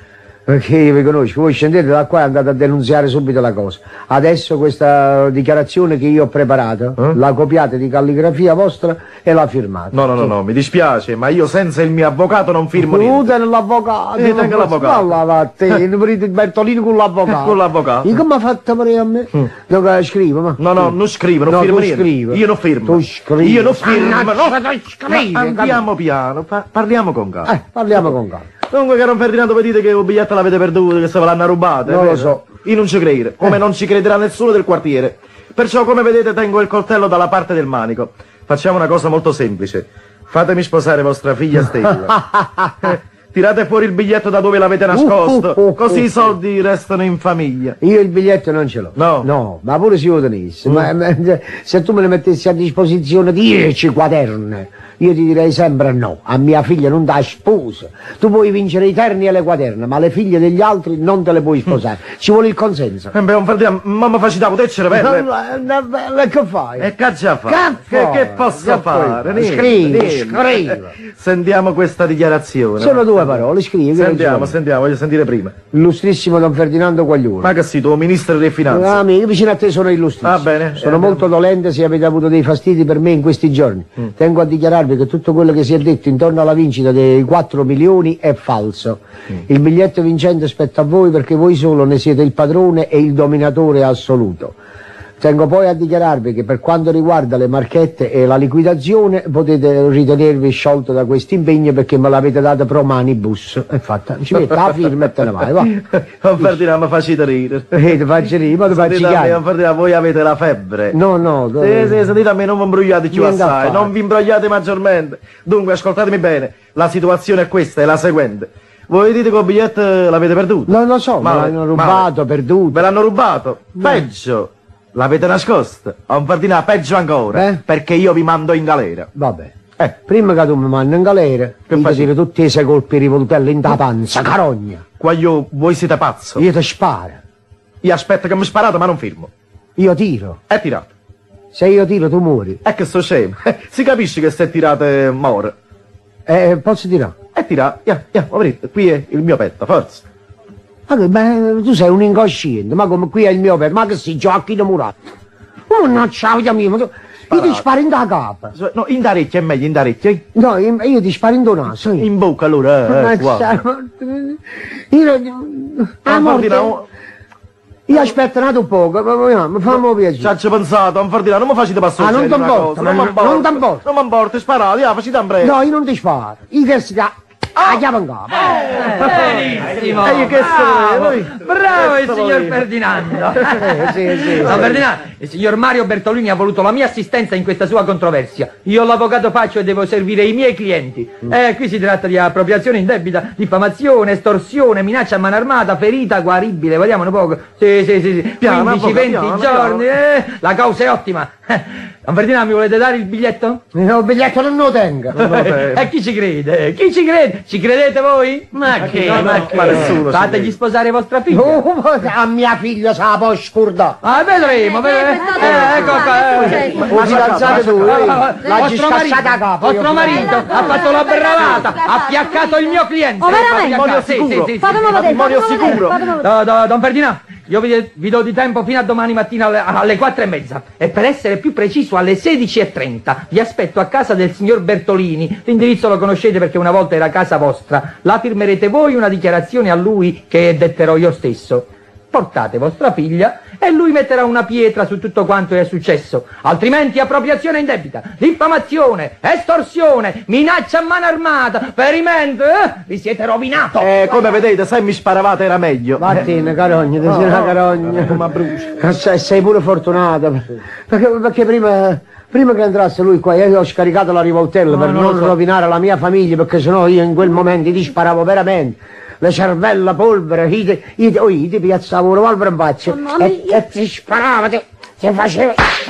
[SPEAKER 9] Perché io vi conosco, voi scendete da qua e andate a denunziare subito la cosa. Adesso questa dichiarazione che io ho preparato, eh? la copiate di calligrafia vostra e la firmate.
[SPEAKER 8] No, no, no, no, mi dispiace, ma io senza il mio avvocato non firmo niente.
[SPEAKER 9] Tu l'avvocato.
[SPEAKER 8] Io tengo l'avvocato.
[SPEAKER 9] Ma va te, il Bertolini con l'avvocato.
[SPEAKER 8] Con l'avvocato.
[SPEAKER 9] Io come ha fatto per a me? Mm. Dove scrivo, ma?
[SPEAKER 8] No, no, non scrivo, non
[SPEAKER 9] no,
[SPEAKER 8] firmo
[SPEAKER 9] tu
[SPEAKER 8] niente.
[SPEAKER 9] Scrivo.
[SPEAKER 8] Io non firmo.
[SPEAKER 9] Tu scrivi.
[SPEAKER 8] Io non firmo. No,
[SPEAKER 9] scrivi,
[SPEAKER 8] ma andiamo piano, pa- parliamo con calma.
[SPEAKER 9] Eh, parliamo con calma.
[SPEAKER 8] Comunque, caro Ferdinando, voi dite che il biglietto l'avete perduto, che se ve l'hanno rubato.
[SPEAKER 9] Non lo so.
[SPEAKER 8] Io non ci credo, come
[SPEAKER 9] Eh.
[SPEAKER 8] non ci crederà nessuno del quartiere. Perciò, come vedete, tengo il coltello dalla parte del manico. Facciamo una cosa molto semplice. Fatemi sposare vostra figlia Stella. Eh, Tirate fuori il biglietto da dove l'avete nascosto,
[SPEAKER 9] Uh, uh, uh,
[SPEAKER 8] così
[SPEAKER 9] uh,
[SPEAKER 8] i soldi restano in famiglia.
[SPEAKER 9] Io il biglietto non ce l'ho.
[SPEAKER 8] No.
[SPEAKER 9] No, ma pure se io lo tenessi.
[SPEAKER 8] Mm.
[SPEAKER 9] Ma, ma, se tu me ne mettessi a disposizione dieci quaderne, io ti direi sempre no. A mia figlia non dà sposa. Tu puoi vincere i terni e le quaderne, ma le figlie degli altri non te le puoi sposare. Ci vuole il consenso.
[SPEAKER 8] Eh beh, un Ferdinando, mamma facita potessere per
[SPEAKER 9] E che fai?
[SPEAKER 8] E che già fa?
[SPEAKER 9] Che
[SPEAKER 8] Che,
[SPEAKER 9] fai?
[SPEAKER 8] che posso
[SPEAKER 9] Che
[SPEAKER 8] fare?
[SPEAKER 9] fai?
[SPEAKER 8] Niente,
[SPEAKER 9] Scrivi,
[SPEAKER 8] niente.
[SPEAKER 9] scrivi.
[SPEAKER 8] Sentiamo questa dichiarazione.
[SPEAKER 9] Sono due parole, scrivi. che
[SPEAKER 8] Sentiamo,
[SPEAKER 9] non so.
[SPEAKER 8] sentiamo, voglio sentire prima.
[SPEAKER 9] Illustrissimo Don Ferdinando Quaglione.
[SPEAKER 8] Ma che sei tu, ministro delle finanze?
[SPEAKER 9] Ah, io vicino a te sono illustrissimo.
[SPEAKER 8] Va bene.
[SPEAKER 9] Sono
[SPEAKER 8] Eh,
[SPEAKER 9] molto dolente se avete avuto dei fastidi per me in questi giorni.
[SPEAKER 8] Mm.
[SPEAKER 9] Tengo a dichiararvi che tutto quello che si è detto intorno alla vincita dei quattro milioni è falso.
[SPEAKER 8] Mm.
[SPEAKER 9] Il biglietto vincente spetta a voi perché voi solo ne siete il padrone e il dominatore assoluto. Tengo poi a dichiararvi che per quanto riguarda le marchette e la liquidazione potete ritenervi sciolto da questo impegno perché me l'avete dato pro manibus. È fatta, ci mette la firma e te ne vai, va.
[SPEAKER 8] Non Ferdinando, facite ridere.
[SPEAKER 9] Eh, ti faccio ridere, ma ti faccio
[SPEAKER 8] Sentite a me,
[SPEAKER 9] chiaro.
[SPEAKER 8] non Ferdinando, voi avete la febbre.
[SPEAKER 9] No, no,
[SPEAKER 8] Sì, sì, sentite a me, non vi imbrogliate più
[SPEAKER 9] Niente a
[SPEAKER 8] assai,
[SPEAKER 9] fare.
[SPEAKER 8] non vi imbrogliate maggiormente. Dunque, ascoltatemi bene, la situazione è questa, è la seguente. Voi dite che il biglietto l'avete perduto?
[SPEAKER 9] Non lo so, me
[SPEAKER 8] Male,
[SPEAKER 9] l'hanno rubato,
[SPEAKER 8] male.
[SPEAKER 9] perduto.
[SPEAKER 8] Ve l'hanno rubato? Peggio, l'avete nascosto. A un Ferdinando, peggio ancora,
[SPEAKER 9] Eh?
[SPEAKER 8] perché io vi mando in galera.
[SPEAKER 9] Vabbè.
[SPEAKER 8] Eh,
[SPEAKER 9] Prima che tu mi mandi in galera,
[SPEAKER 8] Che
[SPEAKER 9] io
[SPEAKER 8] fai?
[SPEAKER 9] ti tiro tutti i sei colpi rivoltelli in da panza, carogna.
[SPEAKER 8] qua io, voi siete pazzo.
[SPEAKER 9] Io ti sparo.
[SPEAKER 8] Io aspetto che mi sparate, ma non firmo.
[SPEAKER 9] Io tiro.
[SPEAKER 8] È tirato.
[SPEAKER 9] Se io tiro tu muori.
[SPEAKER 8] È che sto scemo. Si capisce che se tirate muore.
[SPEAKER 9] Eh, posso tirare?
[SPEAKER 8] È tirato. Yeah, yeah, vedete, qui è il mio petto, forza.
[SPEAKER 9] Ma che, beh, tu sei un incosciente, ma come qui è il mio per, ma che sei Gioacchino Muratto? Oh, no, ciao, mio, ma tu- io ti sparo in da capa.
[SPEAKER 8] No, in d'orecchio è meglio, in d'orecchio. eh?
[SPEAKER 9] No, io, io ti sparo in do naso. io.
[SPEAKER 8] In bocca allora, eh,
[SPEAKER 9] Ma
[SPEAKER 8] eh, guarda.
[SPEAKER 9] sai, ma- Io,
[SPEAKER 8] Ah,
[SPEAKER 9] la morte-
[SPEAKER 8] Ferdinando,
[SPEAKER 9] io aspetto un attimo poco, ma- ma- ma fammi piacere.
[SPEAKER 8] ci ha pensato, un Ferdinando, non mi facete passare
[SPEAKER 9] Ah, non
[SPEAKER 8] una
[SPEAKER 9] t'importa,
[SPEAKER 8] cosa,
[SPEAKER 9] ma
[SPEAKER 8] non
[SPEAKER 9] non-
[SPEAKER 8] mi importa.
[SPEAKER 9] non t'importa.
[SPEAKER 8] Non mi importa, sparate, ah, facete un breve.
[SPEAKER 9] No, io non ti sparo. Io che si dà. Ah, chiama in capo.
[SPEAKER 12] Benissimo.
[SPEAKER 8] Eh, che
[SPEAKER 12] Bravo,
[SPEAKER 8] se-
[SPEAKER 12] bravo il
[SPEAKER 8] che
[SPEAKER 12] signor
[SPEAKER 8] volete?
[SPEAKER 12] Ferdinando.
[SPEAKER 9] Eh, sì, sì.
[SPEAKER 12] Don Ferdinando, il signor Mario Bertolini ha voluto la mia assistenza in questa sua controversia. Io l'avvocato faccio e devo servire i miei clienti. Eh, qui si tratta di appropriazione indebita, diffamazione, estorsione, minaccia a mano armata, ferita guaribile, vediamone poco. Sì, sì, sì, sì.
[SPEAKER 8] Piano,
[SPEAKER 12] quindici venti
[SPEAKER 8] piano,
[SPEAKER 12] giorni,
[SPEAKER 8] piano.
[SPEAKER 12] eh, la causa è ottima. Eh, Don Ferdinando, mi volete dare il biglietto?
[SPEAKER 9] Il biglietto non lo tengo.
[SPEAKER 12] E chi ci crede? Chi ci crede? Ci credete voi? Ma che?
[SPEAKER 8] no,
[SPEAKER 12] ma
[SPEAKER 8] no,
[SPEAKER 12] che?
[SPEAKER 8] ma nessuno ci
[SPEAKER 12] Fategli
[SPEAKER 8] crede.
[SPEAKER 12] sposare vostra figlia.
[SPEAKER 9] Oh, a mia figlia se la può scordare.
[SPEAKER 12] Ah, vedremo, vedremo. Eh, ecco qua. eh.
[SPEAKER 9] Ma fidanzate tu, eh?
[SPEAKER 12] Ah,
[SPEAKER 9] L'ha
[SPEAKER 12] Vostro marito,
[SPEAKER 9] scassata a capo.
[SPEAKER 12] vostro marito ha fatto la bravata, ha fiaccato il mio cliente.
[SPEAKER 3] Oh, veramente?
[SPEAKER 12] Ha fiaccato- sì, sì,
[SPEAKER 8] Sicuro.
[SPEAKER 12] sì, sì.
[SPEAKER 3] Fatemi vedere,
[SPEAKER 8] matrimonio
[SPEAKER 3] fatemi vedere,
[SPEAKER 8] sicuro.
[SPEAKER 3] fatemi vedere.
[SPEAKER 12] Do- do- Don Ferdinando, io vi, vi do di tempo fino a domani mattina alle, alle quattro e mezza e per essere più preciso alle sedici e trenta vi aspetto a casa del signor Bertolini. L'indirizzo lo conoscete perché una volta era casa vostra. La firmerete voi una dichiarazione a lui che detterò io stesso. Portate vostra figlia e lui metterà una pietra su tutto quanto è successo. Altrimenti appropriazione indebita, diffamazione, estorsione, minaccia a mano armata, ferimento, eh? Vi siete rovinato.
[SPEAKER 8] Eh, come vedete, se mi sparavate era meglio.
[SPEAKER 9] Vattene, carogna, ti sei una carogna.
[SPEAKER 8] Ma brucia.
[SPEAKER 9] Sei, sei pure fortunato. Perché, perché prima, prima che entrasse lui qua, io ho scaricato la rivoltella per
[SPEAKER 12] non
[SPEAKER 9] non
[SPEAKER 12] lo so.
[SPEAKER 9] rovinare la mia famiglia, perché sennò io in quel momento ti sparavo veramente. Le cervella, polvere, io ti, io ti, oh, io ti piazzavo un revolver in faccia e, e ti sparavo, ti, ti facevo...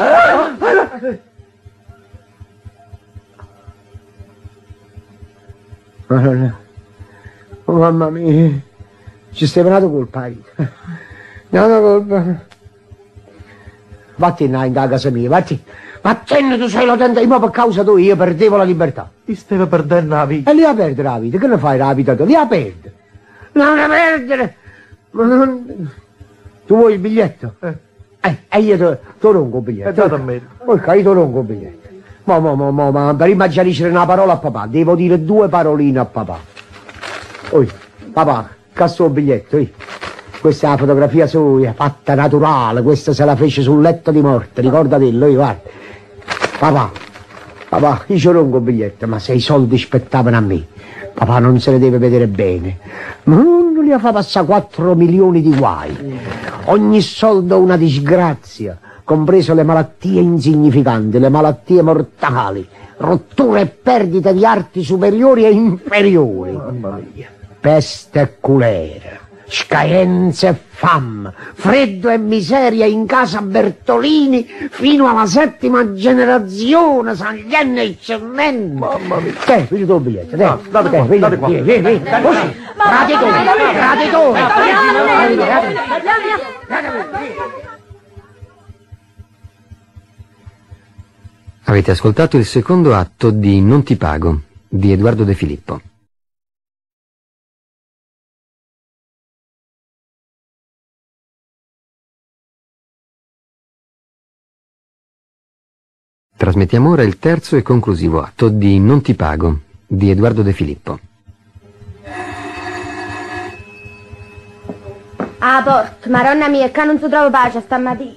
[SPEAKER 9] Oh, mamma mia, ci stai venendo colpa, io. No, no, colpa. Vattene in da casa mia, vattene. Vattene, tu sei la tenta, ma per causa tua io perdevo la libertà.
[SPEAKER 8] Ti stavi perdendo la vita.
[SPEAKER 9] E lì a perdere la vita, che ne fai la vita tu? Lì a perdere.
[SPEAKER 7] Non la perdere! Ma non... Tu vuoi il biglietto? Eh, eh, eh io te lo ronco il biglietto.
[SPEAKER 8] È dato a me.
[SPEAKER 7] Porca, io te lo ronco il biglietto. Ma, ma, ma, ma, ma, prima già dicere una parola a papà, devo dire due paroline a papà. Oi, papà, casso il biglietto, oi. Questa è la fotografia sua, fatta naturale, questa se la fece sul letto di morte, ricordatelo, io, guarda. Papà, papà, io ci ronco il biglietto, ma se i soldi spettavano a me, papà non se ne deve vedere bene. Ma non gli fa passare quattro milioni di guai. Ogni soldo una disgrazia, compreso le malattie insignificanti, le malattie mortali, rotture e perdite di arti superiori e inferiori. Mamma mia. Peste e culera. Scaenza e fam, freddo e miseria in casa Bertolini fino alla settima generazione, Saglienne e Cernente. Mamma mia. Che, figlio tuo biglietto, dai, date qua, date qua. Vieni, vieni, così, raditore, raditore.
[SPEAKER 1] Avete ascoltato il secondo atto di Non ti pago, di Edoardo De Filippo. Trasmettiamo ora il terzo e conclusivo atto di Non ti pago, di Edoardo De Filippo.
[SPEAKER 3] Ah, porta, maronna mia, che non si trova pace stamattina.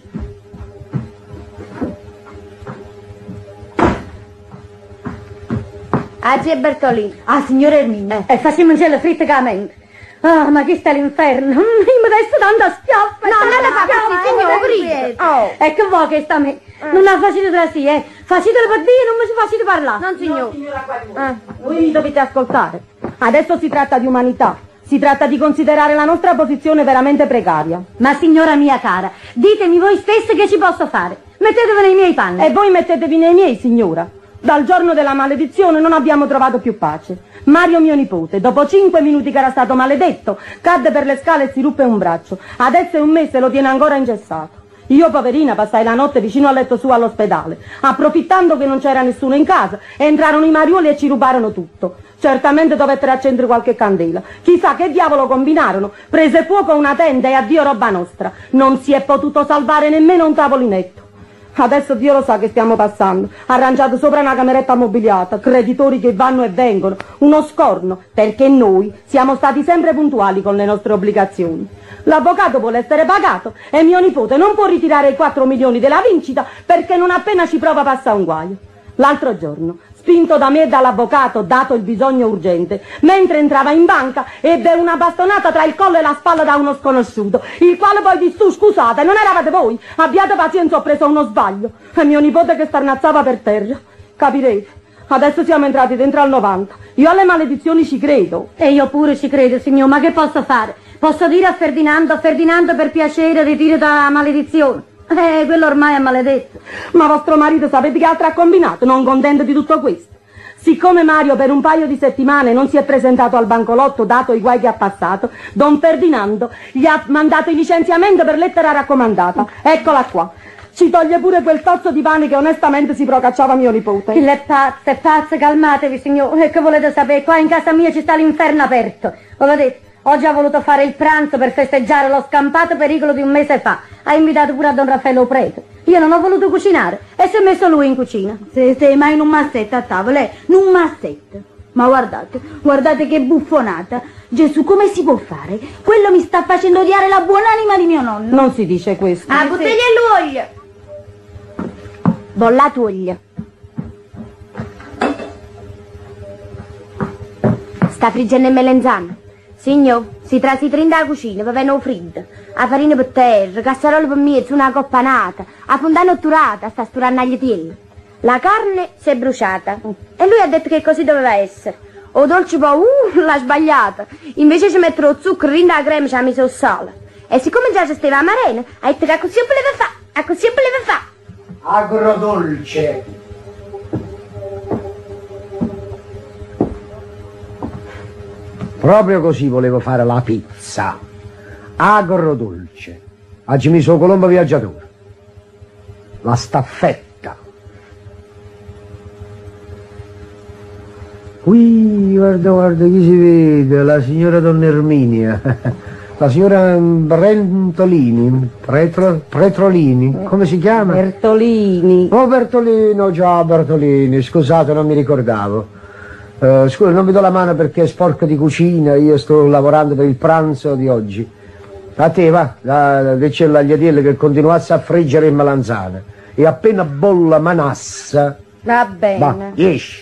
[SPEAKER 3] Ah, zia Bertolini.
[SPEAKER 2] Ah, signora Erminia, eh. e facciamo un gelo fritto camendo. Ah, ma chi sta all'inferno? Io mi resto tanta schiaffa.
[SPEAKER 3] No, non le fa così, signore,
[SPEAKER 2] oh. E che vuoi che sta a me? Eh. Non la facete tra sì, eh? Facetelo per dire, non mi si facete parlare.
[SPEAKER 3] Non, signore.
[SPEAKER 2] No, signora, eh. Voi mi dovete ascoltare. Adesso si tratta di umanità. Si tratta di considerare la nostra posizione veramente precaria. Ma signora mia cara, ditemi voi stesse che ci posso fare. Mettetevi nei miei panni. E voi mettetevi nei miei, signora. Dal giorno della maledizione non abbiamo trovato più pace. Mario mio nipote, dopo cinque minuti che era stato maledetto, cadde per le scale e si ruppe un braccio. Adesso è un mese e lo tiene ancora ingessato. Io, poverina, passai la notte vicino al letto suo all'ospedale. Approfittando che non c'era nessuno in casa, entrarono i mariuoli e ci rubarono tutto. Certamente dovettero accendere qualche candela. Chissà che diavolo combinarono. Prese fuoco una tenda e addio roba nostra. Non si è potuto salvare nemmeno un tavolinetto. Adesso Dio lo sa che stiamo passando. Arrangiato sopra una cameretta mobiliata, creditori che vanno e vengono, uno scorno, perché noi siamo stati sempre puntuali con le nostre obbligazioni. L'avvocato vuole essere pagato e mio nipote non può ritirare i quattro milioni della vincita perché non appena ci prova passa un guaio. L'altro giorno, spinto da me e dall'avvocato, dato il bisogno urgente, mentre entrava in banca, ebbe una bastonata tra il collo e la spalla da uno sconosciuto, il quale poi disse: scusate, non eravate voi, abbiate pazienza, ho preso uno sbaglio. E mio nipote che starnazzava per terra. Capirete, adesso siamo entrati dentro al novanta, io alle maledizioni ci credo. E io pure ci credo, signor, ma che posso fare? Posso dire a Ferdinando, Ferdinando, per piacere ritiro dalla maledizione? Eh, quello ormai è maledetto.
[SPEAKER 13] Ma vostro marito sapete che altro ha combinato, non contento di tutto questo? Siccome Mario per un paio di settimane non si è presentato al bancolotto dato i guai che ha passato, Don Ferdinando gli ha mandato il licenziamento per lettera raccomandata. Eccola qua. Ci toglie pure quel tozzo di pane che onestamente si procacciava mio nipote.
[SPEAKER 2] Le pazze, pazze, calmatevi, signore. E che volete sapere? Qua in casa mia ci sta l'inferno aperto. Lo vedete? Oggi ha voluto fare il pranzo per festeggiare lo scampato pericolo di un mese fa. Ha invitato pure a Don Raffaello Prete. Io non ho voluto cucinare e si è messo lui in cucina.
[SPEAKER 14] Sì, sì, ma in un massetto a tavola, eh? In un massetto. Ma guardate, guardate che buffonata. Gesù, come si può fare? Quello mi sta facendo odiare la buonanima di mio nonno.
[SPEAKER 13] Non si dice questo.
[SPEAKER 3] Ah, bottiglia e l'olio. Bollato olio. Sta friggendo il melenzano. Signor, si trasi trinda la cucina, va bene freddo. A farina per terra, cassarola per mezzo, una coppa nata, a fondana otturata, sta sturando agliatiello. La carne si è bruciata e lui ha detto che così doveva essere. O dolce poi, uh, l'ha sbagliata. Invece ci metterò lo zucchero, rinda la crema, ci ha messo il sale. E siccome già ci stava amarena, ha detto che così voleva fare, a così voleva fare.
[SPEAKER 7] Agrodolce. Proprio così volevo fare la pizza, agrodolce. Oggi mi sono Colombo viaggiatore, la staffetta. Ui,
[SPEAKER 9] guarda, guarda, chi si vede? La signora Donna Erminia. La signora Brentolini, Pretro, Pretrolini, come si chiama?
[SPEAKER 13] Bertolini.
[SPEAKER 9] Oh, Bertolino, già, Bertolini, scusate, non mi ricordavo. Uh, scusa, non vi do la mano perché è sporco di cucina, io sto lavorando per il pranzo di oggi. A te, va, da, dicella agli adielli che continuasse a friggere il melanzane. E appena bolla manassa...
[SPEAKER 3] Va bene.
[SPEAKER 9] Va, esci.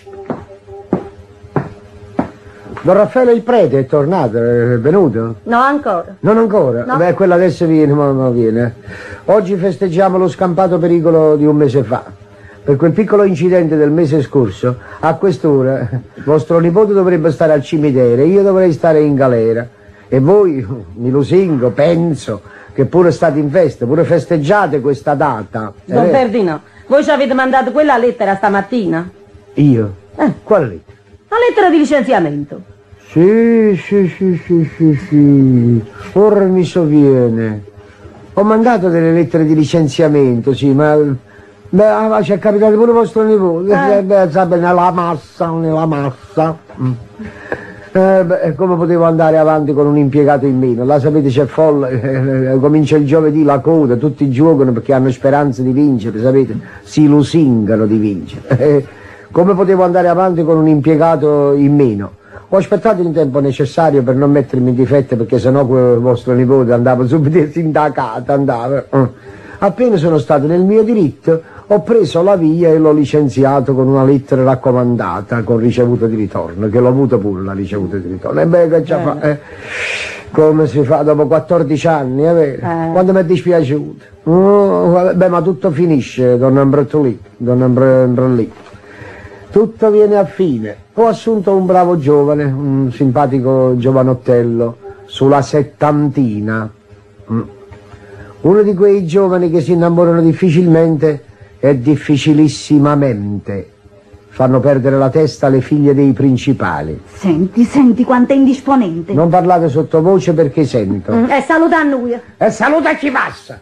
[SPEAKER 9] Don Raffaele il prete è tornato, è venuto?
[SPEAKER 3] No, ancora.
[SPEAKER 9] Non ancora?
[SPEAKER 3] No.
[SPEAKER 9] Beh, quello adesso viene, ma non viene. Oggi festeggiamo lo scampato pericolo di un mese fa. Per quel piccolo incidente del mese scorso, a quest'ora, vostro nipote dovrebbe stare al cimitero, io dovrei stare in galera. E voi, mi lusingo, penso, che pure state in festa, pure festeggiate questa data.
[SPEAKER 13] Don Ferdinando, voi ci avete mandato quella lettera stamattina?
[SPEAKER 9] Io? Eh, quale lettera?
[SPEAKER 13] La lettera di licenziamento.
[SPEAKER 9] Sì, sì, sì, sì, sì, sì. Ora mi sovviene. Ho mandato delle lettere di licenziamento, sì, ma... Beh, ci è capitato pure vostro nipote. Eh. Beh, sa bene, nella massa, nella massa. Mm. Eh, beh, come potevo andare avanti con un impiegato in meno? La sapete, c'è folle, eh, comincia il giovedì la coda, tutti giocano perché hanno speranza di vincere, sapete? Si lusingano di vincere. Eh, come potevo andare avanti con un impiegato in meno? Ho aspettato il tempo necessario per non mettermi in difetto perché sennò quel vostro nipote andava subito sindacato, andava. Eh. Appena sono stato nel mio diritto, ho preso la via e l'ho licenziato con una lettera raccomandata con ricevuta di ritorno, che l'ho avuto pure la ricevuta di ritorno. E beh, che già fa, eh, come si fa dopo quattordici anni, è vero? Eh. Quando mi è dispiaciuto. Oh, beh, ma tutto finisce, donna Ambrotolì, donna Ambrolì. Tutto viene a fine. Ho assunto un bravo giovane, un simpatico giovanottello, sulla settantina. Mm. Uno di quei giovani che si innamorano difficilmente e difficilissimamente. Fanno perdere la testa alle figlie dei principali.
[SPEAKER 14] Senti, senti quanto è indisponente.
[SPEAKER 9] Non parlate sottovoce perché sento.
[SPEAKER 14] Mm, e saluta a noi.
[SPEAKER 9] E saluta chi passa.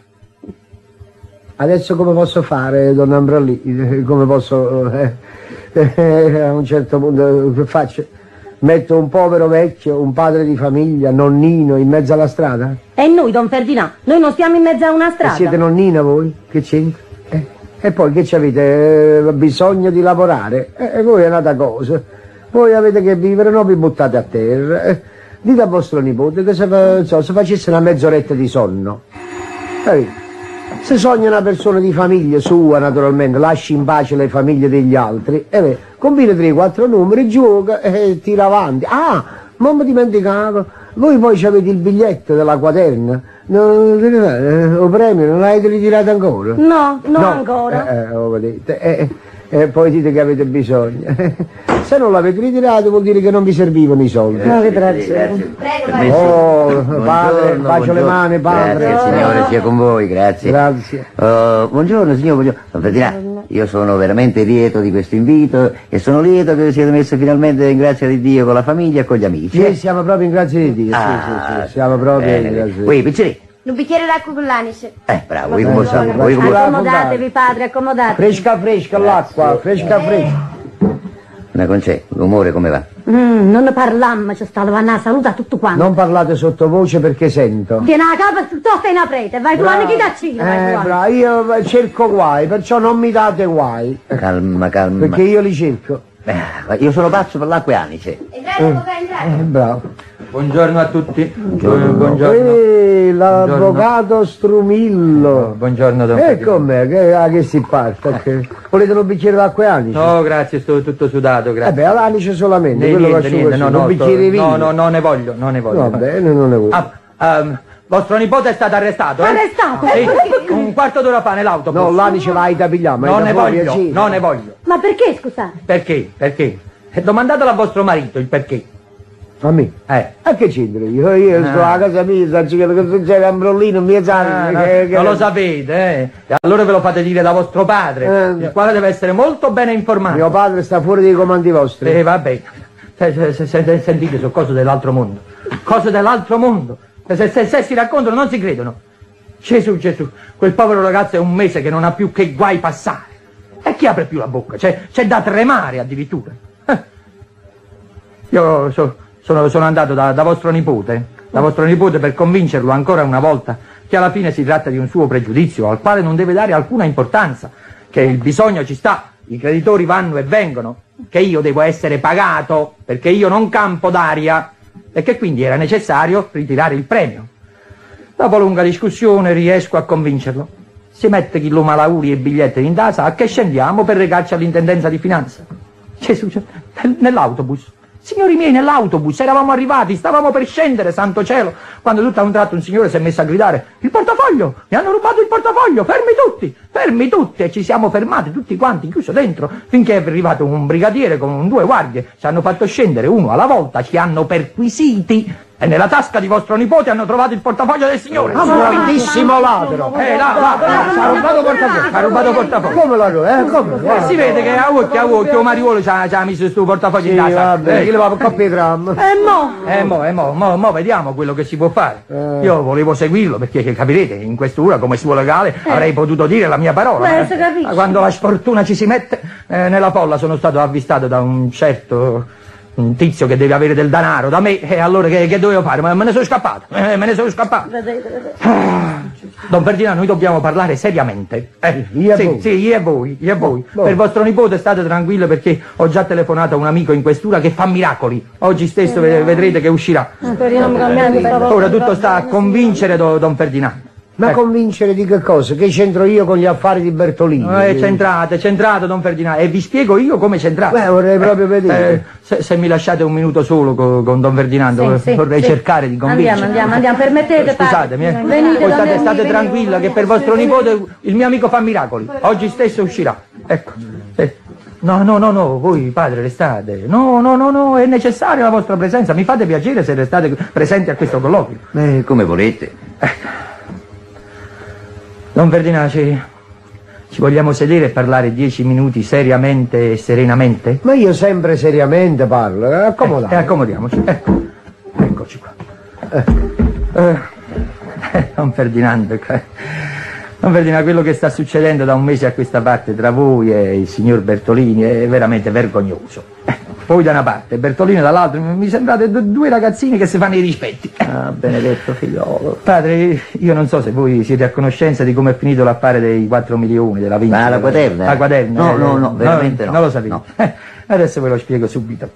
[SPEAKER 9] Adesso come posso fare, donna Ambrolì? Come posso... Eh, eh, a un certo punto che faccio? Metto un povero vecchio, un padre di famiglia, nonnino, in mezzo alla strada?
[SPEAKER 13] E noi, don Ferdinando, noi non stiamo in mezzo a una strada.
[SPEAKER 9] E siete nonnina voi? Che c'entra? Eh? E poi che c'avete? Eh, bisogno di lavorare? E eh, voi è un'altra cosa. Voi avete che vivere, non vi buttate a terra. Eh, dite a vostro nipote che se, fa, so, se facesse una mezz'oretta di sonno. Eh, se sogna una persona di famiglia sua, naturalmente, lasci in pace le famiglie degli altri, e beh, combina tre quattro numeri, gioca e tira avanti. Ah, non mi dimenticavo, voi poi avete il biglietto della quaterna, no, eh, o premio, non l'avete ritirato ancora?
[SPEAKER 13] No, non
[SPEAKER 9] no.
[SPEAKER 13] ancora.
[SPEAKER 9] Eh, eh, lo vedete, e eh, eh, poi dite che avete bisogno. Se non l'avete ritirato vuol dire che non vi servivano i soldi.
[SPEAKER 13] No, che grazie.
[SPEAKER 10] Prego,
[SPEAKER 9] oh, padre, bacio le mani, padre.
[SPEAKER 10] Grazie, signore, sia con voi, grazie.
[SPEAKER 9] Grazie.
[SPEAKER 10] Uh, buongiorno, signor, buongiorno. Don Ferdinando, io sono veramente lieto di questo invito e sono lieto che vi siete messo finalmente in grazia di Dio con la famiglia e con gli amici.
[SPEAKER 9] Sì, siamo proprio in grazia di Dio,
[SPEAKER 10] ah,
[SPEAKER 9] sì, sì, sì, siamo proprio
[SPEAKER 10] bene,
[SPEAKER 9] in grazia di Dio.
[SPEAKER 10] Voi, piccini.
[SPEAKER 3] Un bicchiere d'acqua con l'anice.
[SPEAKER 10] Eh, bravo, voi come state?
[SPEAKER 13] Accomodatevi, padre, accomodatevi.
[SPEAKER 9] Fresca, fresca l'acqua, fresca, fresca.
[SPEAKER 10] Una concè, l'umore come va?
[SPEAKER 13] Mm, non ne parlammo, c'è stato la saluta a tutto quanto.
[SPEAKER 9] Non parlate sottovoce perché sento.
[SPEAKER 13] Tieni la capa piuttosto in aprete, vai fuori chi da Cina.
[SPEAKER 9] Eh, bravo, io cerco guai, perciò non mi date guai.
[SPEAKER 10] Calma, calma.
[SPEAKER 9] Perché io li cerco.
[SPEAKER 10] Eh, io sono pazzo per l'acqua e anice.
[SPEAKER 3] Entrate, entrate.
[SPEAKER 9] Eh, bravo.
[SPEAKER 12] Buongiorno a tutti.
[SPEAKER 10] Buongiorno.
[SPEAKER 12] Buongiorno.
[SPEAKER 9] Eh, l'avvocato Strumillo.
[SPEAKER 12] Buongiorno, don
[SPEAKER 9] E com'è? Che, ah, che si parte? Che... Volete un bicchiere d'acqua e anice?
[SPEAKER 12] No, grazie, sto tutto sudato, grazie.
[SPEAKER 9] Eh beh, all'anice solamente,
[SPEAKER 12] Ne-
[SPEAKER 9] quello
[SPEAKER 12] niente,
[SPEAKER 9] faccio
[SPEAKER 12] niente,
[SPEAKER 9] così,
[SPEAKER 12] no, no,
[SPEAKER 9] un bicchiere
[SPEAKER 12] sto-
[SPEAKER 9] di vino.
[SPEAKER 12] no, no, non ne voglio, non ne voglio.
[SPEAKER 9] Va bene, non ne voglio.
[SPEAKER 12] Ah, ehm, vostro nipote è stato arrestato, eh?
[SPEAKER 13] Arrestato?
[SPEAKER 12] Sì, un quarto d'ora fa nell'autobus.
[SPEAKER 9] No, l'anice l'hai da pigliare, ma
[SPEAKER 12] Non
[SPEAKER 9] è
[SPEAKER 12] ne
[SPEAKER 9] da fuori,
[SPEAKER 12] voglio,
[SPEAKER 9] sì.
[SPEAKER 12] non ne voglio.
[SPEAKER 13] Ma perché, scusate?
[SPEAKER 12] Perché? Perché? E domandatelo a vostro marito il perché.
[SPEAKER 9] A me?
[SPEAKER 12] Eh.
[SPEAKER 9] A che c'entro io? Io sto a casa mia, so quello che succede a Ambrollino, mia
[SPEAKER 12] Ah,
[SPEAKER 9] zanna.
[SPEAKER 12] no,
[SPEAKER 9] che, che...
[SPEAKER 12] non lo sapete, eh? E allora ve lo fate dire da vostro padre,
[SPEAKER 9] Eh.
[SPEAKER 12] il quale deve essere molto bene informato.
[SPEAKER 9] Mio padre sta fuori dei comandi vostri.
[SPEAKER 12] Eh, vabbè. Se, se, se, se- sentite, sono cose dell'altro mondo. Cose dell'altro mondo. Se, se, se si raccontano non si credono. Gesù, Gesù, quel povero ragazzo è un mese che non ha più che guai passare. E chi apre più la bocca? C'è, c'è da tremare addirittura. Eh. Io so, sono, sono andato da, da vostro nipote, da vostro nipote per convincerlo ancora una volta che alla fine si tratta di un suo pregiudizio al quale non deve dare alcuna importanza, che il bisogno ci sta, i creditori vanno e vengono, che io devo essere pagato perché io non campo d'aria e che quindi era necessario ritirare il premio. Dopo lunga discussione riesco a convincerlo. Si mette chi malauri e biglietti in casa, a che scendiamo per recarci all'intendenza di finanza. Gesù, cioè, nell'autobus. Signori miei, nell'autobus, eravamo arrivati, stavamo per scendere, santo cielo, quando tutto a un tratto un signore si è messo a gridare: il portafoglio, mi hanno rubato il portafoglio, fermi tutti, fermi tutti, e ci siamo fermati tutti quanti, chiuso dentro, finché è arrivato un brigadiere con due guardie, ci hanno fatto scendere uno alla volta, ci hanno perquisiti, e nella tasca di vostro nipote hanno trovato il portafoglio del signore.
[SPEAKER 7] Ah, grandissimo ladro!
[SPEAKER 12] Eh, là, là, là,
[SPEAKER 7] ci ha rubato portafoglio!
[SPEAKER 12] ha rubato portafoglio.
[SPEAKER 7] Come ladro, eh? Come?
[SPEAKER 12] Eh, si vede che a occhio a occhio Mariuolo ci ha, ci ha messo questo portafoglio
[SPEAKER 7] Sì,
[SPEAKER 12] in tasca.
[SPEAKER 7] vabbè,
[SPEAKER 12] Eh,
[SPEAKER 7] io le vado a coppia gram.
[SPEAKER 13] E mo?
[SPEAKER 12] Eh, mo, eh, mo, mo, mo vediamo quello che si può fare.
[SPEAKER 7] Eh.
[SPEAKER 12] Io volevo seguirlo perché, che capirete, in quest'ora, come suo legale, avrei potuto dire la mia parola.
[SPEAKER 13] Beh,
[SPEAKER 12] eh.
[SPEAKER 13] si capisce.
[SPEAKER 12] Ma quando la sfortuna ci si mette, eh, nella folla sono stato avvistato da un certo... un tizio che deve avere del denaro da me, e allora che, che dovevo fare? Ma me ne sono scappato, eh, me ne sono scappato.
[SPEAKER 13] Vedete, vedete.
[SPEAKER 12] Ah, Don Ferdinando, noi dobbiamo parlare seriamente. Eh,
[SPEAKER 7] Io e
[SPEAKER 12] sì,
[SPEAKER 7] voi.
[SPEAKER 12] sì, io e voi, io e voi.
[SPEAKER 7] Boh.
[SPEAKER 12] Per vostro nipote state tranquillo perché ho già telefonato a un amico in questura che fa miracoli. Oggi stesso ve- vedrete che uscirà.
[SPEAKER 13] Speriamo cambiare questa volta.
[SPEAKER 12] Ora tutto sta a convincere do- Don Ferdinando.
[SPEAKER 7] Ma
[SPEAKER 12] Eh.
[SPEAKER 7] convincere di che cosa? Che c'entro io con gli affari di Bertolini?
[SPEAKER 12] Eh, È centrato, è centrato Don Ferdinando, e vi spiego io come è centrato.
[SPEAKER 7] Beh, vorrei proprio vedere.
[SPEAKER 12] Eh, se, se mi lasciate un minuto solo co- con Don Ferdinando,
[SPEAKER 13] Sì, sì,
[SPEAKER 12] vorrei
[SPEAKER 13] sì.
[SPEAKER 12] cercare di convincere.
[SPEAKER 13] Andiamo, andiamo, andiamo, permettete, padre.
[SPEAKER 12] Scusatemi, eh.
[SPEAKER 13] Venite
[SPEAKER 12] Voi
[SPEAKER 13] da
[SPEAKER 12] state,
[SPEAKER 13] me,
[SPEAKER 12] state
[SPEAKER 13] venite.
[SPEAKER 12] tranquilla che per vostro nipote il mio amico fa miracoli. Oggi stesso uscirà. Ecco. Eh. No, no, no, no, voi padre restate. No, no, no, no, è necessaria la vostra presenza. Mi fate piacere se restate presenti a questo colloquio.
[SPEAKER 10] Beh, come volete.
[SPEAKER 12] Don Ferdinando, ci, ci vogliamo sedere e parlare dieci minuti seriamente e serenamente?
[SPEAKER 7] Ma io sempre seriamente parlo, eh, accomodate.
[SPEAKER 12] Eh, accomodiamoci, ecco. Eccoci qua. Eh, eh, Don Ferdinando, eh, Don Ferdinando, quello che sta succedendo da un mese a questa parte tra voi e il signor Bertolini è veramente vergognoso. Eh, voi da una parte, Bertolini dall'altra, mi sembrate d- due ragazzini che si fanno i rispetti.
[SPEAKER 6] Ah, benedetto figliolo.
[SPEAKER 12] Padre, io non so se voi siete a conoscenza di come è finito l'affare dei quattro milioni della vincita.
[SPEAKER 10] Ma la quaterna?
[SPEAKER 12] La quaterna?
[SPEAKER 10] No,
[SPEAKER 12] eh,
[SPEAKER 10] no, no, veramente no.
[SPEAKER 12] Non lo sapete.
[SPEAKER 10] No.
[SPEAKER 12] Eh, adesso ve lo spiego subito.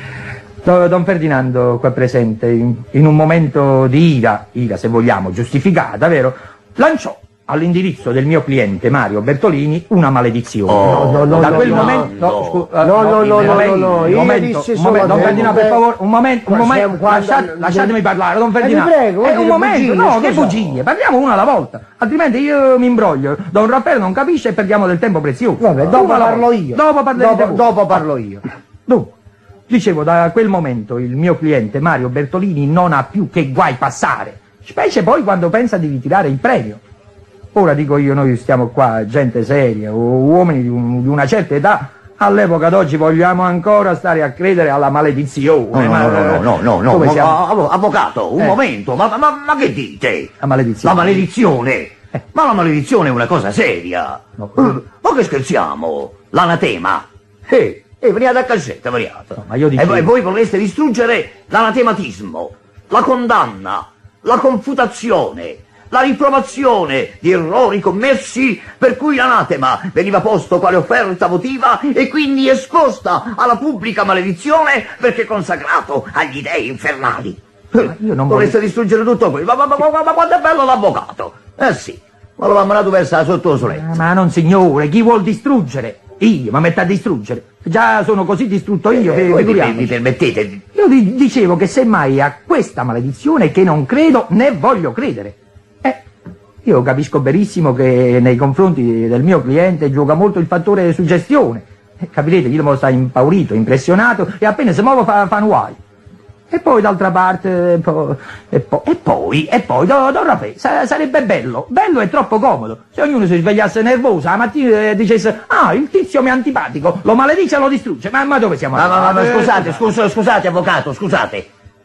[SPEAKER 12] Do- Don Ferdinando, qua presente, in, in un momento di ira, ira se vogliamo, giustificata, vero? Lanciò all'indirizzo del mio cliente Mario Bertolini una maledizione.
[SPEAKER 10] Oh,
[SPEAKER 7] no, no,
[SPEAKER 12] da
[SPEAKER 7] no,
[SPEAKER 12] quel
[SPEAKER 7] no,
[SPEAKER 12] momento...
[SPEAKER 10] no.
[SPEAKER 12] scu-
[SPEAKER 7] No, no, no,
[SPEAKER 12] un
[SPEAKER 7] no,
[SPEAKER 12] momento,
[SPEAKER 7] no, no,
[SPEAKER 12] un
[SPEAKER 7] io
[SPEAKER 12] momento,
[SPEAKER 7] dissi
[SPEAKER 12] un
[SPEAKER 7] solo
[SPEAKER 12] momento, Don
[SPEAKER 7] che-
[SPEAKER 12] Ferdinando, per favore, un momento, un
[SPEAKER 7] Ma
[SPEAKER 12] momento,
[SPEAKER 7] se- quando-
[SPEAKER 12] lasciate- lasciatemi parlare, Don
[SPEAKER 7] vi
[SPEAKER 12] Ferdinando.
[SPEAKER 7] prego, voi
[SPEAKER 12] Eh, un
[SPEAKER 7] dite
[SPEAKER 12] momento,
[SPEAKER 7] bugie,
[SPEAKER 12] no, che
[SPEAKER 7] scusa.
[SPEAKER 12] bugie, parliamo una alla volta, altrimenti io mi imbroglio. Don Raffaele non capisce e perdiamo del tempo prezioso.
[SPEAKER 7] Vabbè, dopo
[SPEAKER 12] Una alla
[SPEAKER 7] parlo
[SPEAKER 12] volta.
[SPEAKER 7] io.
[SPEAKER 12] Dopo parlerete
[SPEAKER 7] dopo,
[SPEAKER 12] voi.
[SPEAKER 7] dopo parlo io.
[SPEAKER 12] Dunque, dicevo, da quel momento il mio cliente Mario Bertolini non ha più che guai passare, specie poi quando pensa di ritirare il premio. Ora dico io, noi stiamo qua, gente seria, u- uomini di, un- di una certa età, all'epoca d'oggi vogliamo ancora stare a credere alla maledizione.
[SPEAKER 10] No, no,
[SPEAKER 12] ma-
[SPEAKER 10] no, no, no, no, no,
[SPEAKER 12] Dove
[SPEAKER 10] ma-
[SPEAKER 12] siamo?
[SPEAKER 10] avvo- avvocato, un
[SPEAKER 12] Eh.
[SPEAKER 10] momento, ma, ma- ma che dite?
[SPEAKER 12] La maledizione.
[SPEAKER 10] La maledizione? Ma la maledizione è una cosa seria.
[SPEAKER 12] No.
[SPEAKER 10] Eh, ma che scherziamo? L'anatema? Eh, eh, veniate a calcetta, veniate.
[SPEAKER 12] No, ma io
[SPEAKER 10] e,
[SPEAKER 12] dicevo-
[SPEAKER 10] voi- e voi vorreste distruggere l'anatematismo, la condanna, la confutazione, la riprovazione di errori commessi per cui l'anatema veniva posto quale offerta votiva e quindi esposta alla pubblica maledizione perché consacrato agli dei infernali.
[SPEAKER 12] Ma io non
[SPEAKER 10] Vorreste
[SPEAKER 12] voglio-
[SPEAKER 10] distruggere tutto questo, ma, ma, ma, ma, ma quanto è bello l'avvocato! Eh sì, ma lo mandato verso sotto lo soletto.
[SPEAKER 12] Eh, Ma non signore, chi vuol distruggere? Io, ma metta a distruggere. Già sono così distrutto io,
[SPEAKER 10] Eh,
[SPEAKER 12] che
[SPEAKER 10] voi mi,
[SPEAKER 12] figuriamoci.
[SPEAKER 10] mi permettete di...
[SPEAKER 12] Io di- dicevo che semmai a questa maledizione che non credo né voglio credere. Eh, io capisco benissimo che nei confronti del mio cliente gioca molto il fattore suggestione. Eh, capirete, io mo sta impaurito, impressionato e appena si muove fa, fa un guai. E poi d'altra parte, po- e, po- e poi, e poi, Don do Raffaele, sa- sarebbe bello, bello e troppo comodo, se ognuno si svegliasse nervoso la mattina e dicesse, ah, il tizio mi è antipatico, lo maledice e lo distrugge, ma, ma dove siamo
[SPEAKER 10] Ma, ma, ma, ma
[SPEAKER 12] arrivati?
[SPEAKER 10] scusate, scusa, scusate avvocato, scusate.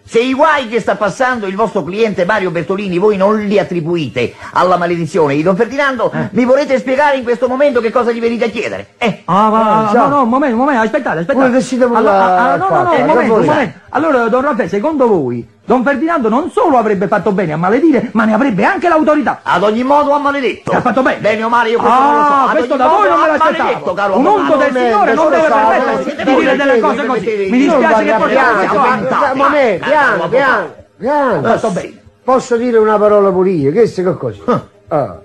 [SPEAKER 10] Se i guai che sta passando il vostro cliente Mario Bertolini voi non li attribuite alla maledizione di Don Ferdinando, eh. mi volete spiegare in questo momento che cosa gli venite a chiedere? Eh.
[SPEAKER 12] Ah, va,
[SPEAKER 9] Eh,
[SPEAKER 12] no, no, un momento, un momento, aspettate, aspettate.
[SPEAKER 9] Voi che siete
[SPEAKER 12] allora,
[SPEAKER 9] là-
[SPEAKER 12] ah, ah, no, no, no,
[SPEAKER 9] eh,
[SPEAKER 12] un momento,
[SPEAKER 9] voi-
[SPEAKER 12] un momento. Allora, Don Raffaele, secondo voi, Don Ferdinando non solo avrebbe fatto bene a maledire, ma ne avrebbe anche l'autorità.
[SPEAKER 10] Ad ogni modo ha maledetto.
[SPEAKER 12] E ha fatto bene.
[SPEAKER 10] Bene o male, io questo non lo so.
[SPEAKER 12] Ah,
[SPEAKER 10] Ad
[SPEAKER 12] questo
[SPEAKER 10] ogni
[SPEAKER 12] da voi
[SPEAKER 10] modo
[SPEAKER 12] non me
[SPEAKER 10] ha
[SPEAKER 12] l'aspettavo.
[SPEAKER 10] maledetto, caro
[SPEAKER 12] Un unto
[SPEAKER 10] avvocato.
[SPEAKER 12] del Signore non deve permettersi di dire delle cose così. Mi dispiace che portiamo
[SPEAKER 9] piano, piano, piano, piano, piano.
[SPEAKER 12] Fatto bene.
[SPEAKER 9] Posso dire una parola pure io? Che è così? Ah.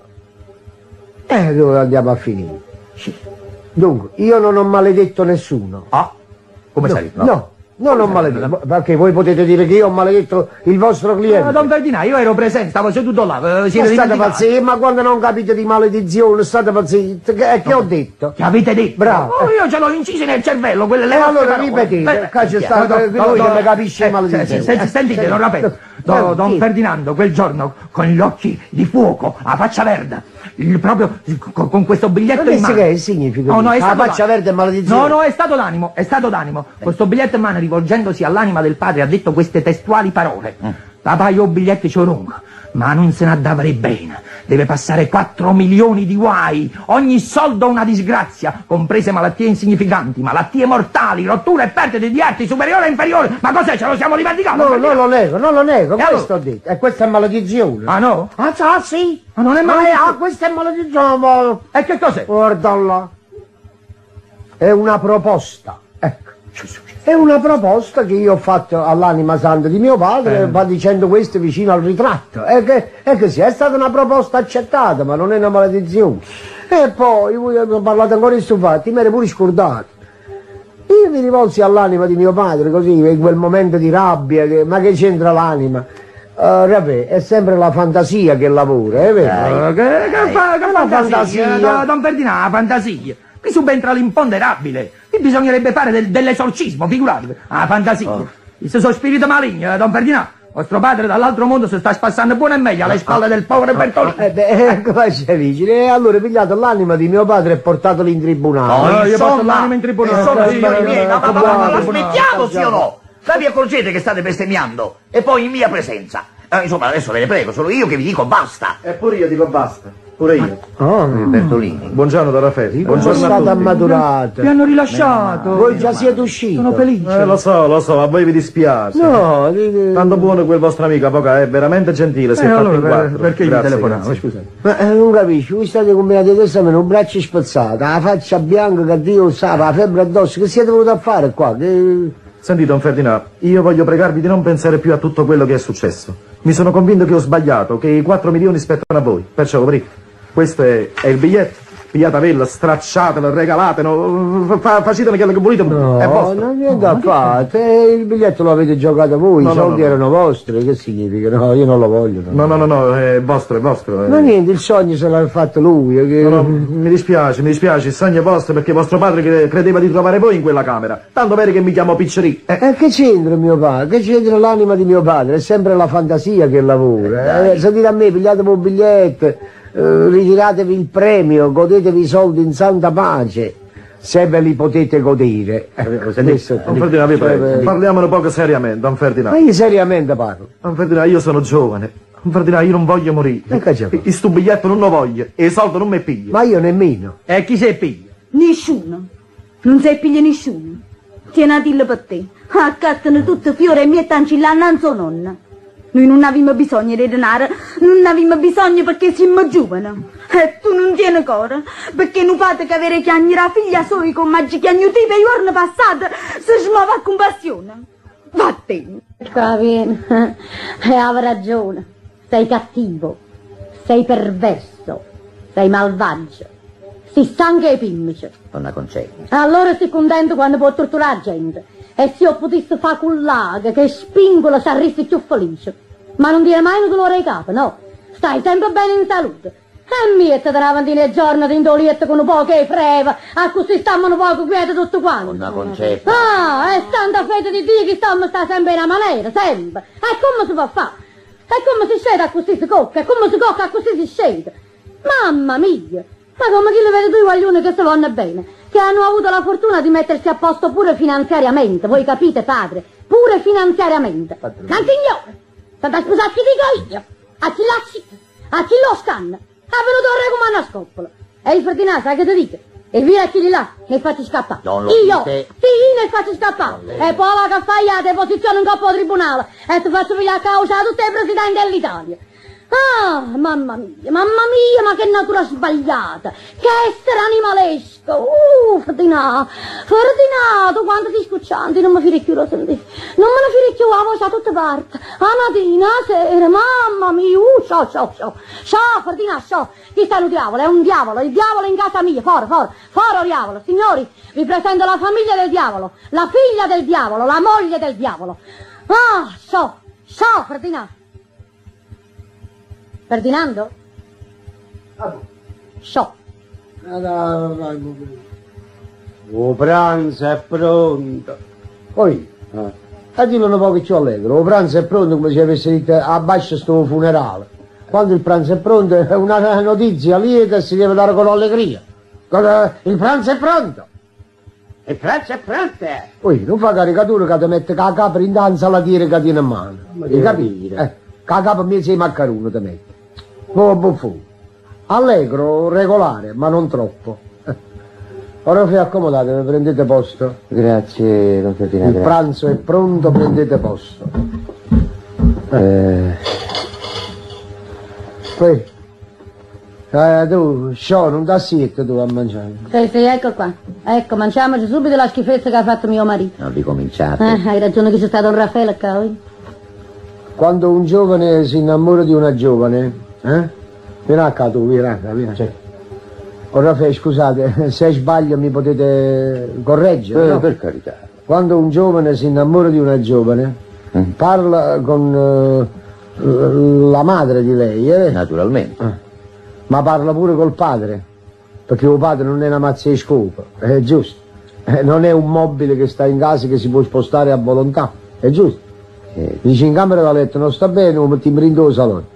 [SPEAKER 9] Eh, dove andiamo a finire? Dunque, io non ho maledetto nessuno.
[SPEAKER 8] Ah, come
[SPEAKER 9] no,
[SPEAKER 8] sei?
[SPEAKER 9] No, no, non maledetto. Perché voi potete dire che io ho maledetto il vostro cliente.
[SPEAKER 12] Eh, Don Ferdinando, io ero presente, stavo seduto là, eh,
[SPEAKER 9] Ma
[SPEAKER 12] siete
[SPEAKER 9] state
[SPEAKER 12] dimenticati.
[SPEAKER 9] pazzi, ma quando non capite di maledizione, state pazzi. Che, che ho detto?
[SPEAKER 12] Che avete detto?
[SPEAKER 9] Bravo.
[SPEAKER 12] Oh, io ce l'ho incisi nel cervello, quelle le
[SPEAKER 9] E
[SPEAKER 12] vostre
[SPEAKER 9] allora
[SPEAKER 12] parole.
[SPEAKER 9] ripetete,
[SPEAKER 12] Eh,
[SPEAKER 9] qua c'è
[SPEAKER 12] eh,
[SPEAKER 9] stato
[SPEAKER 12] eh,
[SPEAKER 9] voi
[SPEAKER 12] do-
[SPEAKER 9] che
[SPEAKER 12] do-
[SPEAKER 9] mi capisce
[SPEAKER 12] eh,
[SPEAKER 9] maledizione.
[SPEAKER 12] se- se- Sentite, non rapetto. Do- Don Ferdinando, quel giorno, con gli occhi di fuoco, a faccia verde, il- proprio con, con questo biglietto
[SPEAKER 9] Ma
[SPEAKER 12] in
[SPEAKER 9] che
[SPEAKER 12] mano.
[SPEAKER 9] che significa?
[SPEAKER 12] No, no, è
[SPEAKER 9] La
[SPEAKER 12] stato
[SPEAKER 9] faccia
[SPEAKER 12] d'animo.
[SPEAKER 9] verde è maledizione.
[SPEAKER 12] No, no, è stato d'animo, è stato d'animo. Questo biglietto in mano, rivolgendosi all'anima del padre, ha detto queste testuali parole. Papà, io ho biglietti c'ho lungo, ma non se ne dovrei bene. Deve passare quattro milioni di guai, ogni soldo una disgrazia, comprese malattie insignificanti, malattie mortali, rotture e perdite di arti superiore e inferiore. Ma cos'è? Ce lo siamo dimenticato?
[SPEAKER 9] No, non lo nego, non lo nego,
[SPEAKER 12] E
[SPEAKER 9] questo ho detto. E questa è maledizione.
[SPEAKER 12] Ah no?
[SPEAKER 9] Ah, ah, sì.
[SPEAKER 12] Ma non è
[SPEAKER 9] Ah,
[SPEAKER 12] maledizione.
[SPEAKER 9] ah, questa è maledizione. ma-
[SPEAKER 12] E che cos'è?
[SPEAKER 9] Guarda là. È una proposta. Ecco. È una proposta che io ho fatto all'anima santa di mio padre,
[SPEAKER 12] Eh.
[SPEAKER 9] va dicendo questo vicino al ritratto. E che, è così, è stata una proposta accettata, ma non è una maledizione. E poi, voi avete parlato ancora di sto fatto, mi ero pure scordato. Io mi rivolsi all'anima di mio padre, così, in quel momento di rabbia, che- ma che c'entra l'anima? Uh, vabbè, è sempre la fantasia che lavora, è vero?
[SPEAKER 12] Eh, che, che, fa- che
[SPEAKER 9] È la
[SPEAKER 12] fantasia,
[SPEAKER 9] fantasia.
[SPEAKER 12] Don- Don Ferdinando, la fantasia. Qui subentra l'imponderabile. Qui bisognerebbe fare del- dell'esorcismo, figuratevi. Ah, fantasia. Il suo spirito maligno, eh, Don Ferdinando. Vostro padre dall'altro mondo si sta spassando buono e meglio alle spalle del povero Bertolini.
[SPEAKER 9] Eh beh, eh, come c'è vicino? E allora pigliato l'anima di mio padre e portatoli in tribunale.
[SPEAKER 10] No,
[SPEAKER 12] io
[SPEAKER 10] insomma,
[SPEAKER 12] porto l'anima in tribunale.
[SPEAKER 10] insomma,
[SPEAKER 9] Eh,
[SPEAKER 10] signori
[SPEAKER 9] eh,
[SPEAKER 10] miei, ma, ma, ma, ma, ma
[SPEAKER 9] eh,
[SPEAKER 10] smettiamo,
[SPEAKER 9] eh,
[SPEAKER 10] sì o no? Ma vi accorgete che state bestemmiando? E poi in mia presenza. Eh, insomma, adesso ve ne prego, sono io che vi dico basta.
[SPEAKER 8] Eppure io dico basta. Pure io.
[SPEAKER 9] Oh,
[SPEAKER 10] Bertolini.
[SPEAKER 8] Buongiorno Don Raffaele.
[SPEAKER 9] sono
[SPEAKER 8] Buongiorno a
[SPEAKER 9] stato
[SPEAKER 8] tutti.
[SPEAKER 9] ammaturato.
[SPEAKER 12] Vi hanno rilasciato.
[SPEAKER 9] Voi già siete usciti.
[SPEAKER 12] Sono felice.
[SPEAKER 8] Eh, lo so, lo so, a voi vi dispiace.
[SPEAKER 9] No, di-
[SPEAKER 8] Tanto buono quel vostro amico, avvocato, è veramente gentile, si
[SPEAKER 12] Eh,
[SPEAKER 8] è fatto
[SPEAKER 12] allora,
[SPEAKER 8] in
[SPEAKER 12] per-
[SPEAKER 8] quattro.
[SPEAKER 12] perché gli
[SPEAKER 8] Grazie,
[SPEAKER 12] telefonavo,
[SPEAKER 8] grazie.
[SPEAKER 12] scusate.
[SPEAKER 9] ma eh, non capisci, voi state combinati adesso avete un braccio spezzato, la faccia bianca che Dio sa, la febbre addosso, che siete venuti a fare qua? Che...
[SPEAKER 8] Senti, Don Ferdinando, io voglio pregarvi di non pensare più a tutto quello che è successo. Mi sono convinto che ho sbagliato, che i quattro milioni spettano a voi. Perciò, prego, questo è, è il biglietto. Pigliatevelo, stracciatelo, regalatelo, fa, facetene quello che volete,
[SPEAKER 9] No,
[SPEAKER 8] è vostro.
[SPEAKER 9] non niente affatto, eh, il biglietto lo avete giocato voi,
[SPEAKER 8] No,
[SPEAKER 9] i
[SPEAKER 8] no,
[SPEAKER 9] soldi
[SPEAKER 8] no, no.
[SPEAKER 9] erano vostri, che significa? No, io non lo voglio.
[SPEAKER 8] No, no, no, no, è vostro, è vostro. eh.
[SPEAKER 9] Ma niente, il sogno se l'ha fatto lui. eh, Che...
[SPEAKER 8] No, no, mi dispiace, mi dispiace, il sogno è vostro perché vostro padre cre- credeva di trovare voi in quella camera. Tanto vero che mi chiamo Piccerì. Eh,
[SPEAKER 9] E che c'entra mio padre? Che c'entra l'anima di mio padre? È sempre la fantasia che lavora. Eh, se dite a me, pigliatevi un biglietto, eh, ritiratevi il premio, godetevi i soldi in santa pace, se ve li potete godere. Eh, questo-
[SPEAKER 8] Don Ferdinando, vi prego,
[SPEAKER 9] eh,
[SPEAKER 8] parliamolo poco seriamente, Don
[SPEAKER 9] Ma
[SPEAKER 8] Ferdinando.
[SPEAKER 9] io seriamente parlo.
[SPEAKER 8] Don Ferdinando, io sono giovane. Don Ferdinando, io non voglio morire.
[SPEAKER 9] E che c'è?
[SPEAKER 8] E sto biglietto non lo voglio, e i soldi non mi piglio.
[SPEAKER 9] Ma io nemmeno.
[SPEAKER 12] E chi sei figlio?
[SPEAKER 14] Nessuno. Non sei figlio nessuno. Tieni a dirlo per te. Accattano tutto fiore e mietta ancillano a suo nonna. Noi non avevamo bisogno di denaro, non avevamo bisogno perché siamo giovani. E tu non tieni cora, perché non fate che avere chiagnere la figlia sua con maggi chiagnuti per i giorni passati, si smuove con passione. Vattene.
[SPEAKER 2] Va bene, e aveva ragione. Sei cattivo, sei perverso, sei malvagio. Si stanca e pimmice.
[SPEAKER 10] Donna Concetta.
[SPEAKER 2] Allora si contento quando può torturare la gente. E se io potessi fare cullaga che spingola saresti più felice. Ma non tiene mai un dolore ai capo, no? Stai sempre bene in salute. E mietta da avanti nel giorno di indolietta con un po' che freva, a così stiamo un poco quieti tutto quanto.
[SPEAKER 10] Donna Concetta.
[SPEAKER 2] Ah, e tanta fede di Dio che stiamo sta sempre in una maniera, sempre. E come si può fare? E come si scende a così si cocca? E come si cocca a così si scende? Mamma mia! Ma come chi le vede due guaglioni che si vanno bene? Che hanno avuto la fortuna di mettersi a posto pure finanziariamente, voi capite padre? Pure pure finanziariamente. Cansignore, state a sposare chi dico io, a chi lasci, a chi lo scanna, ha venuto a recomare una scoppola. E il Ferdinando, sai che ti dico? E via chi di là, ne faccio scappare.
[SPEAKER 10] Non lo
[SPEAKER 2] Io,
[SPEAKER 10] dite.
[SPEAKER 2] sì, ne faccio scappare. E poi la che fai a te posizione in coppa al tribunale e ti faccio pigliare a causa a tutti i presidenti dell'Italia. Ah, mamma mia, mamma mia, ma che natura sbagliata, che essere animalesco. Uh, Ferdinando, Ferdinando, quanto ti scuccianti, non mi firecchio lo sentire, non me ne firecchio la voce da tutte parti, a mattina, a sera, mamma mia, uh, ciao, ciao, ciao, ciao, Ferdinando, ciao, chi sta un diavolo, è un diavolo, il diavolo in casa mia, foro, foro, foro diavolo, signori, vi presento la famiglia del diavolo, la figlia del diavolo, la moglie del diavolo. Ah, ciao, ciao, Ferdinando. Ferdinando? So.
[SPEAKER 7] Il pranzo è pronto. Poi, eh. e dillo un po' che ci allegro, il pranzo è pronto come se avesse detto abbascia sto funerale. Quando il pranzo è pronto è una notizia lieta e si deve dare con allegria. Il pranzo è pronto. Il pranzo è pronto. Poi, non fa caricatura che ti mette la capra in danza alla tira che tiene in mano. Hai capito? Eh, la capra mezzo di maccaruno ti mette. Oh, buffo. Allegro, regolare, ma non troppo. Ora vi accomodate, prendete posto.
[SPEAKER 10] Grazie, don Ferdinando.
[SPEAKER 7] Il pranzo è pronto, prendete posto.
[SPEAKER 10] Eh.
[SPEAKER 7] Poi, eh, tu, sciò, non dà siete tu a mangiare.
[SPEAKER 2] Sì, sì, ecco qua. Ecco, mangiamoci subito la schifezza che ha fatto mio marito.
[SPEAKER 10] Non ricominciate.
[SPEAKER 2] Eh, hai ragione che c'è stato un Raffaele qua, oi?
[SPEAKER 7] Quando un giovane si innamora di una giovane, eh? Vieni qua tu, vieni qua, vieni. Sì. Ora Raffaele, scusate, se sbaglio mi potete correggere,
[SPEAKER 10] Eh,
[SPEAKER 7] no?
[SPEAKER 10] per carità.
[SPEAKER 7] Quando un giovane si innamora di una giovane,
[SPEAKER 10] Mm.
[SPEAKER 7] parla con eh, la madre di lei, eh?
[SPEAKER 10] Naturalmente.
[SPEAKER 7] Eh. Ma parla pure col padre, perché il padre non è una mazza di scopa, è giusto. Eh, non è un mobile che sta in casa che si può spostare a volontà, è giusto.
[SPEAKER 10] Eh.
[SPEAKER 7] Dici in camera da letto non sta bene, lo metti in brindo salotto.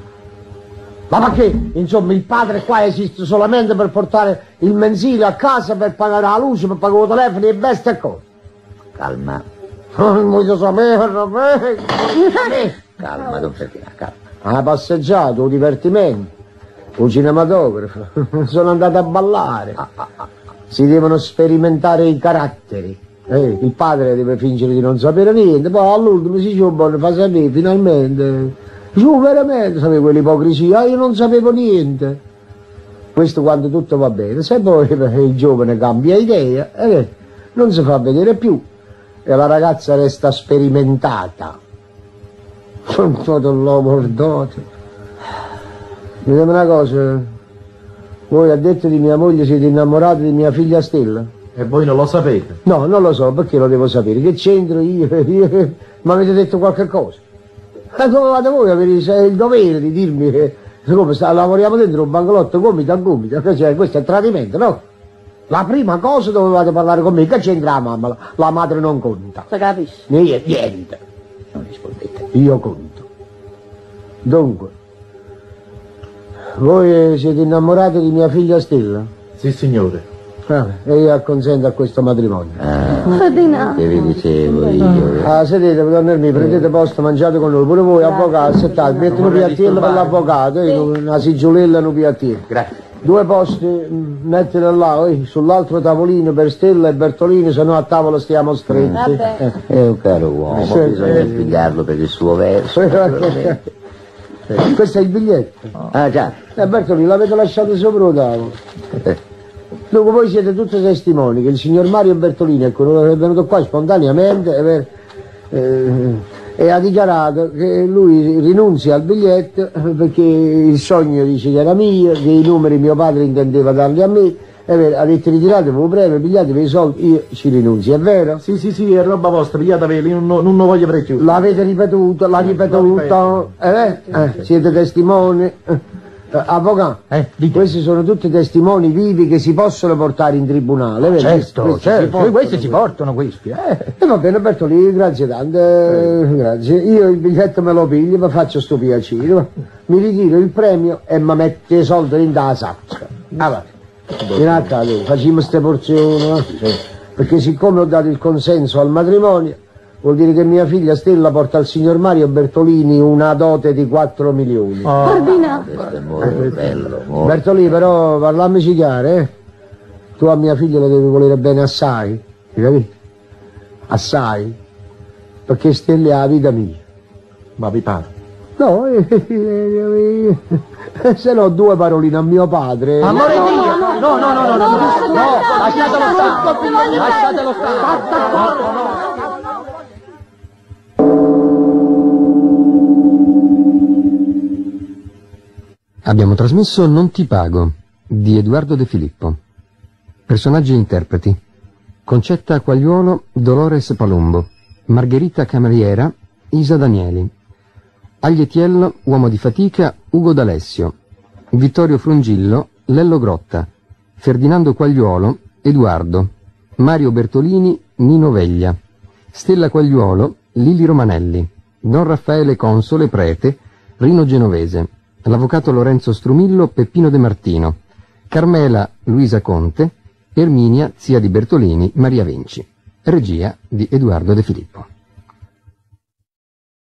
[SPEAKER 7] Ma perché? Insomma, il padre qua esiste solamente per portare il mensile a casa, per pagare la luce, per pagare il telefono e bestie e cose.
[SPEAKER 10] Calma.
[SPEAKER 7] Non voglio sapere, sapere.
[SPEAKER 10] Calma, don Ferdinando, calma.
[SPEAKER 7] Ah, passeggiato, un divertimento, un cinematografo, sono andato a ballare. Si devono sperimentare i caratteri. Eh, il padre deve fingere di non sapere niente, poi all'ultimo si dice, buono, fa sapere, finalmente. Giù, veramente, sapevo quell'ipocrisia, io non sapevo niente. Questo quando tutto va bene, se poi il giovane cambia idea, eh, non si fa vedere più e la ragazza resta sperimentata. Con tutto l'uomo mordoto. Ditemi una cosa, voi a detto di mia moglie siete innamorati di mia figlia Stella?
[SPEAKER 8] E voi non lo sapete?
[SPEAKER 7] No, non lo so, perché lo devo sapere? Che c'entro io? io mi avete detto qualche cosa? Ma come fate voi avere il dovere di dirmi che come sta, lavoriamo dentro un bancolotto gomito a gomito? Cioè, questo è tradimento, no? La prima cosa dovevate parlare con me, che c'entra la mamma? La madre non conta.
[SPEAKER 2] Si capisce?
[SPEAKER 7] Niente, niente.
[SPEAKER 10] Non rispondete.
[SPEAKER 7] Io conto. Dunque, voi siete innamorati di mia figlia Stella?
[SPEAKER 8] Sì, signore.
[SPEAKER 7] Ah, e io acconsento a questo matrimonio.
[SPEAKER 10] Ah,
[SPEAKER 2] Ferdinando.
[SPEAKER 10] che vi dicevo io.
[SPEAKER 7] Ah, sedete, donna Ermi, prendete posto, mangiate con noi, pure voi, avvocato, settate, mettete un piattello per l'avvocato, eh, una sigillella e un piattello.
[SPEAKER 10] Grazie.
[SPEAKER 7] Due posti, mh, mettete là, eh, sull'altro tavolino per Stella e Bertolini, se no a tavola stiamo stretti.
[SPEAKER 2] Vabbè.
[SPEAKER 7] Eh.
[SPEAKER 10] È un caro uomo,
[SPEAKER 7] Sì,
[SPEAKER 10] bisogna
[SPEAKER 7] eh.
[SPEAKER 10] spiegarlo per il suo verso. naturalmente.
[SPEAKER 7] Questo è il biglietto.
[SPEAKER 10] Ah, già.
[SPEAKER 7] E Bertolini l'avete lasciato sopra il tavolo. Dunque voi siete tutti testimoni che il signor Mario Bertolini è quello che è venuto qua spontaneamente e, eh, e ha dichiarato che lui rinunzia al biglietto perché il sogno dice che era mio, che i numeri mio padre intendeva darli a me, e ha detto ritiratevi un premio, pigliatevi i soldi, io ci rinunzio, è vero?
[SPEAKER 8] Sì, sì, sì, è roba vostra, pigliateveli, non, non lo voglio fare più.
[SPEAKER 7] L'avete ripetuto, l'ha ripetuto, eh, eh, siete testimoni. Eh, avvocato,
[SPEAKER 11] Eh,
[SPEAKER 7] questi sono tutti testimoni vivi che si possono portare in tribunale, vedi?
[SPEAKER 11] certo,
[SPEAKER 7] Questi
[SPEAKER 11] certo,
[SPEAKER 7] si portano,
[SPEAKER 11] questi si portano questi, eh.
[SPEAKER 7] E va bene Bertolini, grazie tante, eh, grazie. Io il biglietto me lo piglio, mi faccio sto piacere, mi ritiro il premio e mi metto i soldi in da sacca. Ah, va. In accade, facciamo queste porzioni, eh? Perché siccome ho dato il consenso al matrimonio,
[SPEAKER 9] vuol dire che mia figlia Stella porta al signor Mario Bertolini una dote di quattro milioni.
[SPEAKER 14] Oh, Ferdinando.
[SPEAKER 10] Questo è molto bello. Molto.
[SPEAKER 9] Bertolini, però, parlammici chiaro, eh? Tu a mia figlia la devi volere bene assai, hai capito? Assai. Perché Stella è la vita mia.
[SPEAKER 8] Ma vi pare?
[SPEAKER 9] No, eh, eh, eh, se no due paroline a mio padre.
[SPEAKER 11] Amore mio! No, no, no, no, no, no, no, lasciatelo stare! Lasciatelo stare!
[SPEAKER 1] Abbiamo trasmesso Non ti pago, di Edoardo De Filippo. Personaggi e interpreti: Concetta Quagliuolo, Dolores Palumbo, Margherita Cameriera, Isa Danieli, Aglietiello, uomo di fatica, Ugo D'Alessio, Vittorio Frungillo, Lello Grotta, Ferdinando Quagliuolo, Edoardo, Mario Bertolini, Nino Veglia, Stella Quagliuolo, Lili Romanelli, Don Raffaele Console, prete, Rino Genovese, l'avvocato Lorenzo Strumillo, Peppino De Martino, Carmela Luisa Conte, Erminia, zia di Bertolini, Maria Vinci. Regia di Edoardo De Filippo.